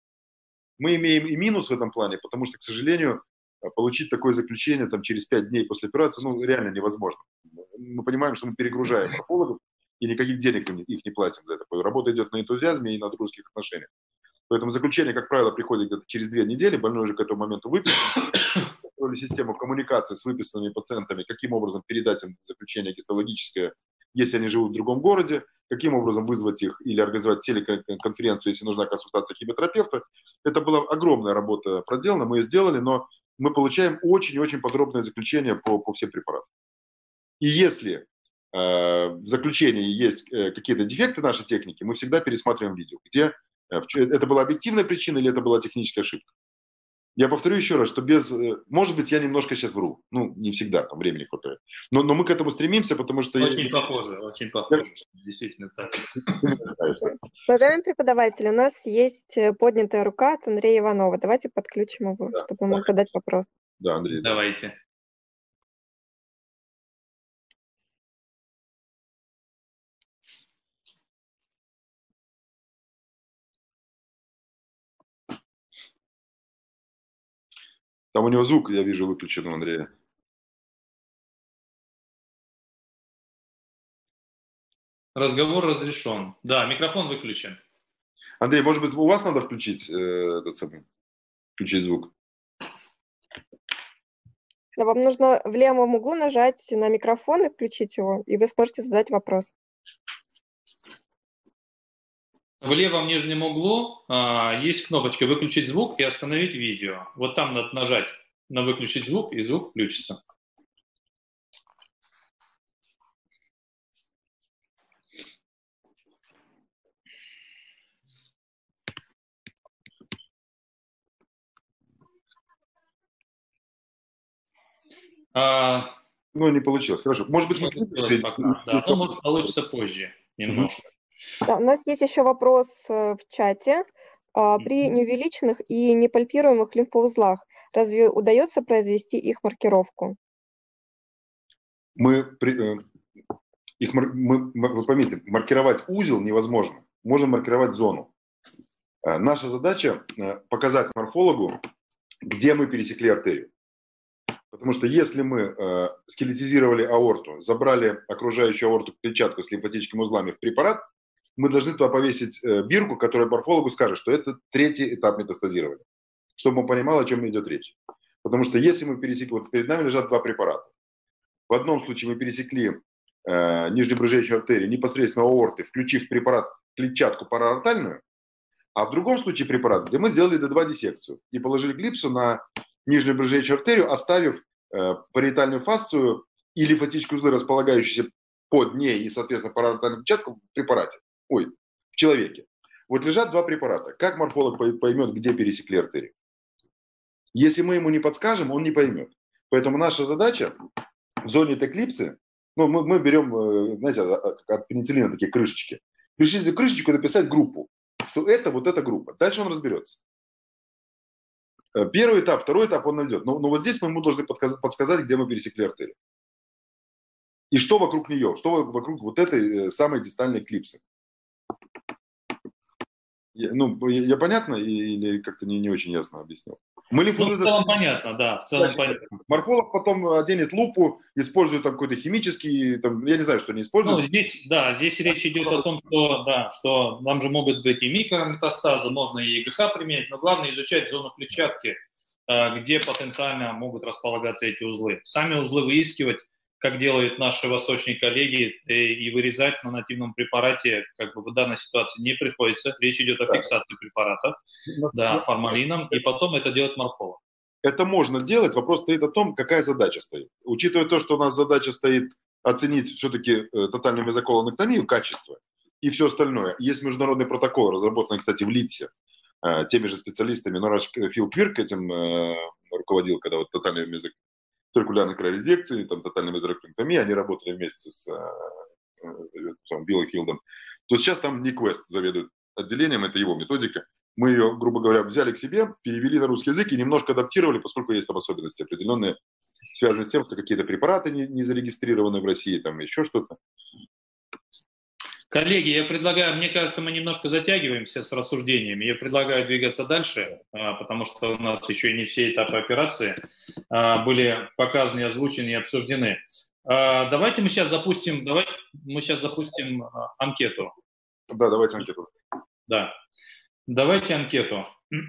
Мы имеем и минус в этом плане, потому что, к сожалению, получить такое заключение там, через пять дней после операции ну, реально невозможно. Мы понимаем, что мы перегружаем морфологов и никаких денег их не платим за это. Работа идет на энтузиазме и на дружеских отношениях. Поэтому заключение, как правило, приходит где-то через две недели, больной уже к этому моменту выписан. Построили систему коммуникации с выписанными пациентами, каким образом передать им заключение гистологическое, если они живут в другом городе, каким образом вызвать их или организовать телеконференцию, если нужна консультация химиотерапевта. Это была огромная работа проделана, мы ее сделали, но мы получаем очень-очень подробное заключение по, по всем препаратам. И если э, в заключении есть э, какие-то дефекты нашей техники, мы всегда пересматриваем видео, где э, это была объективная причина или это была техническая ошибка. Я повторю еще раз, что без... Может быть, я немножко сейчас вру. Ну, не всегда, там времени хватает. Но, но мы к этому стремимся, потому что... Очень я... похоже, очень похоже. Действительно так. Уважаемый преподаватель, у нас есть поднятая рука от Андрея Иванова. Давайте подключим его, Да, чтобы он мог задать вопрос. Да, Андрей. Давайте. Там у него звук, я вижу, выключен у Андрея. Разговор разрешен. Да, микрофон выключен. Андрей, может быть, у вас надо включить э, этот самый, включить звук? Да, вам нужно в левом углу нажать на микрофон и включить его, и вы сможете задать вопрос. В левом нижнем углу а, есть кнопочка «Выключить звук» и «Остановить видео». Вот там надо нажать на «Выключить звук», и звук включится. А, Ну, не получилось. Хорошо. Может быть, мы... пока, да. Ну, может, получится позже немножко. Да, у нас есть еще вопрос в чате. При неувеличенных и непальпируемых лимфоузлах разве удается произвести их маркировку? Мы, их, мы, вы поймите, маркировать узел невозможно. Можем маркировать зону. Наша задача показать морфологу, где мы пересекли артерию. Потому что если мы э, скелетизировали аорту, забрали окружающую аорту клетчатку с лимфатическими узлами в препарат, мы должны туда повесить э, бирку, которая морфологу скажет, что это третий этап метастазирования, чтобы он понимал, о чем идет речь. Потому что если мы пересекли, вот перед нами лежат два препарата. В одном случае мы пересекли э, нижнебрюшечную артерию непосредственно аорты, включив препарат клетчатку параортальную, а в другом случае препарат, где мы сделали дэ два диссекцию и положили клипсу на нижнюю брюшечную артерию, оставив э, париетальную фасцию и лимфатические узлы, располагающиеся под ней и, соответственно, параортальную клетчатку в препарате, ой, в человеке. Вот лежат два препарата. Как морфолог поймет, где пересекли артерию? Если мы ему не подскажем, он не поймет. Поэтому наша задача в зоне Т-клипсы, ну, мы, мы берем, знаете, от пенициллина такие крышечки, решить эту крышечку и написать группу, что это вот эта группа. Дальше он разберется. Первый этап, второй этап он найдет. Но, но вот здесь мы ему должны подсказать, где мы пересекли артерию. И что вокруг нее, что вокруг вот этой самой дистальной клипсы. Я, ну, я, я понятно или как-то не, не очень ясно объяснил? Мы ну, в целом понятно, да, в целом понятно. Морфолог потом оденет лупу, использует там какой-то химический, там, я не знаю, что они используют. Ну, здесь, да, здесь речь идет о том, что, да, что нам же могут быть и микрометастазы, можно и ИГХ применять, но главное изучать зону клетчатки, где потенциально могут располагаться эти узлы. Сами узлы выискивать, как делают наши восточные коллеги, и вырезать на нативном препарате, как бы в данной ситуации не приходится. Речь идет о да. фиксации препарата, да, да, формалином, и потом это делает морфолог. Это можно делать, вопрос стоит о том, какая задача стоит. Учитывая то, что у нас задача стоит оценить все-таки тотальную мезоколонэктомию, качество и все остальное. Есть международный протокол, разработанный, кстати, в Лидсе, теми же специалистами, но раньше Фил Квирк этим руководил, когда вот тотальная мезоколонэктомия, циркулярной криорезекции, там тотальной мезоректомии, они работали вместе с э, э, Биллом Хилдом. То сейчас там Ник Уэст заведует отделением, это его методика. Мы ее, грубо говоря, взяли к себе, перевели на русский язык и немножко адаптировали, поскольку есть там особенности определенные, связанные с тем, что какие-то препараты не, не зарегистрированы в России, там еще что-то. Коллеги, я предлагаю, мне кажется, мы немножко затягиваемся с рассуждениями. Я предлагаю двигаться дальше, потому что у нас еще и не все этапы операции были показаны, озвучены и обсуждены. Давайте мы сейчас запустим, давайте мы сейчас запустим анкету. Да, давайте анкету. Да, давайте анкету.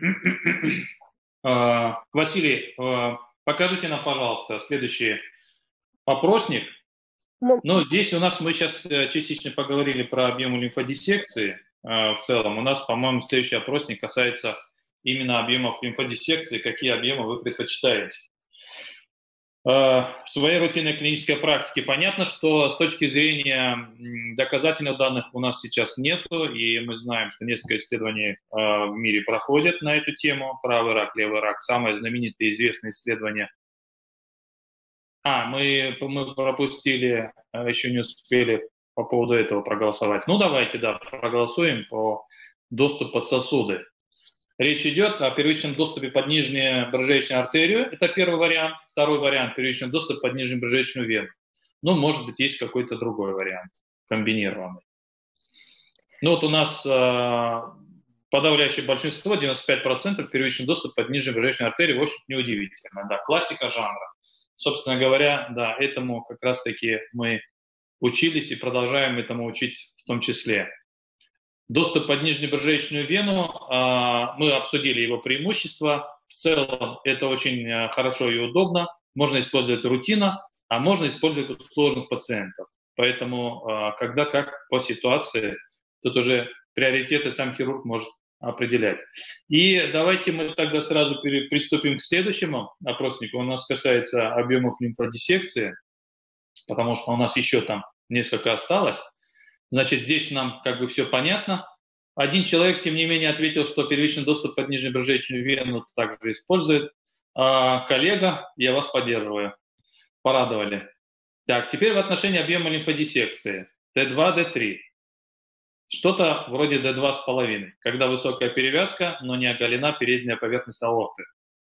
Василий, покажите нам, пожалуйста, следующий опросник. Ну, здесь у нас, мы сейчас частично поговорили про объем лимфодиссекции э, в целом. У нас, по-моему, следующий опросник касается именно объемов лимфодиссекции, какие объемы вы предпочитаете. в своей рутинной клинической практике. Понятно, что с точки зрения доказательных данных у нас сейчас нету, и мы знаем, что несколько исследований в мире проходят на эту тему, правый рак, левый рак. Самое знаменитое известное исследование. А, мы, мы пропустили, еще не успели по поводу этого проголосовать. Ну, давайте, да, проголосуем по доступу под сосуды. Речь идет о первичном доступе под нижнюю брюшечную артерию. Это первый вариант. Второй вариант – первичный доступ под нижнюю брюшечную вену. Ну, может быть, есть какой-то другой вариант, комбинированный. Ну, вот у нас э, подавляющее большинство, девяносто пять процентов, первичный доступ под нижнюю брюшечную артерию. В общем, неудивительно. Да, классика жанра. Собственно говоря, да, этому как раз-таки мы учились и продолжаем этому учить в том числе. Доступ под нижнебрюшечную вену, мы обсудили его преимущества. В целом это очень хорошо и удобно. Можно использовать рутинно, а можно использовать у сложных пациентов. Поэтому когда как по ситуации, тут уже приоритеты сам хирург может определять. И давайте мы тогда сразу приступим к следующему опроснику. Он у нас касается объемов лимфодиссекции, потому что у нас еще там несколько осталось. Значит, здесь нам как бы все понятно. Один человек, тем не менее, ответил, что первичный доступ под нижнебрюшечную вену также использует. А, коллега, я вас поддерживаю. Порадовали. Так, теперь в отношении объема лимфодиссекции. Т два, Д три. Что-то вроде Д два с половиной, когда высокая перевязка, но не оголена передняя поверхность аорты.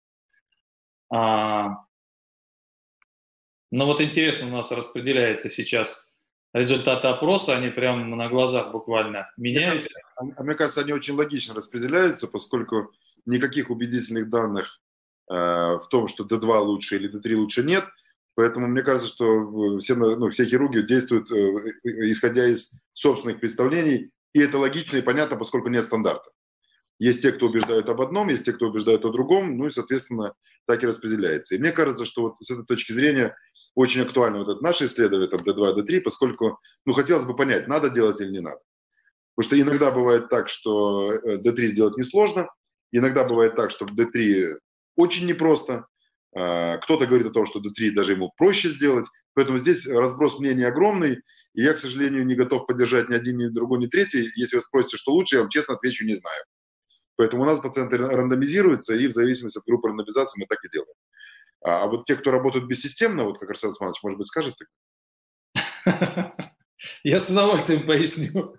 А, ну вот интересно, у нас распределяется сейчас результаты опроса, они прямо на глазах буквально меняются. А мне кажется, они очень логично распределяются, поскольку никаких убедительных данных э, в том, что Д два лучше или Д три лучше, нет. Поэтому мне кажется, что все, ну, все хирурги действуют э, исходя из собственных представлений, и это логично и понятно, поскольку нет стандарта. Есть те, кто убеждают об одном, есть те, кто убеждают о другом, ну и, соответственно, так и распределяется. И мне кажется, что вот с этой точки зрения очень актуально вот это наше исследование, там, Д два, Д три, поскольку, ну, хотелось бы понять, надо делать или не надо. Потому что иногда бывает так, что Д три сделать несложно, иногда бывает так, что Д три очень непросто. Кто-то говорит о том, что Д три даже ему проще сделать. Поэтому здесь разброс мнений огромный, и я, к сожалению, не готов поддержать ни один, ни другой, ни третий. Если вы спросите, что лучше, я вам честно отвечу, не знаю. Поэтому у нас пациенты рандомизируются, и в зависимости от группы рандомизации мы так и делаем. А, а вот те, кто работают бессистемно, вот как Арсен Османович, может быть, скажет так? Я с удовольствием поясню.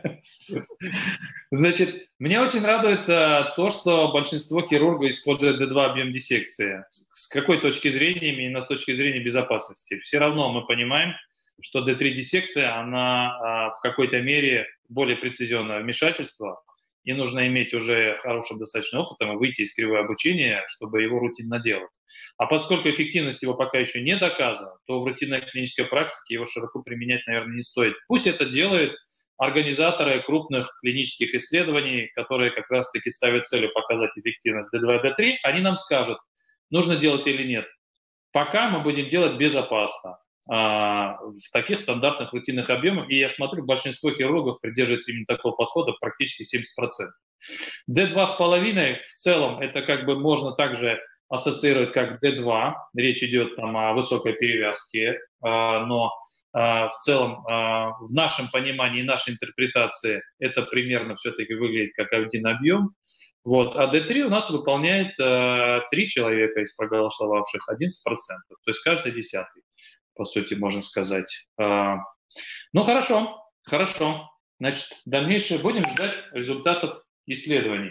Значит, меня очень радует а, то, что большинство хирургов использует Д два объем диссекции. С какой точки зрения? Именно с точки зрения безопасности. Все равно мы понимаем, что Д три диссекция, она а, в какой-то мере более прецизионное вмешательство, и нужно иметь уже хороший достаточно опыт, и выйти из кривой обучения, чтобы его рутинно делать. А поскольку эффективность его пока еще не доказана, то в рутинной клинической практике его широко применять, наверное, не стоит. Пусть это делают организаторы крупных клинических исследований, которые как раз-таки ставят целью показать эффективность Д два, Д три, они нам скажут, нужно делать или нет. Пока мы будем делать безопасно, в таких стандартных рутинных объемах, и я смотрю, большинство хирургов придерживается именно такого подхода, практически семьдесят процентов. Д два с половиной в целом это как бы можно также ассоциировать как Д два, речь идет там о высокой перевязке, но в целом в нашем понимании, нашей интерпретации это примерно все-таки выглядит как один объем. Вот. А Д три у нас выполняет три человека из проголосовавших, одиннадцать процентов, то есть каждый десятый, по сути, можно сказать. Ну, хорошо, хорошо. Значит, дальнейшее будем ждать результатов исследований.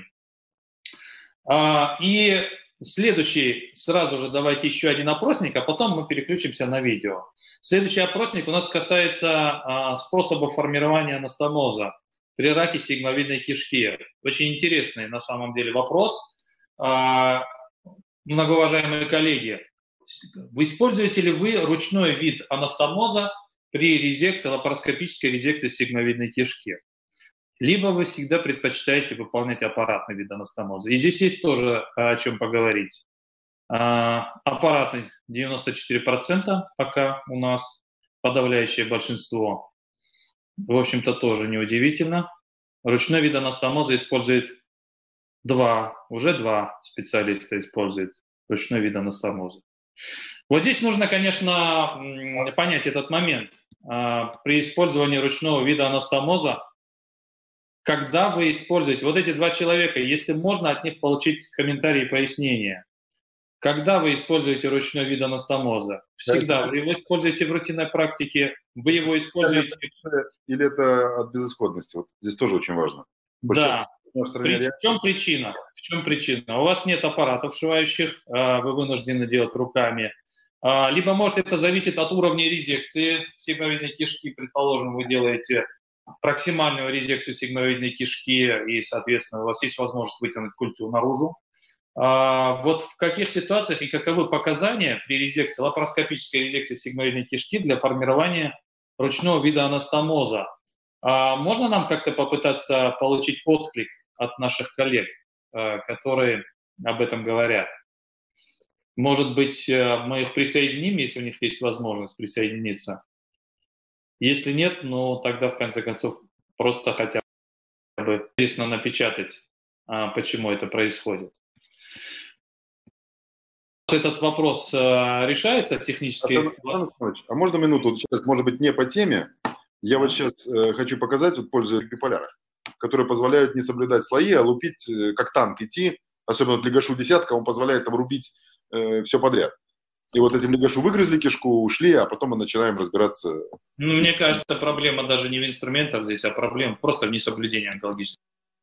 И следующий, сразу же давайте еще один опросник, а потом мы переключимся на видео. Следующий опросник у нас касается способа формирования анастомоза при раке сигмовидной кишки. Очень интересный на самом деле вопрос. Многоуважаемые коллеги, вы используете ли вы ручной вид анастомоза при резекции, лапароскопической резекции сигмовидной кишки? Либо вы всегда предпочитаете выполнять аппаратный вид анастомоза. И здесь есть тоже о чем поговорить. Аппаратный девяносто четыре процента пока у нас, подавляющее большинство. В общем-то, тоже неудивительно. Ручной вид анастомоза использует два, уже два специалиста используют ручной вид анастомоза. Вот здесь нужно, конечно, понять этот момент. При использовании ручного вида анастомоза, когда вы используете вот эти два человека, если можно от них получить комментарии и пояснения, когда вы используете ручной вид анастомоза? Всегда. Вы его используете в рутинной практике, вы его используете... Или это от безысходности? Вот здесь тоже очень важно. Да. При... В чем причина? В чем причина? У вас нет аппаратов сшивающих, вы вынуждены делать руками. Либо, может, это зависит от уровня резекции сигмовидной кишки. Предположим, вы делаете проксимальную резекцию сигмовидной кишки, и, соответственно, у вас есть возможность вытянуть культю наружу. Вот в каких ситуациях и каковы показания при резекции, лапароскопической резекции сигмовидной кишки для формирования ручного вида анастомоза? Можно нам как-то попытаться получить отклик от наших коллег, которые об этом говорят? Может быть, мы их присоединим, если у них есть возможность присоединиться? Если нет, ну тогда, в конце концов, просто хотя бы здесь надо напечатать, почему это происходит. Этот вопрос решается технически? А можно минуту? Сейчас, может быть, не по теме. Я вот сейчас хочу показать, вот, пользуясь биполяром, которые позволяют не соблюдать слои, а лупить, как танк, идти. Особенно вот легашу десятка, он позволяет там рубить э, все подряд. И вот этим легашу выгрызли кишку, ушли, а потом мы начинаем разбираться. Ну, мне кажется, проблема даже не в инструментах здесь, а проблема просто в несоблюдении онкологических.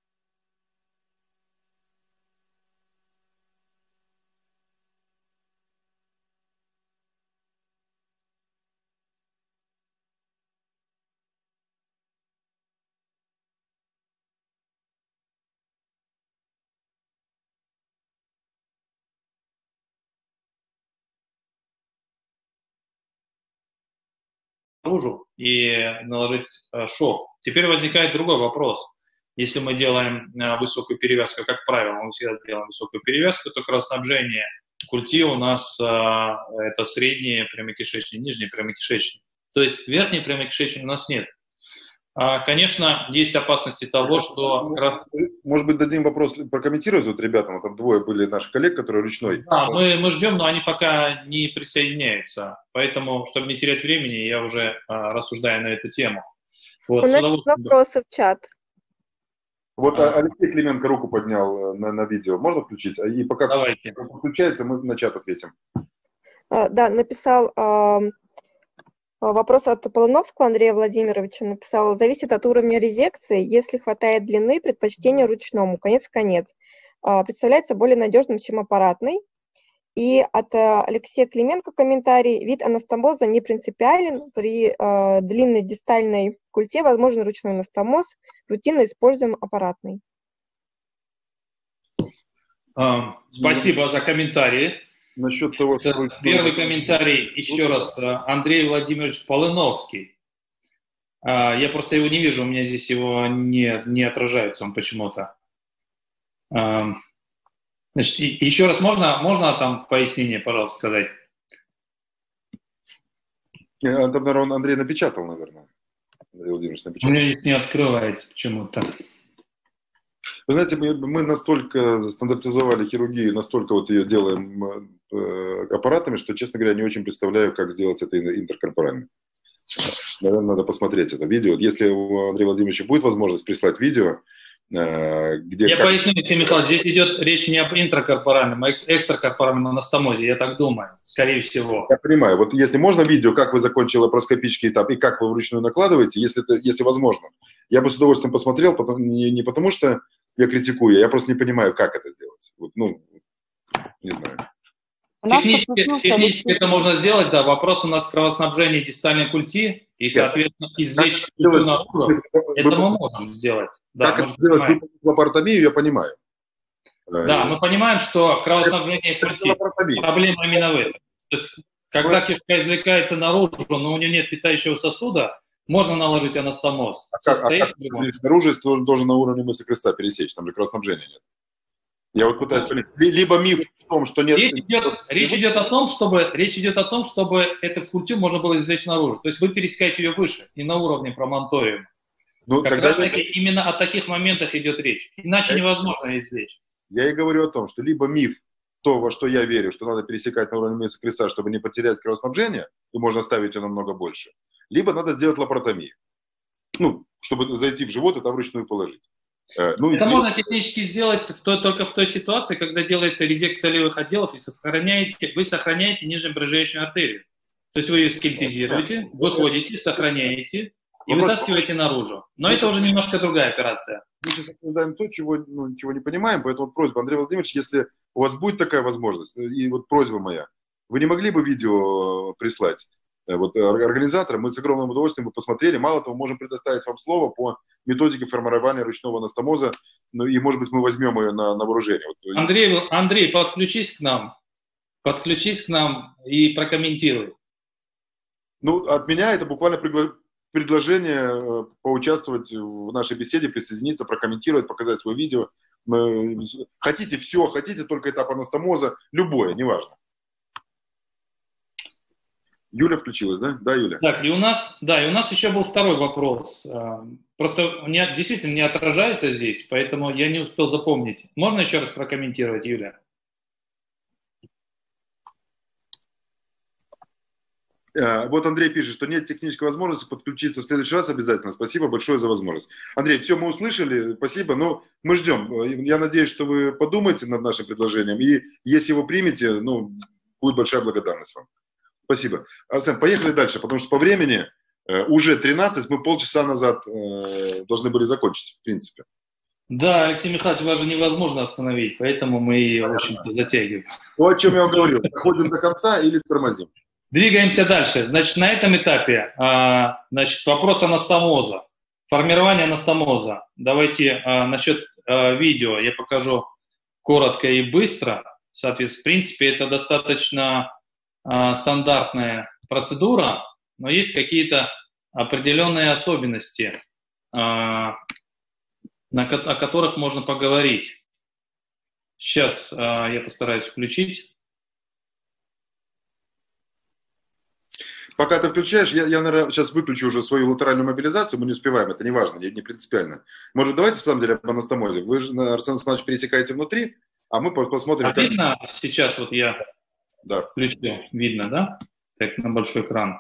Наружу и наложить шов. Теперь возникает другой вопрос. Если мы делаем высокую перевязку, как правило, мы всегда делаем высокую перевязку, то кровоснабжение культи у нас это средний прямокишечник, нижний прямокишечник. То есть верхний прямокишечник у нас нет. Конечно, есть опасности того, что... Может быть, дадим вопрос прокомментировать вот ребятам, там двое были наших коллег, которые ручной. Да, мы, мы ждем, но они пока не присоединяются. Поэтому, чтобы не терять времени, я уже а, рассуждаю на эту тему. Вот, У нас есть вопросы в чат. Вот а. Алексей Клименко руку поднял на, на видео. Можно включить? И пока Давайте. включается, мы на чат ответим. А, да, написал... А... Вопрос от Полоновского Андрея Владимировича написал: зависит от уровня резекции. Если хватает длины, предпочтение ручному. Конец-конец. Представляется более надежным, чем аппаратный. И от Алексея Клименко комментарий: вид анастомоза не принципиален. При э, длинной дистальной культе возможен ручной анастомоз. Рутинно используем аппаратный. А, спасибо за комментарии. Насчет того, что... Первый комментарий, еще раз, Андрей Владимирович Полыновский. Я просто его не вижу, у меня здесь его не, не отражается, он почему-то. Значит, еще раз, можно, можно там пояснение, пожалуйста, сказать? Там, наверное, Андрей напечатал, наверное. Андрей Владимирович напечатал. У меня здесь не открывается почему-то. Вы знаете, мы, мы настолько стандартизовали хирургию, настолько вот ее делаем э, аппаратами, что, честно говоря, не очень представляю, как сделать это интеркорпорально. Наверное, надо посмотреть это видео. Если у Андрея Владимировича будет возможность прислать видео, э, где... Я как... поясню, Алексей Михайлович, здесь идет речь не об интракорпоральном, а экстракорпоральном анастомозе, я так думаю, скорее всего. Я понимаю. Вот если можно видео, как вы закончили лапароскопический этап и как вы вручную накладываете, если, это, если возможно, я бы с удовольствием посмотрел, потом, не, не потому что я критикую, я просто не понимаю, как это сделать. Вот, ну, не знаю. Технически, технически это можно сделать, да. Вопрос у нас кровоснабжения дистальной культи, и, соответственно, извлечь культю наружу. Это мы можем сделать. Да, как это сделать лапаротомию, я понимаю. Да, мы понимаем, что кровоснабжение культи, проблема именно в этом. То есть, когда кишка извлекается наружу, но у нее нет питающего сосуда, можно наложить анастомоз. А как, а как снаружи, если должен на уровне мыса креста пересечь, там же кровоснабжения нет. Я вот пытаюсь понять. Либо миф в том, что нет... Речь идет, речь идет о том, чтобы, речь идет о том, чтобы эту культю можно было извлечь наружу. То есть вы пересекаете ее выше, не на уровне промонториума. Ну, как раз таки это... именно о таких моментах идет речь. Иначе я... невозможно извлечь. Я и говорю о том, что либо миф то, во что я верю, что надо пересекать на уровне мяса креста, чтобы не потерять кровоснабжение, и можно ставить ее намного больше, либо надо сделать лапаротомию. Ну, чтобы зайти в живот и там вручную положить. Ну, это и... можно технически сделать в той, только в той ситуации, когда делается резекция левых отделов, и сохраняете, вы сохраняете нижнебрыжающую артерию. То есть вы ее скельтизируете, выходите, сохраняете и Вопрос... вытаскиваете наружу. Но мы это сейчас... уже немножко другая операция. Мы сейчас обсуждаем то, чего, ну, ничего не понимаем, поэтому вот просьба, Андрей Владимирович, если у вас будет такая возможность, и вот просьба моя, вы не могли бы видео прислать вот, организаторам, мы с огромным удовольствием бы посмотрели, мало того, можем предоставить вам слово по методике формирования ручного анастомоза, ну и, может быть, мы возьмем ее на, на вооружение. Вот, Андрей, Андрей, подключись к нам, подключись к нам и прокомментируй. Ну, от меня это буквально пригла... предложение поучаствовать в нашей беседе, присоединиться, прокомментировать, показать свое видео. Хотите все, хотите только этап анастомоза, любое, неважно. Юля включилась, да? Да, Юля? Так, и у нас, да, и у нас еще был второй вопрос. Просто не, действительно не отражается здесь, поэтому я не успел запомнить. Можно еще раз прокомментировать, Юля? Вот Андрей пишет, что нет технической возможности подключиться в следующий раз обязательно. Спасибо большое за возможность. Андрей, все, мы услышали, спасибо, но мы ждем. Я надеюсь, что вы подумаете над нашим предложением, и если его примете, ну, будет большая благодарность вам. Спасибо. Арсен, поехали дальше, потому что по времени э, уже тринадцать, мы полчаса назад э, должны были закончить, в принципе. Да, Алексей Михайлович, вас же невозможно остановить, поэтому мы и, в общем-то, затягиваем. То, о чем я вам говорил, доходим до конца или тормозим. Двигаемся дальше. Значит, на этом этапе а, значит, вопрос анастомоза, формирование анастомоза. Давайте а, насчет а, видео я покажу коротко и быстро. Соответственно, в принципе, это достаточно а, стандартная процедура, но есть какие-то определенные особенности, а, на, о которых можно поговорить. Сейчас а, я постараюсь включить. Пока ты включаешь, я, я, наверное, сейчас выключу уже свою латеральную мобилизацию, мы не успеваем, это не важно, не, не принципиально. Может, давайте, в самом деле, об анастомозе. Вы же, Арсен Александрович, пересекаете внутри, а мы посмотрим... А как... видно сейчас, вот я да. включил, видно, да? Так, на большой экран.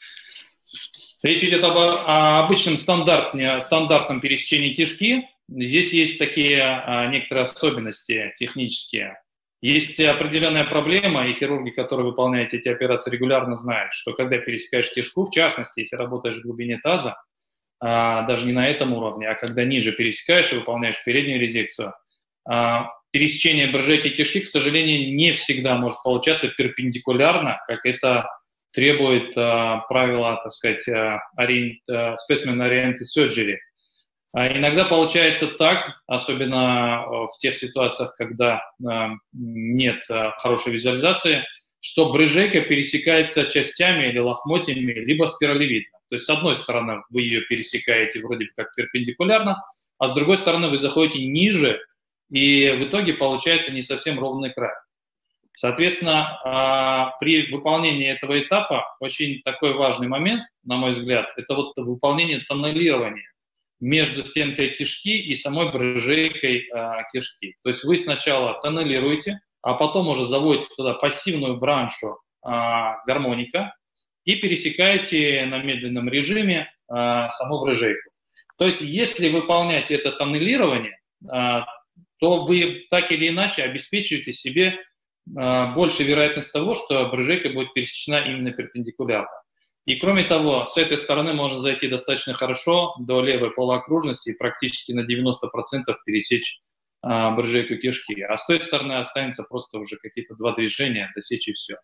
Речь идет об, о обычном стандартне, стандартном пересечении кишки. Здесь есть такие а, некоторые особенности технические. Есть определенная проблема, и хирурги, которые выполняют эти операции, регулярно знают, что когда пересекаешь кишку, в частности, если работаешь в глубине таза, а, даже не на этом уровне, а когда ниже пересекаешь и выполняешь переднюю резекцию, а, пересечение брыжейки кишки, к сожалению, не всегда может получаться перпендикулярно, как это требует а, правила, так сказать, orient, specimen-oriented surgery. А иногда получается так, особенно в тех ситуациях, когда э, нет э, хорошей визуализации, что брыжейка пересекается частями или лохмотьями, либо спиралевидно. То есть с одной стороны вы ее пересекаете вроде как перпендикулярно, а с другой стороны вы заходите ниже, и в итоге получается не совсем ровный край. Соответственно, э, при выполнении этого этапа очень такой важный момент, на мой взгляд, это вот выполнение тоннелирования между стенкой кишки и самой брыжейкой э, кишки. То есть вы сначала тоннелируете, а потом уже заводите туда пассивную браншу э, гармоника и пересекаете на медленном режиме э, саму брыжейку. То есть если выполнять это тоннелирование, э, то вы так или иначе обеспечиваете себе э, большую вероятность того, что брыжейка будет пересечена именно перпендикулярно. И кроме того, с этой стороны можно зайти достаточно хорошо до левой полуокружности и практически на девяносто процентов пересечь а, брыжейку кишки. А с той стороны останется просто уже какие-то два движения, досечь и все.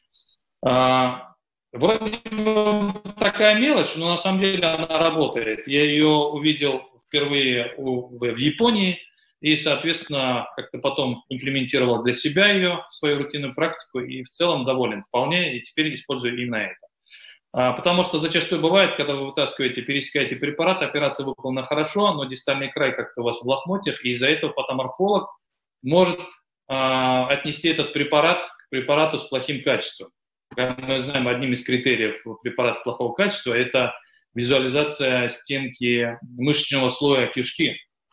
А, вроде бы такая мелочь, но на самом деле она работает. Я ее увидел впервые у, в Японии и, соответственно, как-то потом имплементировал для себя ее, свою рутинную практику, и в целом доволен вполне, и теперь использую именно это. Потому что зачастую бывает, когда вы вытаскиваете, пересекаете препарат, операция выполнена хорошо, но дистальный край как-то у вас в лохмотьях, и из-за этого патоморфолог может а, отнести этот препарат к препарату с плохим качеством. Как мы знаем, одним из критериев препарата плохого качества – это визуализация стенки мышечного слоя кишки.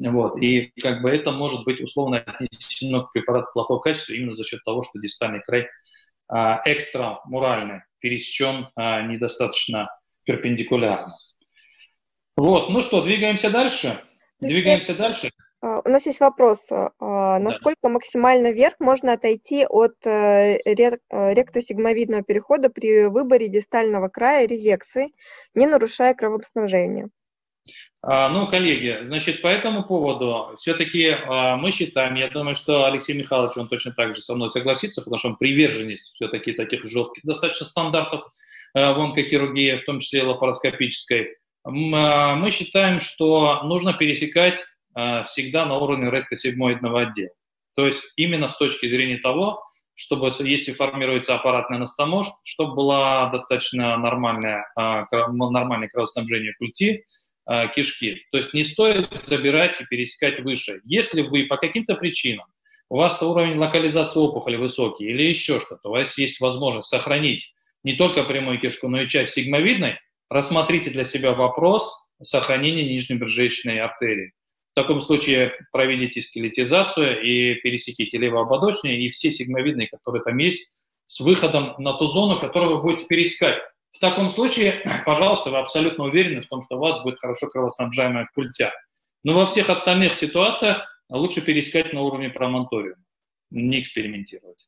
Вот. И как бы это может быть условно отнесено к препарату плохого качества именно за счет того, что дистальный край а, экстрамурально пересечен а, недостаточно перпендикулярно. Вот, ну что, двигаемся дальше? Двигаемся дальше. У нас есть вопрос. Насколько да. максимально вверх можно отойти от ректосигмовидного перехода при выборе дистального края резекции, не нарушая кровоснабжение? Ну, коллеги, значит, по этому поводу все-таки мы считаем, я думаю, что Алексей Михайлович, он точно так же со мной согласится, потому что он приверженец все-таки таких жестких достаточно стандартов в онкохирургии, в том числе лапароскопической. Мы считаем, что нужно пересекать всегда на уровне ректосигмоидного отдела. То есть именно с точки зрения того, чтобы, если формируется аппаратный анастомоз, чтобы было достаточно нормальное, нормальное кровоснабжение культи, кишки. То есть не стоит забирать и пересекать выше. Если вы по каким-то причинам, у вас уровень локализации опухоли высокий или еще что-то, у вас есть возможность сохранить не только прямую кишку, но и часть сигмовидной, рассмотрите для себя вопрос сохранения нижнебрюшечной артерии. В таком случае проведите скелетизацию и пересеките левоободочные и все сигмовидные, которые там есть, с выходом на ту зону, которую вы будете пересекать. В таком случае, пожалуйста, вы абсолютно уверены в том, что у вас будет хорошо кровоснабжаемая культя. Но во всех остальных ситуациях лучше пересекать на уровне промонториума, не экспериментировать.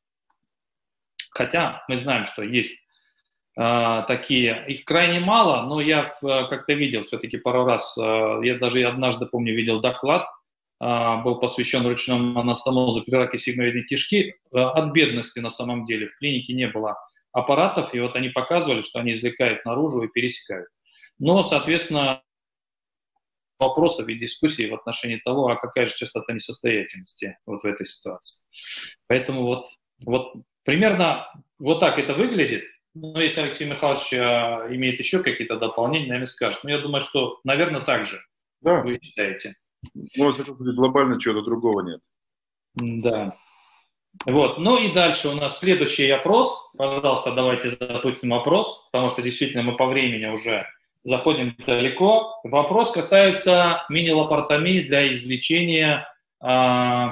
Хотя мы знаем, что есть э, такие, их крайне мало, но я э, как-то видел все-таки пару раз, э, я даже однажды, помню, видел доклад, э, был посвящен ручному анастомозу при раке сигмовидной кишки. Э, от бедности на самом деле в клинике не было аппаратов, и вот они показывали, что они извлекают наружу и пересекают. Но, соответственно, вопросов и дискуссий в отношении того, а какая же частота несостоятельности вот в этой ситуации. Поэтому вот, вот примерно вот так это выглядит. Но если Алексей Михайлович а, имеет еще какие-то дополнения, наверное, скажет. Но я думаю, что, наверное, так же да. Вы считаете. Может, глобально чего-то другого нет. Да. Вот. Ну и дальше у нас следующий опрос. Пожалуйста, давайте запустим опрос, потому что действительно мы по времени уже заходим далеко. Вопрос касается мини-лапаротомии для извлечения. Э,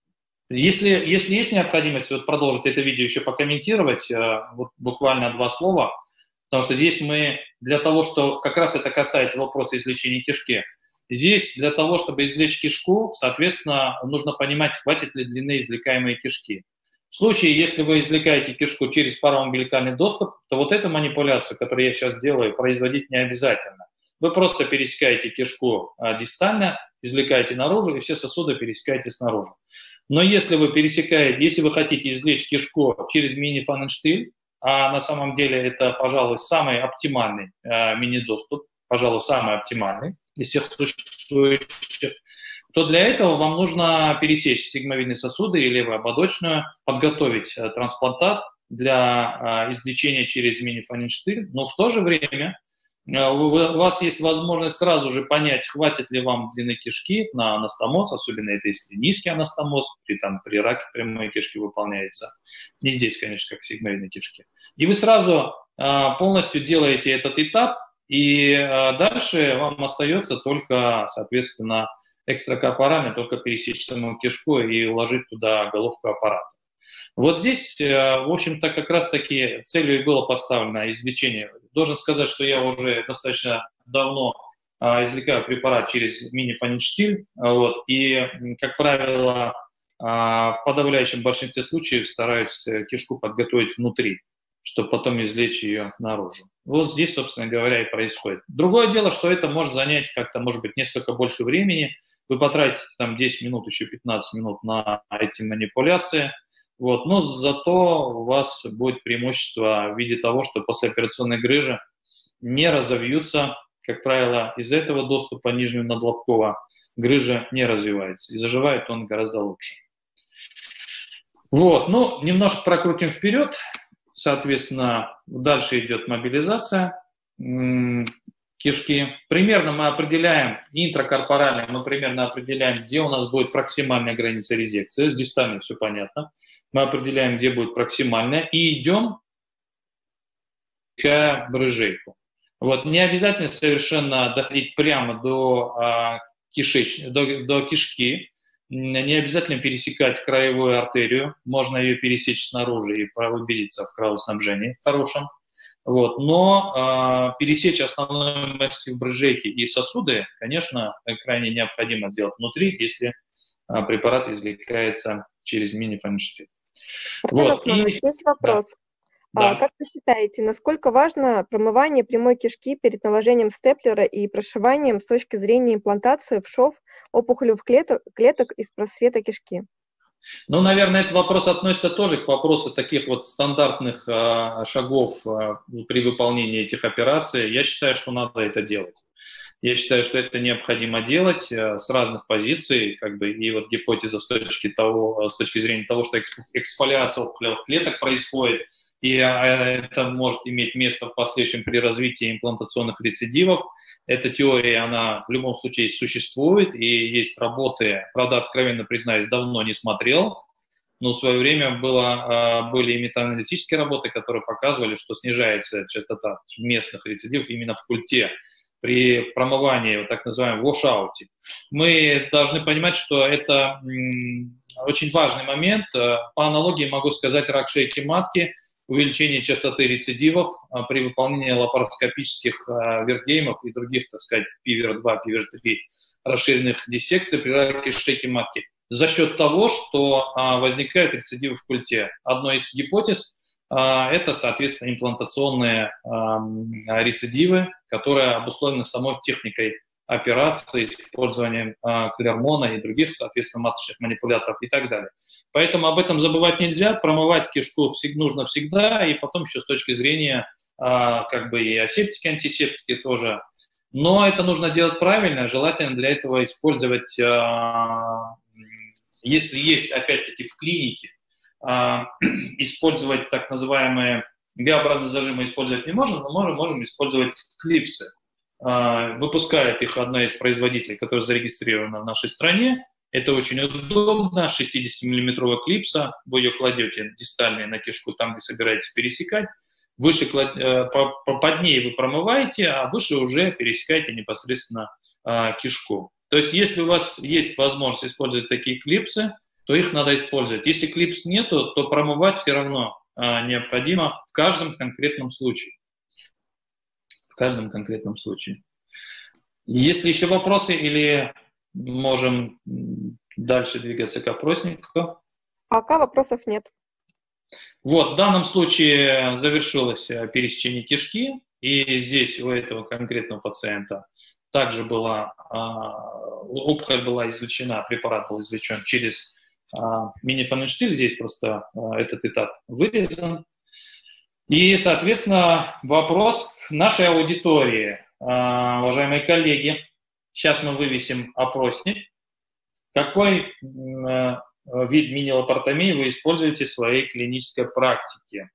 если, если есть необходимость вот продолжить это видео, еще покомментировать, э, вот буквально два слова, потому что здесь мы для того, что как раз это касается вопроса извлечения кишки, здесь для того, чтобы извлечь кишку, соответственно, нужно понимать, хватит ли длины извлекаемой кишки. В случае, если вы извлекаете кишку через параумбиликальный доступ, то вот эту манипуляцию, которую я сейчас делаю, производить не обязательно. Вы просто пересекаете кишку дистально, извлекаете наружу, и все сосуды пересекаете снаружи. Но если вы пересекаете, если вы хотите извлечь кишку через мини-фаненштиль, а на самом деле это, пожалуй, самый оптимальный э, мини-доступ, пожалуй, самый оптимальный из всех существующих, то для этого вам нужно пересечь сигмовидные сосуды и левоободочную, подготовить э, трансплантат для э, извлечения через мини-фаненштиль, но в то же время э, у вас есть возможность сразу же понять, хватит ли вам длины кишки на анастомоз, особенно это если низкий анастомоз, при, там, при раке прямой кишки выполняется. Не здесь, конечно, как в сигмовидной кишке. И вы сразу э, полностью делаете этот этап, и э, дальше вам остается только, соответственно, экстракорпорально, только пересечь саму кишку и уложить туда головку аппарата. Вот здесь, э, в общем-то, как раз-таки целью и было поставлено извлечение. Должен сказать, что я уже достаточно давно э, извлекаю препарат через мини-фаненштиль, вот, и, как правило, э, в подавляющем большинстве случаев стараюсь кишку подготовить внутри, чтобы потом извлечь ее наружу. Вот здесь, собственно говоря, и происходит. Другое дело, что это может занять как-то, может быть, несколько больше времени. Вы потратите там десять минут, еще пятнадцать минут на эти манипуляции. Вот. Но зато у вас будет преимущество в виде того, что послеоперационные грыжи не разовьются. Как правило, из этого доступа нижнего надлобкового грыжа не развивается. И заживает он гораздо лучше. Вот. Ну, немножко прокрутим вперед. Соответственно, дальше идет мобилизация кишки. Примерно мы определяем, интракорпорально мы примерно определяем, где у нас будет проксимальная граница резекции. С дистальной все понятно. Мы определяем, где будет проксимальная, и идем к брыжейку. Вот. Не обязательно совершенно доходить прямо до а, кишеч... до, до кишки. Не обязательно пересекать краевую артерию, можно ее пересечь снаружи и убедиться в кровоснабжении хорошем. Вот. Но э, пересечь основной массив брыжейки и сосуды, конечно, крайне необходимо сделать внутри, если э, препарат извлекается через мини-фенштиль. Вот. И... Есть вопрос. Да. А, как вы считаете, насколько важно промывание прямой кишки перед наложением степлера и прошиванием с точки зрения имплантации в шов опухолевых клеток, клеток из просвета кишки? Ну, наверное, этот вопрос относится тоже к вопросу таких вот стандартных э, шагов э, при выполнении этих операций. Я считаю, что надо это делать. Я считаю, что это необходимо делать э, с разных позиций, как бы, и вот гипотеза с точки, того, с точки зрения того, что эксфолиация опухолевых клеток происходит, и это может иметь место в последующем при развитии имплантационных рецидивов. Эта теория, она в любом случае существует, и есть работы, правда, откровенно признаюсь, давно не смотрел, но в свое время было, были метааналитические работы, которые показывали, что снижается частота местных рецидивов именно в культе при промывании, так называемом wash-out. Мы должны понимать, что это очень важный момент. По аналогии могу сказать рак шейки матки, увеличение частоты рецидивов а, при выполнении лапароскопических а, вертгеймов и других, так сказать, пи ви ар два, пи ви ар три расширенных диссекций при раке шейки матки за счет того, что а, возникают рецидивы в культе. Одной из гипотез а, это, соответственно, имплантационные а, рецидивы, которые обусловлены самой техникой операции, использованием э, клермона и других, соответственно, маточных манипуляторов и так далее. Поэтому об этом забывать нельзя, промывать кишку всегда, нужно всегда, и потом еще с точки зрения э, как бы и асептики, антисептики тоже. Но это нужно делать правильно, желательно для этого использовать, э, если есть, опять-таки, в клинике, э, использовать так называемые Г-образные зажимы использовать не можем, но можем, можем использовать клипсы. Выпускает их одна из производителей, которая зарегистрирована в нашей стране. Это очень удобно. шестидесятимиллиметровая клипса. Вы ее кладете дистальной на кишку, там, где собираетесь пересекать. Выше, под ней вы промываете, а выше уже пересекаете непосредственно кишку. То есть, если у вас есть возможность использовать такие клипсы, то их надо использовать. Если клипс нету, то промывать все равно необходимо в каждом конкретном случае. В каждом конкретном случае. Есть ли еще вопросы или можем дальше двигаться к опроснику? Пока вопросов нет. Вот, в данном случае завершилось пересечение кишки, и здесь у этого конкретного пациента также была, опухоль была извлечена, препарат был извлечен через мини-фенштиль, здесь просто этот этап вырезан. И, соответственно, вопрос к нашей аудитории. Уважаемые коллеги, сейчас мы вывесим опросник. Какой вид мини-лапаротомии вы используете в своей клинической практике?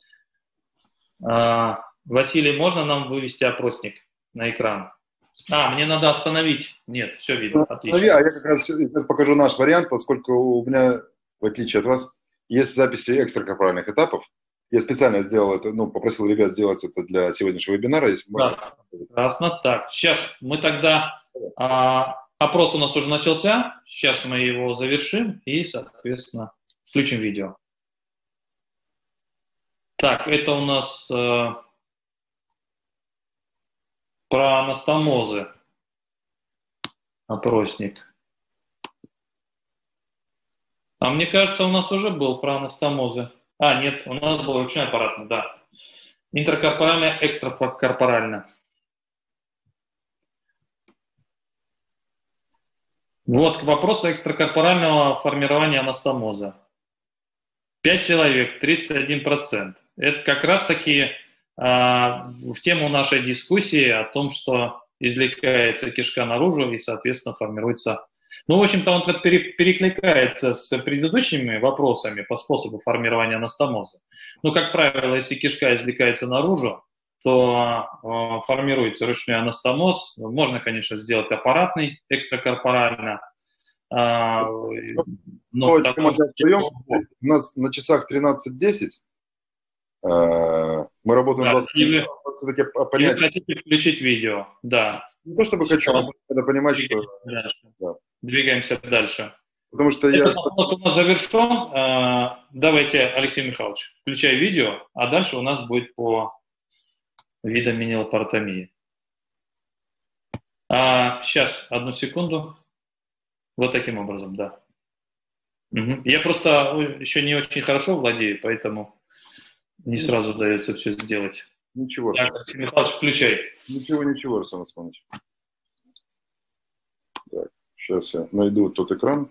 Василий, можно нам вывести опросник на экран? А, мне надо остановить. Нет, все видно. Отлично. А я как раз сейчас покажу наш вариант, поскольку у меня, в отличие от вас, есть записи экстракорпоральных этапов. Я специально сделал это, ну, попросил ребят сделать это для сегодняшнего вебинара. Если можно. Да, прекрасно. Так, сейчас мы тогда... А, опрос у нас уже начался. Сейчас мы его завершим и, соответственно, включим видео. Так, это у нас э, про анастомозы. Опросник. А мне кажется, у нас уже был про анастомозы. А, нет, у нас был ручной аппаратный, да. Интракорпорально, экстракорпорально. Вот к вопросу экстракорпорального формирования анастомоза. Пять человек, тридцать один процент. Это как раз-таки э, в тему нашей дискуссии о том, что извлекается кишка наружу и, соответственно, формируется... Ну, в общем-то, он перекликается с предыдущими вопросами по способу формирования анастомоза. Но, как правило, если кишка извлекается наружу, то э, формируется ручной анастомоз. Можно, конечно, сделать аппаратный, экстракорпорально. Э, но такой... У нас на часах тринадцать десять. Э, мы работаем... Да, двадцать или, или хотите включить видео, да. Не то чтобы хочу, Все. надо понимать, что... Дальше. Да. Двигаемся дальше. Потому что я... Этот вопрос у нас завершен. Давайте, Алексей Михайлович, включай видео, а дальше у нас будет по видам мини-лапаротомии. А, сейчас, одну секунду. Вот таким образом, да. Угу. Я просто еще не очень хорошо владею, поэтому не сразу удается все сделать. Ничего. Так, Алексей Михайлович, включай. Ничего, ничего, Арсен Османович. Так, сейчас я найду тот экран.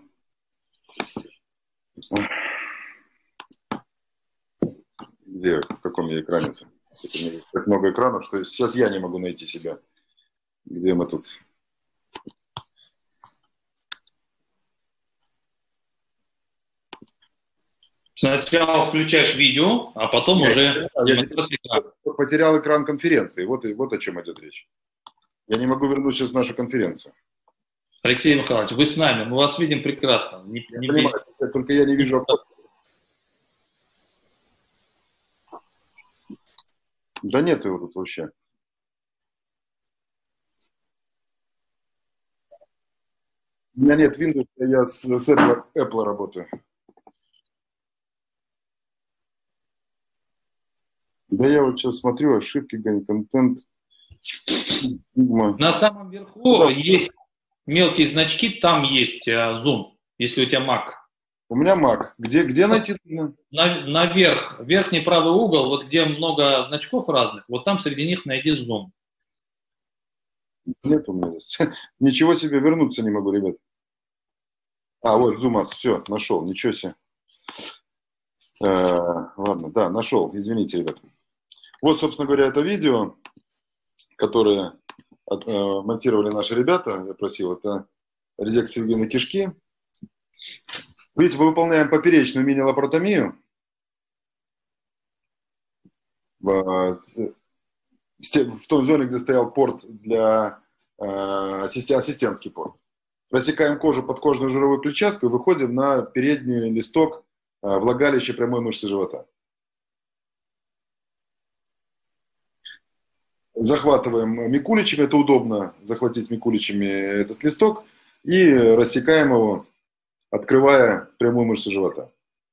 Где, в каком я экране? Так много экранов, что сейчас я не могу найти себя. Где мы тут? Сначала включаешь видео, а потом Нет, уже... Я экран. Потерял экран конференции. Вот, вот о чем идет речь. Я не могу вернуть сейчас нашу конференцию. Алексей Михайлович, вы с нами, мы вас видим прекрасно. Не, Я не понимаю, бейте. только я не вижу обзор. Да нет его тут вообще. У меня нет Windows, я с, с Apple, Apple работаю. Да я вот сейчас смотрю, ошибки, контент. На самом верху Да. есть мелкие значки, там есть uh, Zoom, если у тебя Mac. У меня Mac. Где, где найти? На, наверх, верхний правый угол, вот где много значков разных, вот там среди них найди Zoom. Нет у меня здесь. Ничего себе, вернуться не могу, ребят. А, вот, Zoom, все, нашел, ничего себе. Э, ладно, да, нашел, извините, ребят. Вот, собственно говоря, это видео, которое от, э, монтировали наши ребята, я просил, это резекция вены кишки. Видите, мы выполняем поперечную мини-лапаротомию. В, в той зоне, где стоял порт для э, ассистент, ассистентский порт. Рассекаем кожу, подкожную жировую клетчатку и выходим на передний листок э, влагалища прямой мышцы живота. Захватываем микуличами, это удобно захватить микуличами этот листок, и рассекаем его, открывая прямую мышцу живота.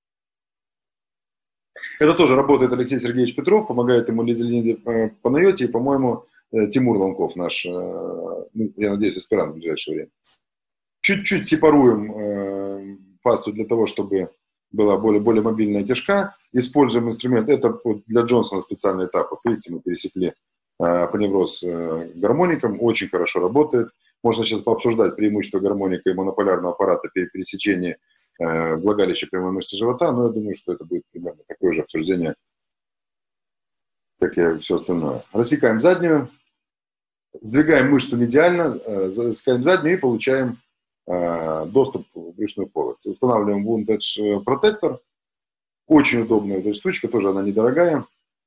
Это тоже работает Алексей Сергеевич Петров, помогает ему Лидия Леонидовна Панайоти и, по-моему, Тимур Ломков, наш, я надеюсь, аспирант в ближайшее время. Чуть-чуть сепаруем фасцию для того, чтобы была более, более мобильная кишка. Используем инструмент, это для Джонсона специальный этап. Вот видите, мы пересекли апоневроз гармоником, очень хорошо работает. Можно сейчас пообсуждать преимущества гармоника и монополярного аппарата при пересечении э, влагалища прямой мышцы живота, но я думаю, что это будет примерно такое же обсуждение, как и все остальное. Рассекаем заднюю, сдвигаем мышцу медиально, э, рассекаем заднюю и получаем э, доступ в брюшную полость. Устанавливаем Wound Edge Protector. Очень удобная эта штучка, тоже она недорогая.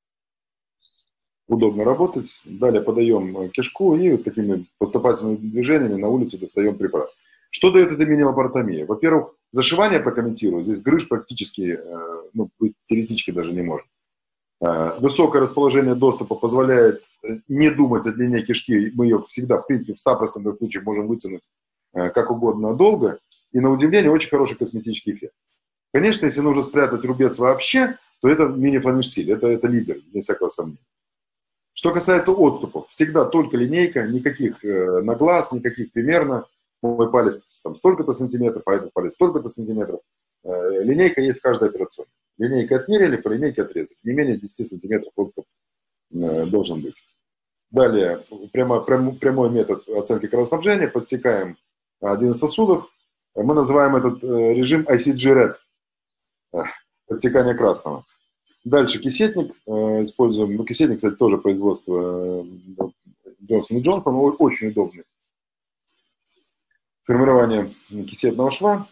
Удобно работать. Далее подаем кишку и вот такими поступательными движениями на улицу достаем препарат. Что дает эта мини-лапаротомия? Во-первых, зашивание прокомментирую. Здесь грыж практически, ну, теоретически даже не может. Высокое расположение доступа позволяет не думать о длине кишки. Мы ее всегда, в принципе, в ста процентах случаев можем вытянуть как угодно долго. И на удивление очень хороший косметический эффект. Конечно, если нужно спрятать рубец вообще, то это мини-фланштиль. Это, это лидер, без всякого сомнения. Что касается отступов, всегда только линейка, никаких э, на глаз, никаких примерно. Мой палец там столько-то сантиметров, а этот палец столько-то сантиметров. Э, линейка есть в каждой операционной. Линейка отмерили, по линейке отрезали. Не менее десяти сантиметров отступ э, должен быть. Далее, прямо, прям, прямой метод оценки кровоснабжения. Подсекаем один из сосудов. Мы называем этот э, режим ай си джи Red. Э, подсекание красного. Дальше кисетник э, используем. Ну, кисетник, кстати, тоже производство э, Джонсон и Джонсон, очень удобный. Формирование кисетного шва.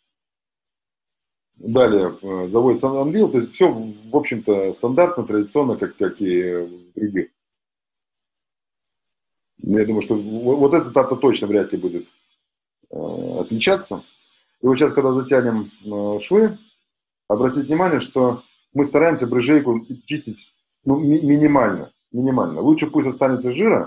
Далее э, заводится анвил. То есть все, в общем-то, стандартно, традиционно, как, как и в других. Я думаю, что вот этот этап точно вряд ли будет э, отличаться. И вот сейчас, когда затянем э, швы, обратите внимание, что мы стараемся брыжейку чистить, ну, ми- минимально, минимально. Лучше пусть останется жира,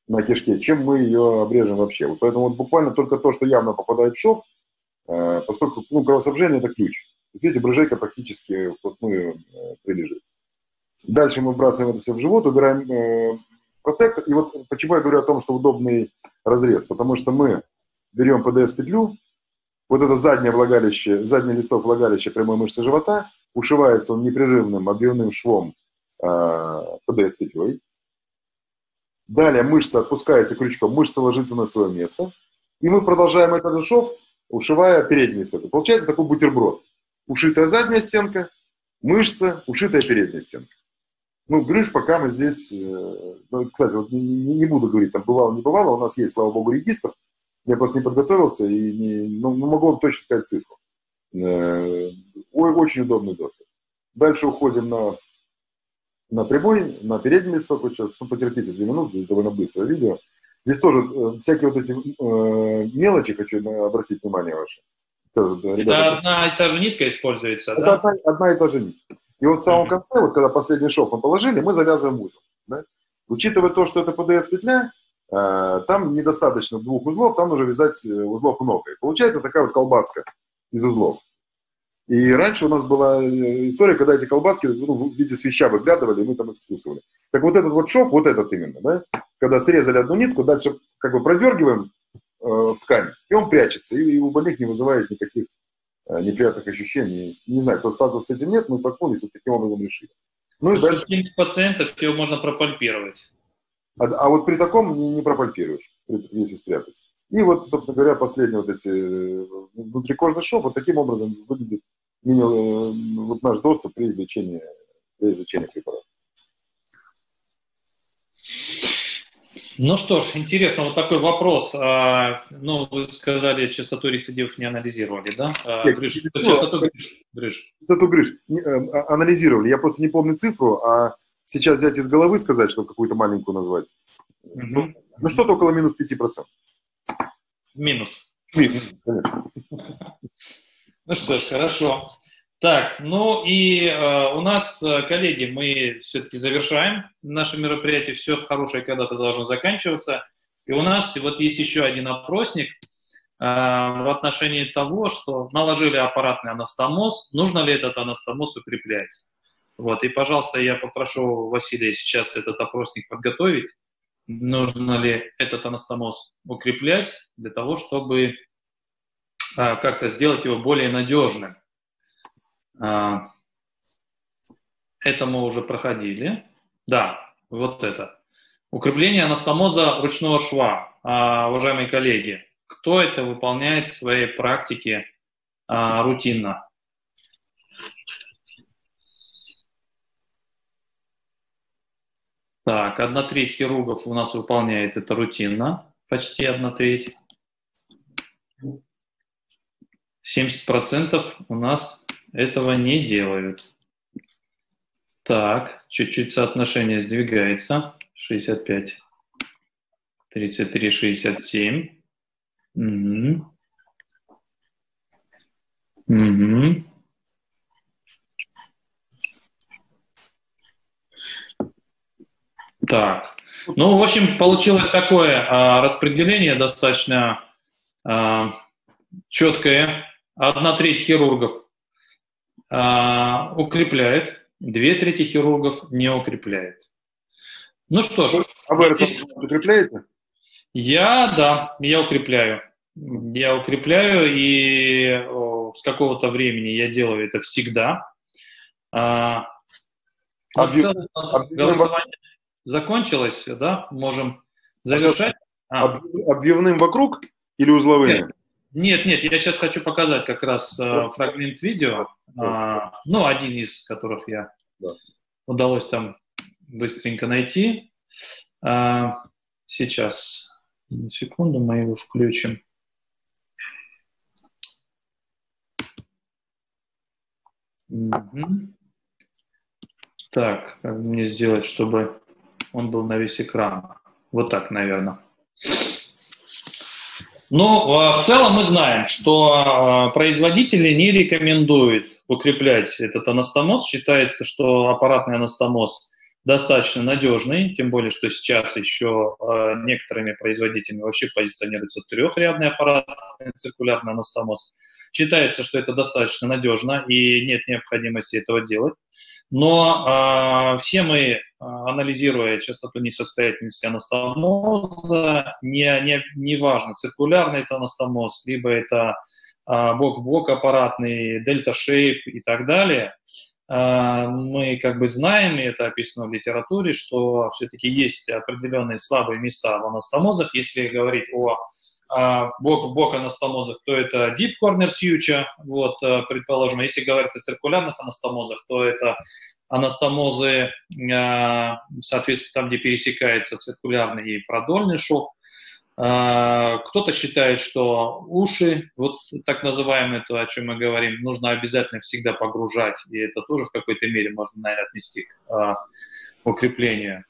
на кишке, чем мы ее обрежем вообще. Вот поэтому вот буквально только то, что явно попадает в шов, э, поскольку ну, кровоснабжение – это ключ. Видите, брыжейка практически вплотную э, прилежит. Дальше мы вбрасываем это все в живот, убираем э, протектор. И вот почему я говорю о том, что удобный разрез. Потому что мы берем пэ дэ эс-петлю, вот это заднее влагалище, задний листок влагалища прямой мышцы живота, ушивается он непрерывным объемным швом э, пэ дэ эс-петлей. Далее мышца отпускается крючком, мышца ложится на свое место. И мы продолжаем этот же шов, ушивая передний листок. Получается такой бутерброд. Ушитая задняя стенка, мышца, ушитая передняя стенка. Ну, грыж пока мы здесь... Э, ну, кстати, вот не, не буду говорить, там бывало, не бывало. У нас есть, слава богу, регистр. Я просто не подготовился и не, ну, не могу вам точно сказать цифру. Э, очень удобный доступ. Дальше уходим на, на прямой, на передний листок. Вот сейчас, ну, потерпите две минуты, здесь довольно быстрое видео. Здесь тоже э, всякие вот эти э, мелочи, хочу обратить внимание ваше. Тоже, это ребята, одна и та же нитка используется, это да? Одна, одна и та же нить. И вот в самом конце, вот когда последний шов мы положили, мы завязываем узел. Да? Учитывая то, что это пэ дэ эс-петля, э, там недостаточно двух узлов, там нужно вязать узлов много. И получается такая вот колбаска из узлов. И раньше у нас была история, когда эти колбаски ну, в виде свища выглядывали, и мы там их скусывали. Так вот этот вот шов, вот этот именно, да? Когда срезали одну нитку, дальше как бы продергиваем э, в ткань, и он прячется, и, и у больных не вызывает никаких э, неприятных ощущений. Не знаю, кто сталкивался с этим, нет, мы столкнулись, вот таким образом решили. Ну и дальше... пациентов его можно пропальпировать. А, а вот при таком не, не пропальпируешь, если спрятать. И вот, собственно говоря, последние вот эти внутрикожный шов, вот таким образом выглядит вот наш доступ при излечении, при излечении препарата. Ну что ж, интересно, вот такой вопрос. А, ну, вы сказали, частоту рецидивов не анализировали, да? А, Нет, грыж. ну, Частоту грыж. грыж. Частоту грыж анализировали. Я просто не помню цифру, а сейчас взять из головы сказать, что какую-то маленькую назвать. Угу. Ну, ну, что-то около минус пяти процентов. Минус. Минус, конечно. Ну что ж, хорошо. Так, ну и э, у нас, коллеги, мы все-таки завершаем наше мероприятие. Все хорошее когда-то должно заканчиваться. И у нас вот есть еще один опросник э, в отношении того, что наложили аппаратный анастомоз, нужно ли этот анастомоз укреплять. Вот, и, пожалуйста, я попрошу Василия сейчас этот опросник подготовить. Нужно ли этот анастомоз укреплять для того, чтобы э, как-то сделать его более надежным. Это мы уже проходили. Да, вот это. Укрепление анастомоза ручного шва. Уважаемые коллеги, кто это выполняет в своей практике рутинно? Так, одна треть хирургов у нас выполняет это рутинно. Почти одна треть. семьдесят процентов у нас этого не делают. Так, чуть-чуть соотношение сдвигается. шестьдесят пять, тридцать три, шестьдесят семь. Угу. Угу. Так, ну, в общем, получилось такое а, распределение достаточно а, четкое. Одна треть хирургов укрепляет, две трети хирургов не укрепляет. Ну что ж. А вы здесь... укрепляете? Я, да, я укрепляю. Я укрепляю, и о, с какого-то времени я делаю это всегда. А, Объев... целом, голосование закончилось, да? Можем завершать. А. Обвивным вокруг или узловыми? Нет. Нет, нет, я сейчас хочу показать как раз э, фрагмент видео, э, ну, один из которых я да. удалось там быстренько найти. Э, сейчас, секунду, мы его включим. Угу. Так, как мне сделать, чтобы он был на весь экран? Вот так, наверное. Но в целом мы знаем, что производители не рекомендуют укреплять этот анастомоз. Считается, что аппаратный анастомоз достаточно надежный, тем более, что сейчас еще э, некоторыми производителями вообще позиционируется трехрядный аппарат циркулярный анастомоз. Считается, что это достаточно надежно и нет необходимости этого делать. Но э, все мы, э, анализируя частоту несостоятельности анастомоза, не, не, не важно, циркулярный это анастомоз, либо это э, бок-в-бок аппаратный, дельта-шейп и так далее, мы как бы знаем, и это описано в литературе, что все-таки есть определенные слабые места в анастомозах. Если говорить о бок-в-бок анастомозах, то это deep corner suture, вот, предположим. Если говорить о циркулярных анастомозах, то это анастомозы, соответственно, там, где пересекается циркулярный и продольный шов. Кто-то считает, что уши, вот так называемые, то, о чем мы говорим, нужно обязательно всегда погружать, и это тоже в какой-то мере можно, наверное, отнести к укреплению.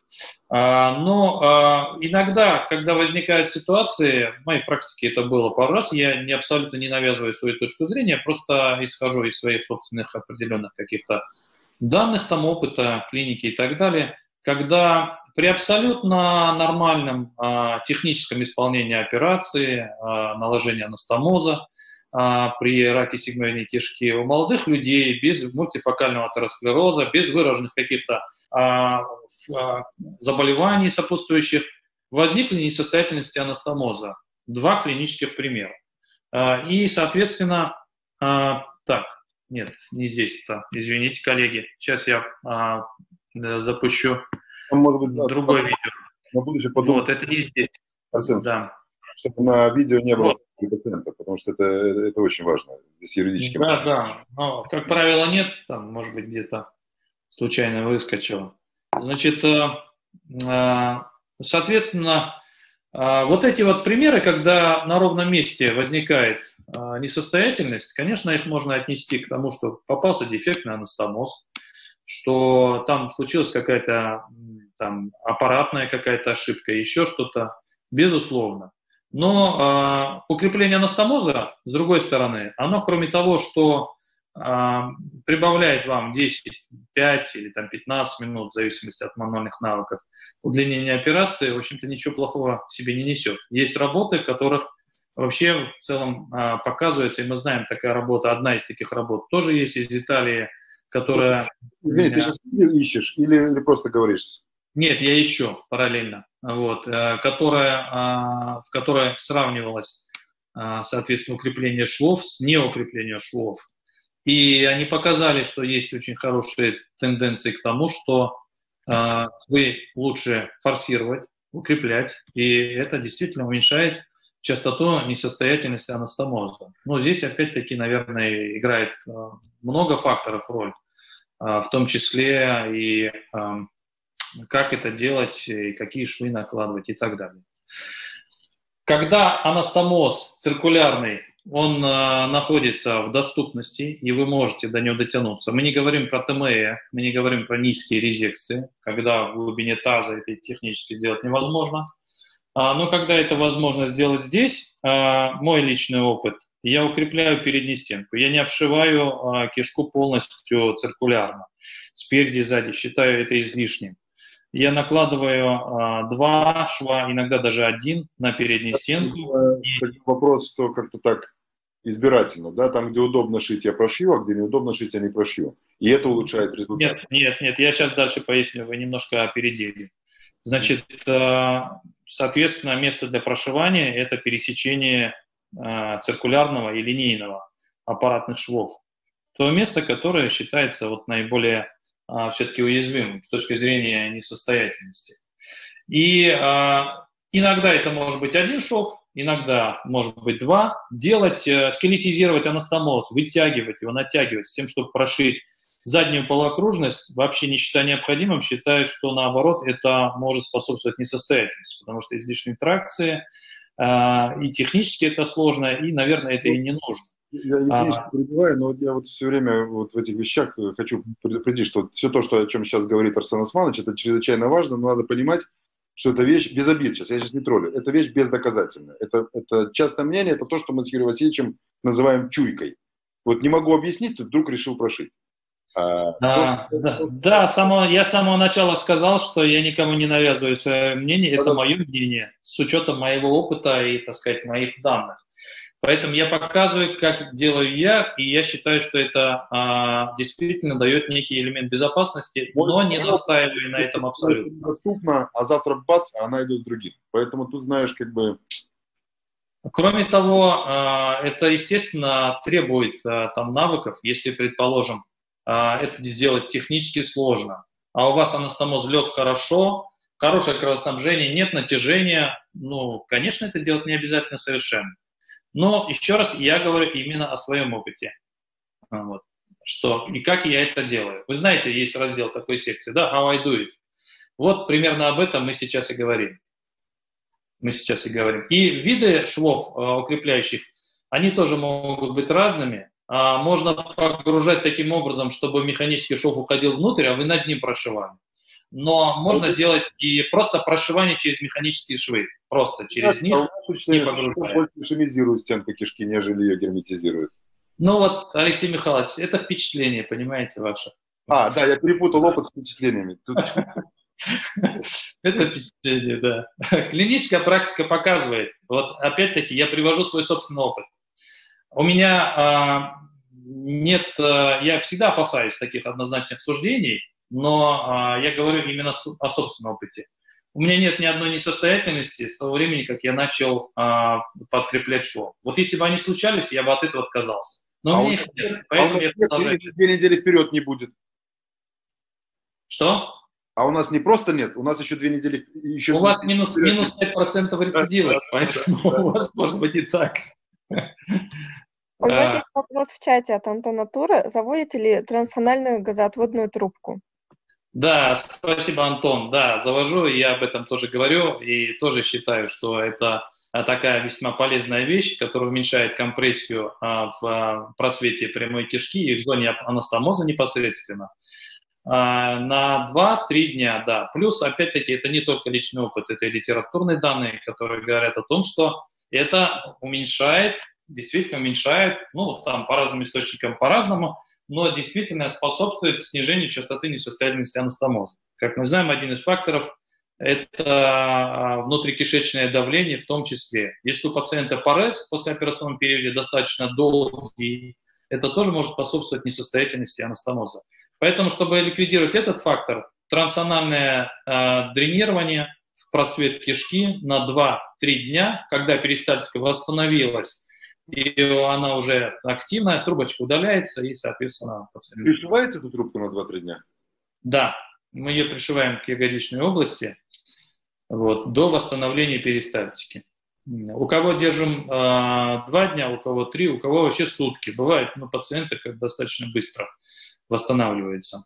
Но иногда, когда возникают ситуации, в моей практике это было пару раз, я не абсолютно не навязываю свою точку зрения, просто исхожу из своих собственных определенных каких-то данных, там, опыта, клиники и так далее, когда при абсолютно нормальном а, техническом исполнении операции, а, наложения анастомоза, а, при раке сигмоидной кишки у молодых людей без мультифокального атеросклероза, без выраженных каких-то а, а, заболеваний сопутствующих, возникли несостоятельности анастомоза. Два клинических примера. А, и, соответственно, а, так, нет, не здесь-то, извините, коллеги, сейчас я а, запущу. Может быть, другое да, видео. На будущее подумать. Вот, это не здесь. Арсен, Да. чтобы на видео не было вот. пациента, потому что это, это очень важно. Здесь юридически. Да, можно. Да. Но, как правило, нет. Там, может быть, где-то случайно выскочило. Значит, соответственно, вот эти вот примеры, когда на ровном месте возникает несостоятельность, конечно, их можно отнести к тому, что попался дефектный анастомоз, что там случилась какая-то там аппаратная какая-то ошибка, еще что-то, безусловно. Но э, укрепление анастомоза, с другой стороны, оно кроме того, что э, прибавляет вам десять, пять или там, пятнадцать минут, в зависимости от мануальных навыков, удлинение операции, в общем-то, ничего плохого в себе не несет. Есть работы, в которых вообще в целом э, показывается, и мы знаем, такая работа, одна из таких работ тоже есть из Италии, которая... Извини, ты сейчас ищешь или, или просто говоришь? Нет, я ищу параллельно, вот, которая, в которой сравнивалось, соответственно, укрепление швов с неукреплением швов. И они показали, что есть очень хорошие тенденции к тому, что вы лучше форсировать, укреплять, и это действительно уменьшает частоту несостоятельности анастомоза. Но здесь, опять-таки, наверное, играет много факторов роль, в том числе и как это делать, и какие швы накладывать и так далее. Когда анастомоз циркулярный, он э, находится в доступности, и вы можете до него дотянуться. Мы не говорим про ТМЭ, мы не говорим про низкие резекции, когда в глубине таза это технически сделать невозможно. А, но когда это возможно сделать здесь, э, мой личный опыт, я укрепляю переднюю стенку, я не обшиваю э, кишку полностью циркулярно, спереди и сзади, считаю это излишним. Я накладываю а, два шва, иногда даже один на переднюю стенку. Такой вопрос, что как-то так избирательно, да, там, где удобно шить, я прошью, а где неудобно шить, я не прошью. И это улучшает результат. Нет, нет, нет, я сейчас дальше поясню, вы немножко опередили. Значит, соответственно, место для прошивания – это пересечение циркулярного и линейного аппаратных швов. То место, которое считается вот наиболее все-таки уязвимым с точки зрения несостоятельности. И а, иногда это может быть один шов, иногда может быть два. Делать, скелетизировать анастомоз, вытягивать его, натягивать с тем, чтобы прошить заднюю полуокружность, вообще не считая необходимым, считаю, что наоборот это может способствовать несостоятельности, потому что излишней тракции, а, и технически это сложно, и, наверное, это и не нужно. Я извините, что перебиваю, но я вот все время вот в этих вещах хочу предупредить, что все то, что, о чем сейчас говорит Арсен Османович, это чрезвычайно важно, но надо понимать, что это вещь без обид сейчас, я сейчас не троллю, это вещь бездоказательная. Это, это частное мнение, это то, что мы с Юрием Васильевичем называем чуйкой. Вот не могу объяснить, тут вдруг решил прошить. А, Да, то, да, что, да само, я с самого начала сказал, что я никому не навязываю свое мнение, это да, мое мнение, с учетом моего опыта и, так сказать, моих данных. Поэтому я показываю, как делаю я, и я считаю, что это а, действительно дает некий элемент безопасности, но не настаиваю на этом абсолютно. Доступно, а завтра бац, а она идет с другим. Поэтому тут, знаешь, как бы... Кроме того, а, это, естественно, требует а, там навыков, если, предположим, а, это сделать технически сложно, а у вас анастомоз лег хорошо, хорошее кровоснабжение, нет натяжения, ну, конечно, это делать не обязательно совершенно. Но еще раз я говорю именно о своем опыте. Вот. Что и как я это делаю. Вы знаете, есть раздел такой секции, да, how I do it. Вот примерно об этом мы сейчас и говорим. Мы сейчас и говорим. И виды швов э, укрепляющих, они тоже могут быть разными. А можно погружать таким образом, чтобы механический шов уходил внутрь, а вы над ним прошивали. Но можно делать и просто прошивание через механические швы. Просто через них. Не погружая. Больше шемизирует стенку кишки, нежели ее герметизирует. Ну вот, Алексей Михайлович, это впечатление, понимаете, ваше. А, да, я перепутал опыт с впечатлениями. Это впечатление, да. Клиническая практика показывает. Вот опять-таки я привожу свой собственный опыт. У меня нет, я всегда опасаюсь таких однозначных суждений, но я говорю именно о собственном опыте. У меня нет ни одной несостоятельности с того времени, как я начал а, подкреплять шов. Вот если бы они случались, я бы от этого отказался. Но а у меня их нет, поэтому я продолжаю. Две недели вперед не будет. Что? А у нас не просто нет, у нас еще две недели... Еще у вас минус, минус пять процентов рецидива, поэтому у вас может быть и так. У нас есть вопрос в чате от Антона Тура. Заводите ли трансанальную газоотводную трубку? Да, спасибо, Антон. Да, завожу, я об этом тоже говорю и тоже считаю, что это такая весьма полезная вещь, которая уменьшает компрессию в просвете прямой кишки и в зоне анастомоза непосредственно. На два-три дня, да. Плюс, опять-таки, это не только личный опыт, это и литературные данные, которые говорят о том, что это уменьшает, действительно уменьшает, ну, там по разным источникам по-разному, но действительно способствует снижению частоты несостоятельности анастомоза. Как мы знаем, один из факторов – это внутрикишечное давление в том числе. Если у пациента парез в послеоперационном периоде достаточно долгий, это тоже может способствовать несостоятельности анастомоза. Поэтому, чтобы ликвидировать этот фактор, трансанальное э, дренирование в просвет кишки на два-три дня, когда перистальтика восстановилась, и она уже активная, трубочка удаляется, и, соответственно, пациент... Пришиваете эту трубку на два-три дня? Да, мы ее пришиваем к ягодичной области вот, до восстановления перистальтики. У кого держим э, два дня, у кого три, у кого вообще сутки. Бывает, ну, пациенты как достаточно быстро восстанавливаются.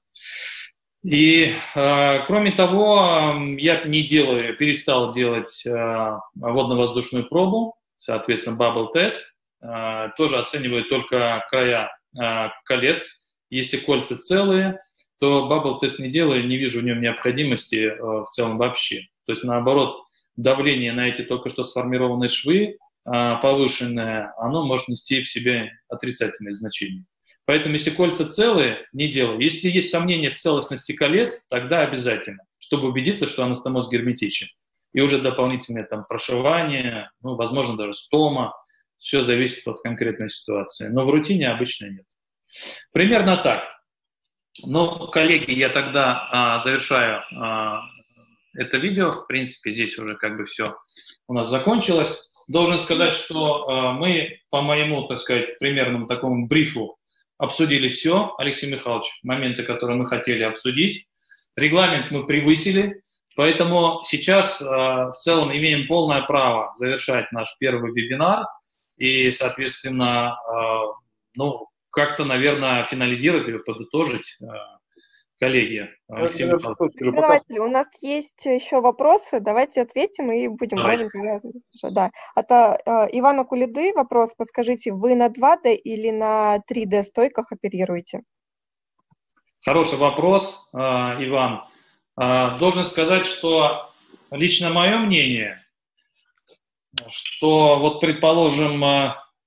И, э, кроме того, я не делаю, перестал делать э, водно-воздушную пробу, соответственно, бабл-тест. Uh, тоже оценивают только края uh, колец. Если кольца целые, то бабл-тест не делаю, не вижу в нем необходимости uh, в целом вообще. То есть, наоборот, давление на эти только что сформированные швы uh, повышенное, оно может нести в себе отрицательные значения. Поэтому, если кольца целые, не делаю. Если есть сомнения в целостности колец, тогда обязательно, чтобы убедиться, что анастомоз герметичен. И уже дополнительное там прошивание, ну, возможно, даже стома. Все зависит от конкретной ситуации. Но в рутине обычно нет. Примерно так. Но, коллеги, я тогда а, завершаю а, это видео. В принципе, здесь уже как бы все у нас закончилось. Должен сказать, что а, мы по моему, так сказать, примерному такому брифу обсудили все. Алексей Михайлович, моменты, которые мы хотели обсудить. Регламент мы превысили. Поэтому сейчас а, в целом имеем полное право завершать наш первый вебинар. И, соответственно, ну, как-то, наверное, финализировать или подытожить, коллеги. Алексей Михайлович, у нас есть еще вопросы, давайте ответим и будем говорить. Да. Это Ивана Кулиды вопрос, подскажите, вы на два дэ или на три дэ стойках оперируете? Хороший вопрос, Иван. Должен сказать, что лично мое мнение, что вот, предположим,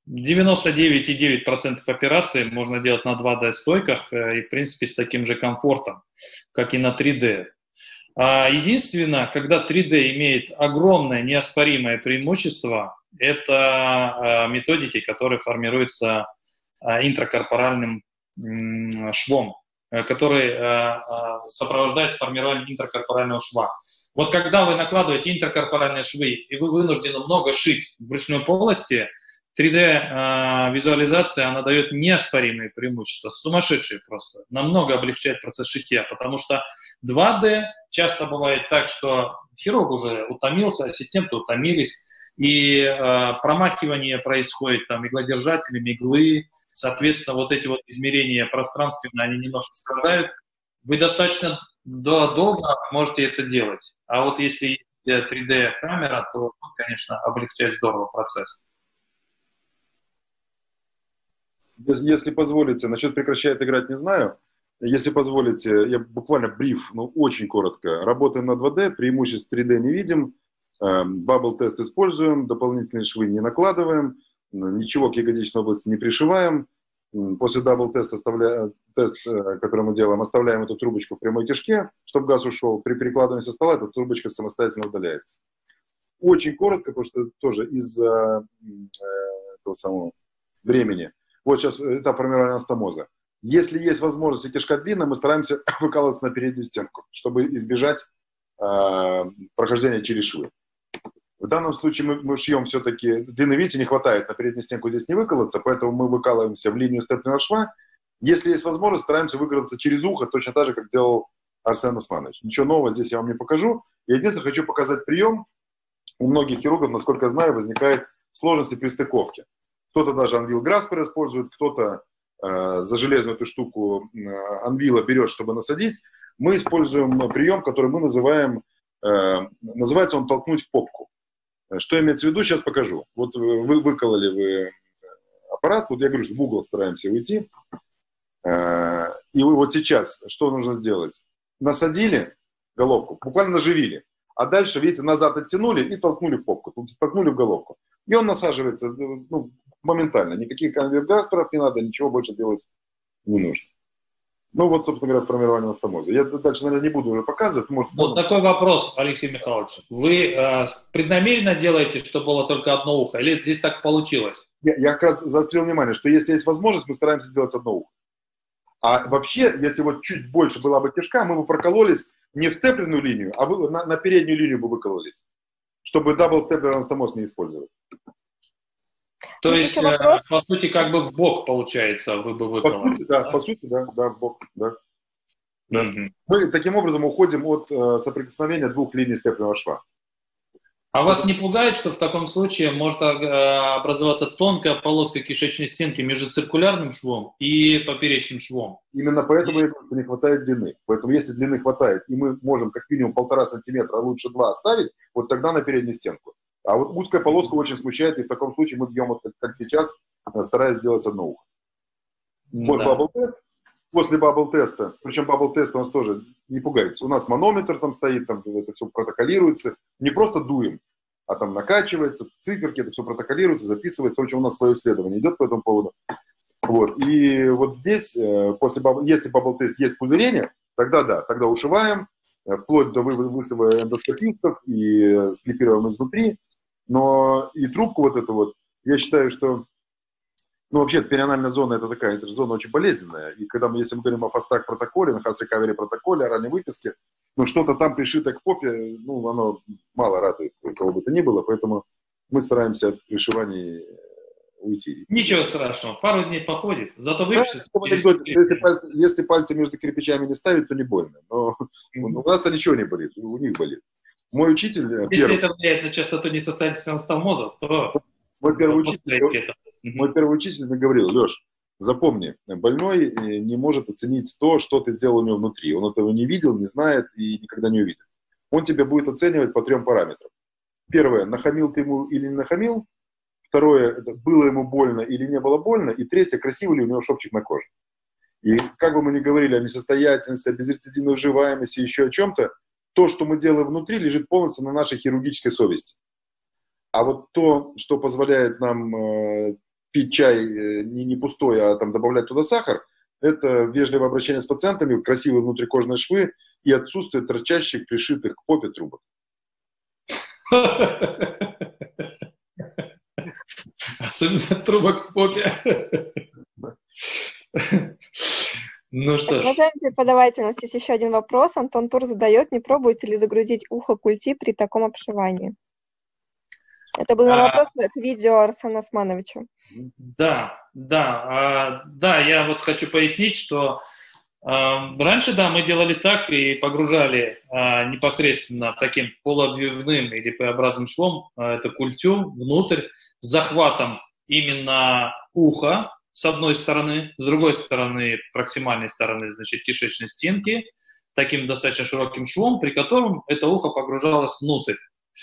девяносто девять и девять десятых процента операций можно делать на два дэ стойках и, в принципе, с таким же комфортом, как и на три дэ. Единственное, когда три дэ имеет огромное неоспоримое преимущество, это методики, которые формируются интракорпоральным швом, который сопровождает формирование интракорпорального шва. Вот когда вы накладываете интракорпоральные швы, и вы вынуждены много шить в брюшной полости, три дэ-визуализация, она дает неоспоримые преимущества, сумасшедшие просто, намного облегчает процесс шитья, потому что два дэ часто бывает так, что хирург уже утомился, ассистенты утомились, и э, промахивание происходит там иглодержателями, иглы, соответственно, вот эти вот измерения пространственные, они немножко страдают. Вы достаточно долго можете это делать, а вот если есть три дэ-камера, то, конечно, облегчает здорово процесс. Если позволите, насчет прекращает играть не знаю. Если позволите, я буквально бриф, ну очень коротко. Работаем на два дэ, преимуществ три дэ не видим, бабл-тест используем, дополнительные швы не накладываем, ничего к ягодичной области не пришиваем. После дабл-теста, тест, который мы делаем, оставляем эту трубочку в прямой кишке, чтобы газ ушел. При перекладывании со стола эта трубочка самостоятельно удаляется. Очень коротко, потому что тоже из-за этого самого времени. Вот сейчас этап формирования анастомоза. Если есть возможность и кишка длинная, мы стараемся выкалываться на переднюю стенку, чтобы избежать э, прохождения через швы. В данном случае мы, мы шьем все-таки, длины, видите, не хватает, на переднюю стенку здесь не выколоться, поэтому мы выкалываемся в линию степленного шва. Если есть возможность, стараемся выколоться через ухо, точно так же, как делал Арсен Османович. Ничего нового здесь я вам не покажу. Я единственное хочу показать прием. У многих хирургов, насколько я знаю, возникает сложности при стыковке. Кто-то даже анвил Граспер использует, кто-то э, за железную эту штуку э, анвила берет, чтобы насадить. Мы используем прием, который мы называем, э, называется он «толкнуть в попку». Что имеется в виду, сейчас покажу. Вот вы выкололи вы аппарат, вот я говорю, что в угол стараемся уйти. Э, и вы вот сейчас, что нужно сделать? Насадили головку, буквально наживили. А дальше, видите, назад оттянули и толкнули в попку, толкнули в головку. И он насаживается, ну, моментально. Никаких конвергасперов не надо, ничего больше делать не нужно. Ну вот, собственно говоря, формирование анастомоза. Я дальше, наверное, не буду уже показывать. Может, вот потом... такой вопрос, Алексей Михайлович. Вы э, преднамеренно делаете, чтобы было только одно ухо? Или здесь так получилось? Я, я как раз заострил внимание, что если есть возможность, мы стараемся сделать одно ухо. А вообще, если вот чуть больше была бы кишка, мы бы прокололись не в степленную линию, а вы, на, на переднюю линию бы выкололись, чтобы дабл-степлер анастомоз не использовать. То есть, э, по сути, как бы в бок, получается, вы бы выкололи. По сути, да, да? По сути, да, да, в бок, да. да. Mm-hmm. Мы таким образом уходим от э, соприкосновения двух линий степленного шва. А вас не пугает, что в таком случае может образоваться тонкая полоска кишечной стенки между циркулярным швом и поперечным швом? Именно поэтому и не хватает длины. Поэтому если длины хватает, и мы можем как минимум полтора сантиметра, а лучше два оставить, вот тогда на переднюю стенку. А вот узкая полоска очень смущает, и в таком случае мы бьем, вот как, как сейчас, стараясь сделать одно ухо. Вот да. Бабл-тест. После бабл-теста, причем бабл-тест у нас тоже не пугается. У нас манометр там стоит, там это все протоколируется. Не просто дуем, а там накачивается, циферки, это все протоколируется, записывается. В общем, у нас свое исследование идет по этому поводу. Вот. И вот здесь, после бабл, если бабл-тест есть пузырение, тогда да, тогда ушиваем, вплоть до высыва эндоскопистов и склипируем изнутри. Но и трубку вот эту вот, я считаю, что ну, вообще, перианальная зона – это такая, это же зона очень болезненная. И когда мы, если мы говорим о фастак протоколе, на хас-рекавери протоколе, о ранней выписке, ну, что-то там пришито к попе, ну, оно мало радует кого бы то ни было, поэтому мы стараемся от пришиваний уйти. Ничего страшного, пару дней походит, зато выпишется. Да, если, пальцы, если пальцы между кирпичами не ставить, то не больно. Но mm-hmm. у нас-то ничего не болит, у них болит. Мой учитель… Если первый, это влияет на частоту несостоятельности анастомоза, то… Мой первый учитель… Мой первый учитель мне говорил: Леш, запомни, больной не может оценить то, что ты сделал у него внутри. Он этого не видел, не знает и никогда не увидит. Он тебя будет оценивать по трем параметрам. Первое, нахамил ты ему или не нахамил. Второе, было ему больно или не было больно. И третье, красивый ли у него шовчик на коже. И как бы мы ни говорили о несостоятельности, о безрецидивной вживаемости, еще о чем-то, то, что мы делаем внутри, лежит полностью на нашей хирургической совести. А вот то, что позволяет нам пить чай не, не пустой, а там добавлять туда сахар, это вежливое обращение с пациентами, красивые внутрикожные швы и отсутствие торчащих, пришитых к попе трубок. Особенно трубок в попе. Ну что ж. Уважаемый преподаватель, у нас есть еще один вопрос. Антон Тур задает, не пробуете ли загрузить ухо культи при таком обшивании? Это был а, вопрос к видео Арсена Османовича. Да, да, а, да, я вот хочу пояснить, что а, раньше, да, мы делали так и погружали а, непосредственно таким полуобвивным или П-образным швом а, это культю внутрь с захватом именно уха с одной стороны, с другой стороны, проксимальной стороны, значит, кишечной стенки, таким достаточно широким швом, при котором это ухо погружалось внутрь.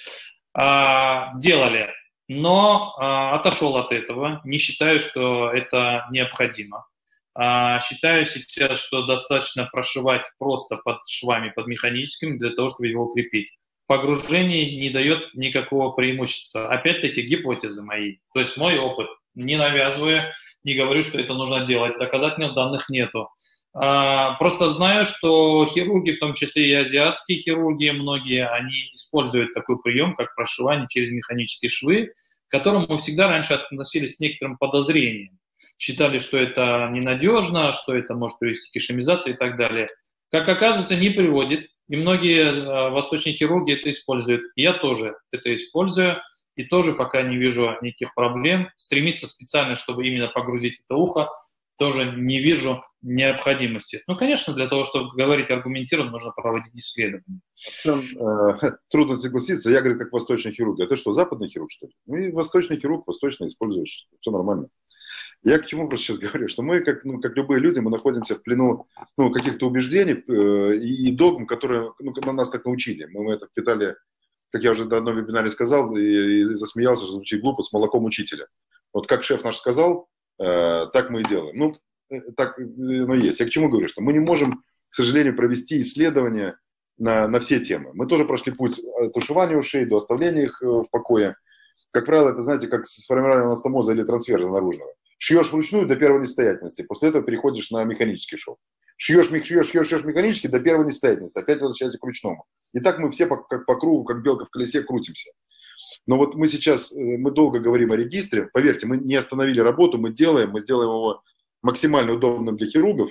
Делали, но отошел от этого, не считаю, что это необходимо. Считаю сейчас, что достаточно прошивать просто под швами, под механическими, для того, чтобы его укрепить. Погружение не дает никакого преимущества. Опять-таки гипотезы мои, то есть мой опыт, не навязывая, не говорю, что это нужно делать, доказательных данных нету. Просто знаю, что хирурги, в том числе и азиатские хирурги, многие, они используют такой прием, как прошивание через механические швы, к которому мы всегда раньше относились с некоторым подозрением. Считали, что это ненадежно, что это может привести к ишемизации и так далее. Как оказывается, не приводит. И многие восточные хирурги это используют. Я тоже это использую. И тоже пока не вижу никаких проблем. Стремиться специально, чтобы именно погрузить это ухо, тоже не вижу необходимости. Ну, конечно, для того, чтобы говорить аргументированно, нужно проводить исследования. Сам, э, трудно согласиться. Я говорю, как восточный хирург. А ты что, западный хирург, что ли? Ну, и восточный хирург, восточный используешь. Все нормально. Я к чему просто сейчас говорю, что мы, как, ну, как любые люди, мы находимся в плену ну, каких-то убеждений э, и догм, которые ну, на нас так научили. Мы, мы это впитали, как я уже на одном вебинаре сказал, и, и засмеялся, что звучит глупо, с молоком учителя. Вот как шеф наш сказал, э, так мы и делаем. Ну, так оно есть. Я к чему говорю, что мы не можем, к сожалению, провести исследования на, на все темы. Мы тоже прошли путь от тушевания ушей до оставления их в покое. Как правило, это, знаете, как сформирование анастомоза или трансферза наружного. Шьешь вручную до первой несостоятельности, после этого переходишь на механический шов. Шьешь, шьешь, шьешь, шьешь механически до первой несостоятельности, опять возвращаешься к ручному. И так мы все по, как по кругу, как белка в колесе, крутимся. Но вот мы сейчас, мы долго говорим о регистре, поверьте, мы не остановили работу, мы делаем, мы сделаем его максимально удобным для хирургов.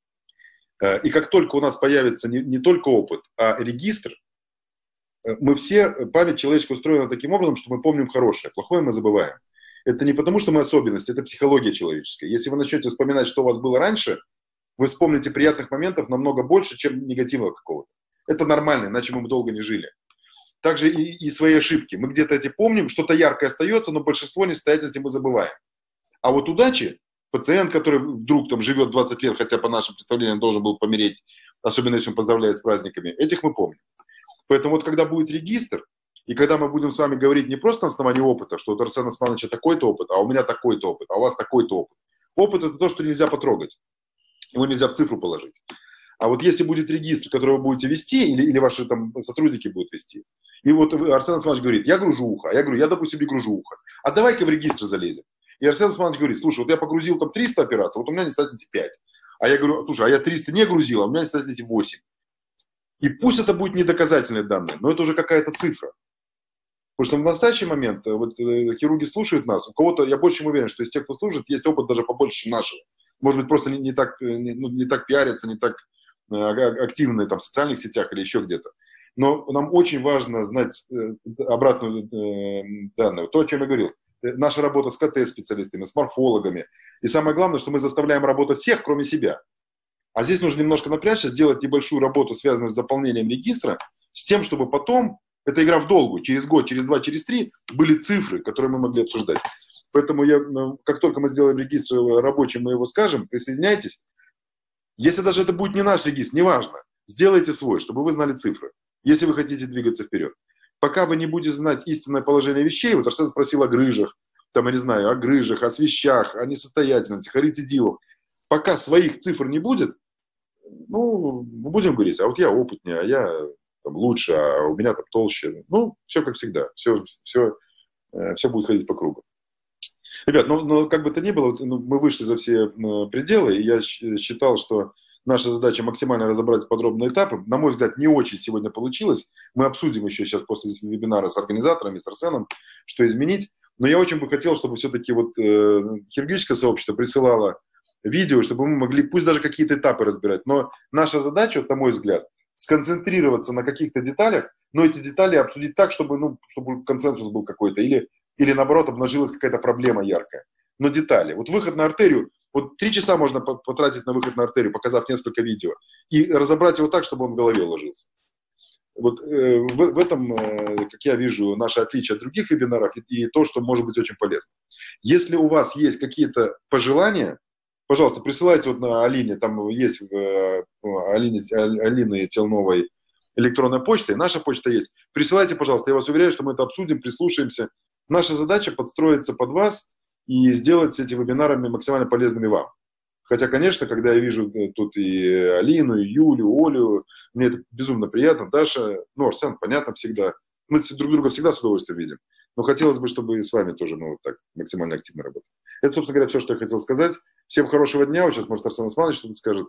И как только у нас появится не, не только опыт, а регистр, мы все, память человеческая устроена таким образом, что мы помним хорошее, плохое мы забываем. Это не потому, что мы особенности, это психология человеческая. Если вы начнете вспоминать, что у вас было раньше, вы вспомните приятных моментов намного больше, чем негативного какого-то. Это нормально, иначе мы бы долго не жили. Также и, и свои ошибки. Мы где-то эти помним, что-то яркое остается, но большинство несостоятельностей мы забываем. А вот удачи, пациент, который вдруг там живет двадцать лет, хотя по нашим представлениям должен был помереть, особенно если он поздравляет с праздниками, этих мы помним. Поэтому вот когда будет регистр, и когда мы будем с вами говорить не просто на основании опыта, что у Арсена Османовича такой-то опыт, а у меня такой-то опыт, а у вас такой-то опыт. Опыт – это то, что нельзя потрогать. Его нельзя в цифру положить. А вот если будет регистр, который вы будете вести, или, или ваши там сотрудники будут вести, и вот Арсен Османович говорит, я гружу ухо, а я говорю, я, допустим, не гружу ухо, а давай-ка в регистр залезем. И Арсен Османович говорит, слушай, вот я погрузил там триста операций, вот у меня несостоятельности пять. А я говорю, слушай, а я триста не грузил, а у меня несостоятельности восемь. И пусть это будет недоказательные данные, но это уже какая-то цифра. Потому что в настоящий момент вот, хирурги слушают нас. У кого-то, я больше чем уверен, что из тех, кто слушает, есть опыт даже побольше, чем нашего. Может быть, просто не, не, так, не, ну, не так пиарятся, не так э, активны там, в социальных сетях или еще где-то. Но нам очень важно знать э, обратную э, данную. То, о чем я говорил. Наша работа с КТ-специалистами, с морфологами. И самое главное, что мы заставляем работать всех, кроме себя. А здесь нужно немножко напрячься, сделать небольшую работу, связанную с заполнением регистра, с тем, чтобы потом, это игра в долгую, через год, через два, через три, были цифры, которые мы могли обсуждать. Поэтому я, как только мы сделаем регистр рабочий, мы его скажем, присоединяйтесь. Если даже это будет не наш регистр, неважно, сделайте свой, чтобы вы знали цифры, если вы хотите двигаться вперед. Пока вы не будете знать истинное положение вещей, вот Арсен спросил о грыжах, там, я не знаю, о грыжах, о свищах, о несостоятельностях, о рецидивах. Пока своих цифр не будет, ну, мы будем говорить, а вот я опытнее, а я там, лучше, а у меня там толще. Ну, все как всегда, все, все, все будет ходить по кругу. Ребят, ну, ну как бы то ни было, ну, мы вышли за все пределы, и я считал, что наша задача максимально разобрать подробные этапы. На мой взгляд, не очень сегодня получилось. Мы обсудим еще сейчас после вебинара с организаторами, с Арсеном, что изменить. Но я очень бы хотел, чтобы все-таки вот э, хирургическое сообщество присылало видео, чтобы мы могли, пусть даже какие-то этапы разбирать. Но наша задача, вот, на мой взгляд, сконцентрироваться на каких-то деталях, но эти детали обсудить так, чтобы, ну, чтобы консенсус был какой-то, или, или наоборот обнажилась какая-то проблема яркая. Но детали. Вот выход на артерию, вот три часа можно потратить на выход на артерию, показав несколько видео, и разобрать его так, чтобы он в голове уложился. Вот э, в, в этом, э, как я вижу, наше отличие от других вебинаров и, и то, что может быть очень полезно. Если у вас есть какие-то пожелания, пожалуйста, присылайте вот на Алине, там есть э, Алине, Алины Телновой электронная почта, и наша почта есть. Присылайте, пожалуйста, я вас уверяю, что мы это обсудим, прислушаемся. Наша задача подстроиться под вас и сделать эти вебинары максимально полезными вам. Хотя, конечно, когда я вижу тут и Алину, и Юлю, Олю, мне это безумно приятно. Даша, ну, Арсен, понятно, всегда. Мы друг друга всегда с удовольствием видим. Но хотелось бы, чтобы и с вами тоже мы вот так максимально активно работали. Это, собственно говоря, все, что я хотел сказать. Всем хорошего дня. Вот сейчас, может, Арсен Османович что-то скажет.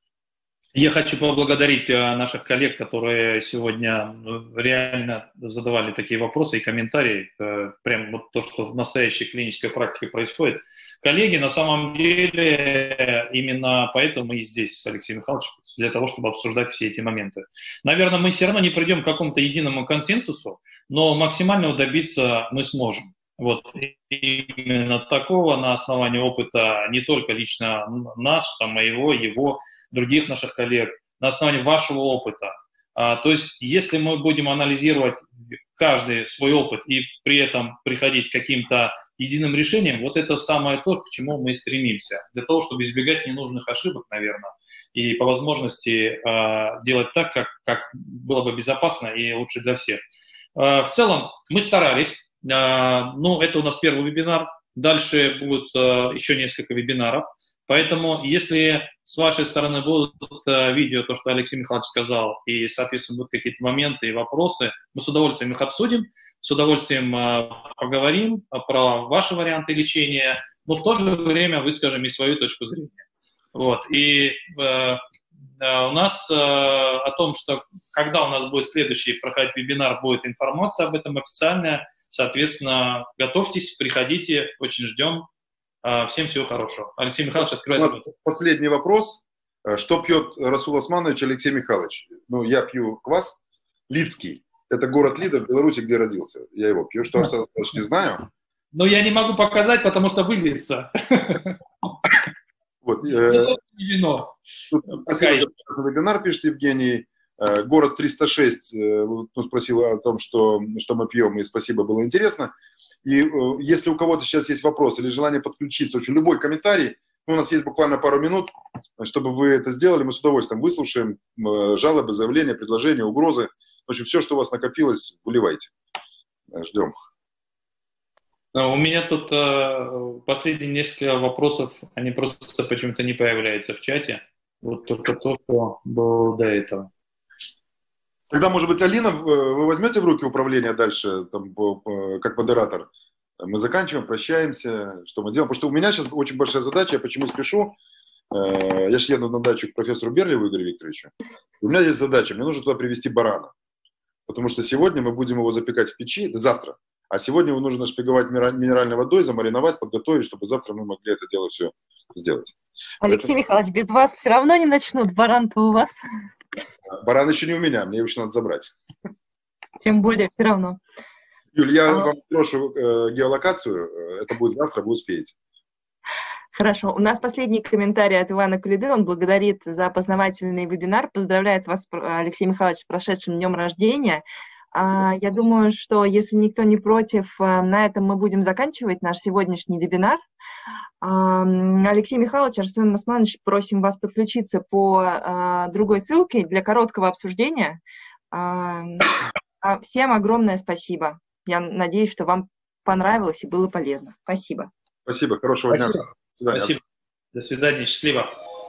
Я хочу поблагодарить наших коллег, которые сегодня реально задавали такие вопросы и комментарии. Прям вот то, что в настоящей клинической практике происходит. Коллеги, на самом деле, именно поэтому мы и здесь с Алексеем Михайловичем, для того, чтобы обсуждать все эти моменты. Наверное, мы все равно не придем к какому-то единому консенсусу, но максимально добиться мы сможем. Вот именно такого на основании опыта не только лично нас, там, моего, его, других наших коллег, на основании вашего опыта. А, то есть, если мы будем анализировать каждый свой опыт и при этом приходить к каким-то единым решением, вот это самое то, к чему мы стремимся. Для того, чтобы избегать ненужных ошибок, наверное, и по возможности э, делать так, как, как было бы безопасно и лучше для всех. Э, в целом, мы старались. Э, ну, это у нас первый вебинар. Дальше будет э, еще несколько вебинаров. Поэтому, если с вашей стороны будут э, видео, то, что Алексей Михайлович сказал, и, соответственно, будут какие-то моменты и вопросы, мы с удовольствием их обсудим. С удовольствием э, поговорим про ваши варианты лечения, но в то же время выскажем и свою точку зрения. Вот. И э, э, у нас э, о том, что когда у нас будет следующий проходить вебинар, будет информация об этом официальная. Соответственно, готовьтесь, приходите, очень ждем. Э, всем всего хорошего. Алексей Михайлович, открывает. Последний вопрос. Что пьет Расул Османович Алексей Михайлович? Ну, я пью квас Лидский. Это город Лида в Беларуси, где родился. Я его пью. Что, Арсен Османович, не знаю. Но я не могу показать, потому что выглядится. Вот. Э, вино. Спасибо за вебинар, пишет Евгений. Э, город триста шесть э, ну, спросил о том, что, что мы пьем, и спасибо, было интересно. И э, если у кого-то сейчас есть вопрос или желание подключиться, в общем, любой комментарий, ну, у нас есть буквально пару минут, чтобы вы это сделали, мы с удовольствием выслушаем э, жалобы, заявления, предложения, угрозы. В общем, все, что у вас накопилось, выливайте. Ждем. У меня тут э, последние несколько вопросов, они просто почему-то не появляются в чате. Вот только то, что было до этого. Тогда, может быть, Алина, вы возьмете в руки управление дальше, там, как модератор? Мы заканчиваем, прощаемся, что мы делаем. Потому что у меня сейчас очень большая задача, я почему спешу. Я сейчас еду на дачу к профессору Берлеву Игорю Викторовичу. У меня есть задача, мне нужно туда привезти барана. Потому что сегодня мы будем его запекать в печи, да завтра. А сегодня его нужно шпиговать минеральной водой, замариновать, подготовить, чтобы завтра мы могли это дело все сделать. Алексей Поэтому... Михайлович, без вас все равно не начнут, баран-то у вас. Баран еще не у меня, мне его еще надо забрать. Тем более, все равно. Юль, я а... вам сброшу э, геолокацию, это будет завтра, вы успеете. Хорошо. У нас последний комментарий от Ивана Кулиды. Он благодарит за познавательный вебинар. Поздравляет вас, Алексей Михайлович, с прошедшим днем рождения. Спасибо. Я думаю, что если никто не против, на этом мы будем заканчивать наш сегодняшний вебинар. Алексей Михайлович, Арсен Османович, просим вас подключиться по другой ссылке для короткого обсуждения. Всем огромное спасибо. Я надеюсь, что вам понравилось и было полезно. Спасибо. Спасибо. Хорошего Спасибо. дня. До свидания. Спасибо. До свидания. Счастливо.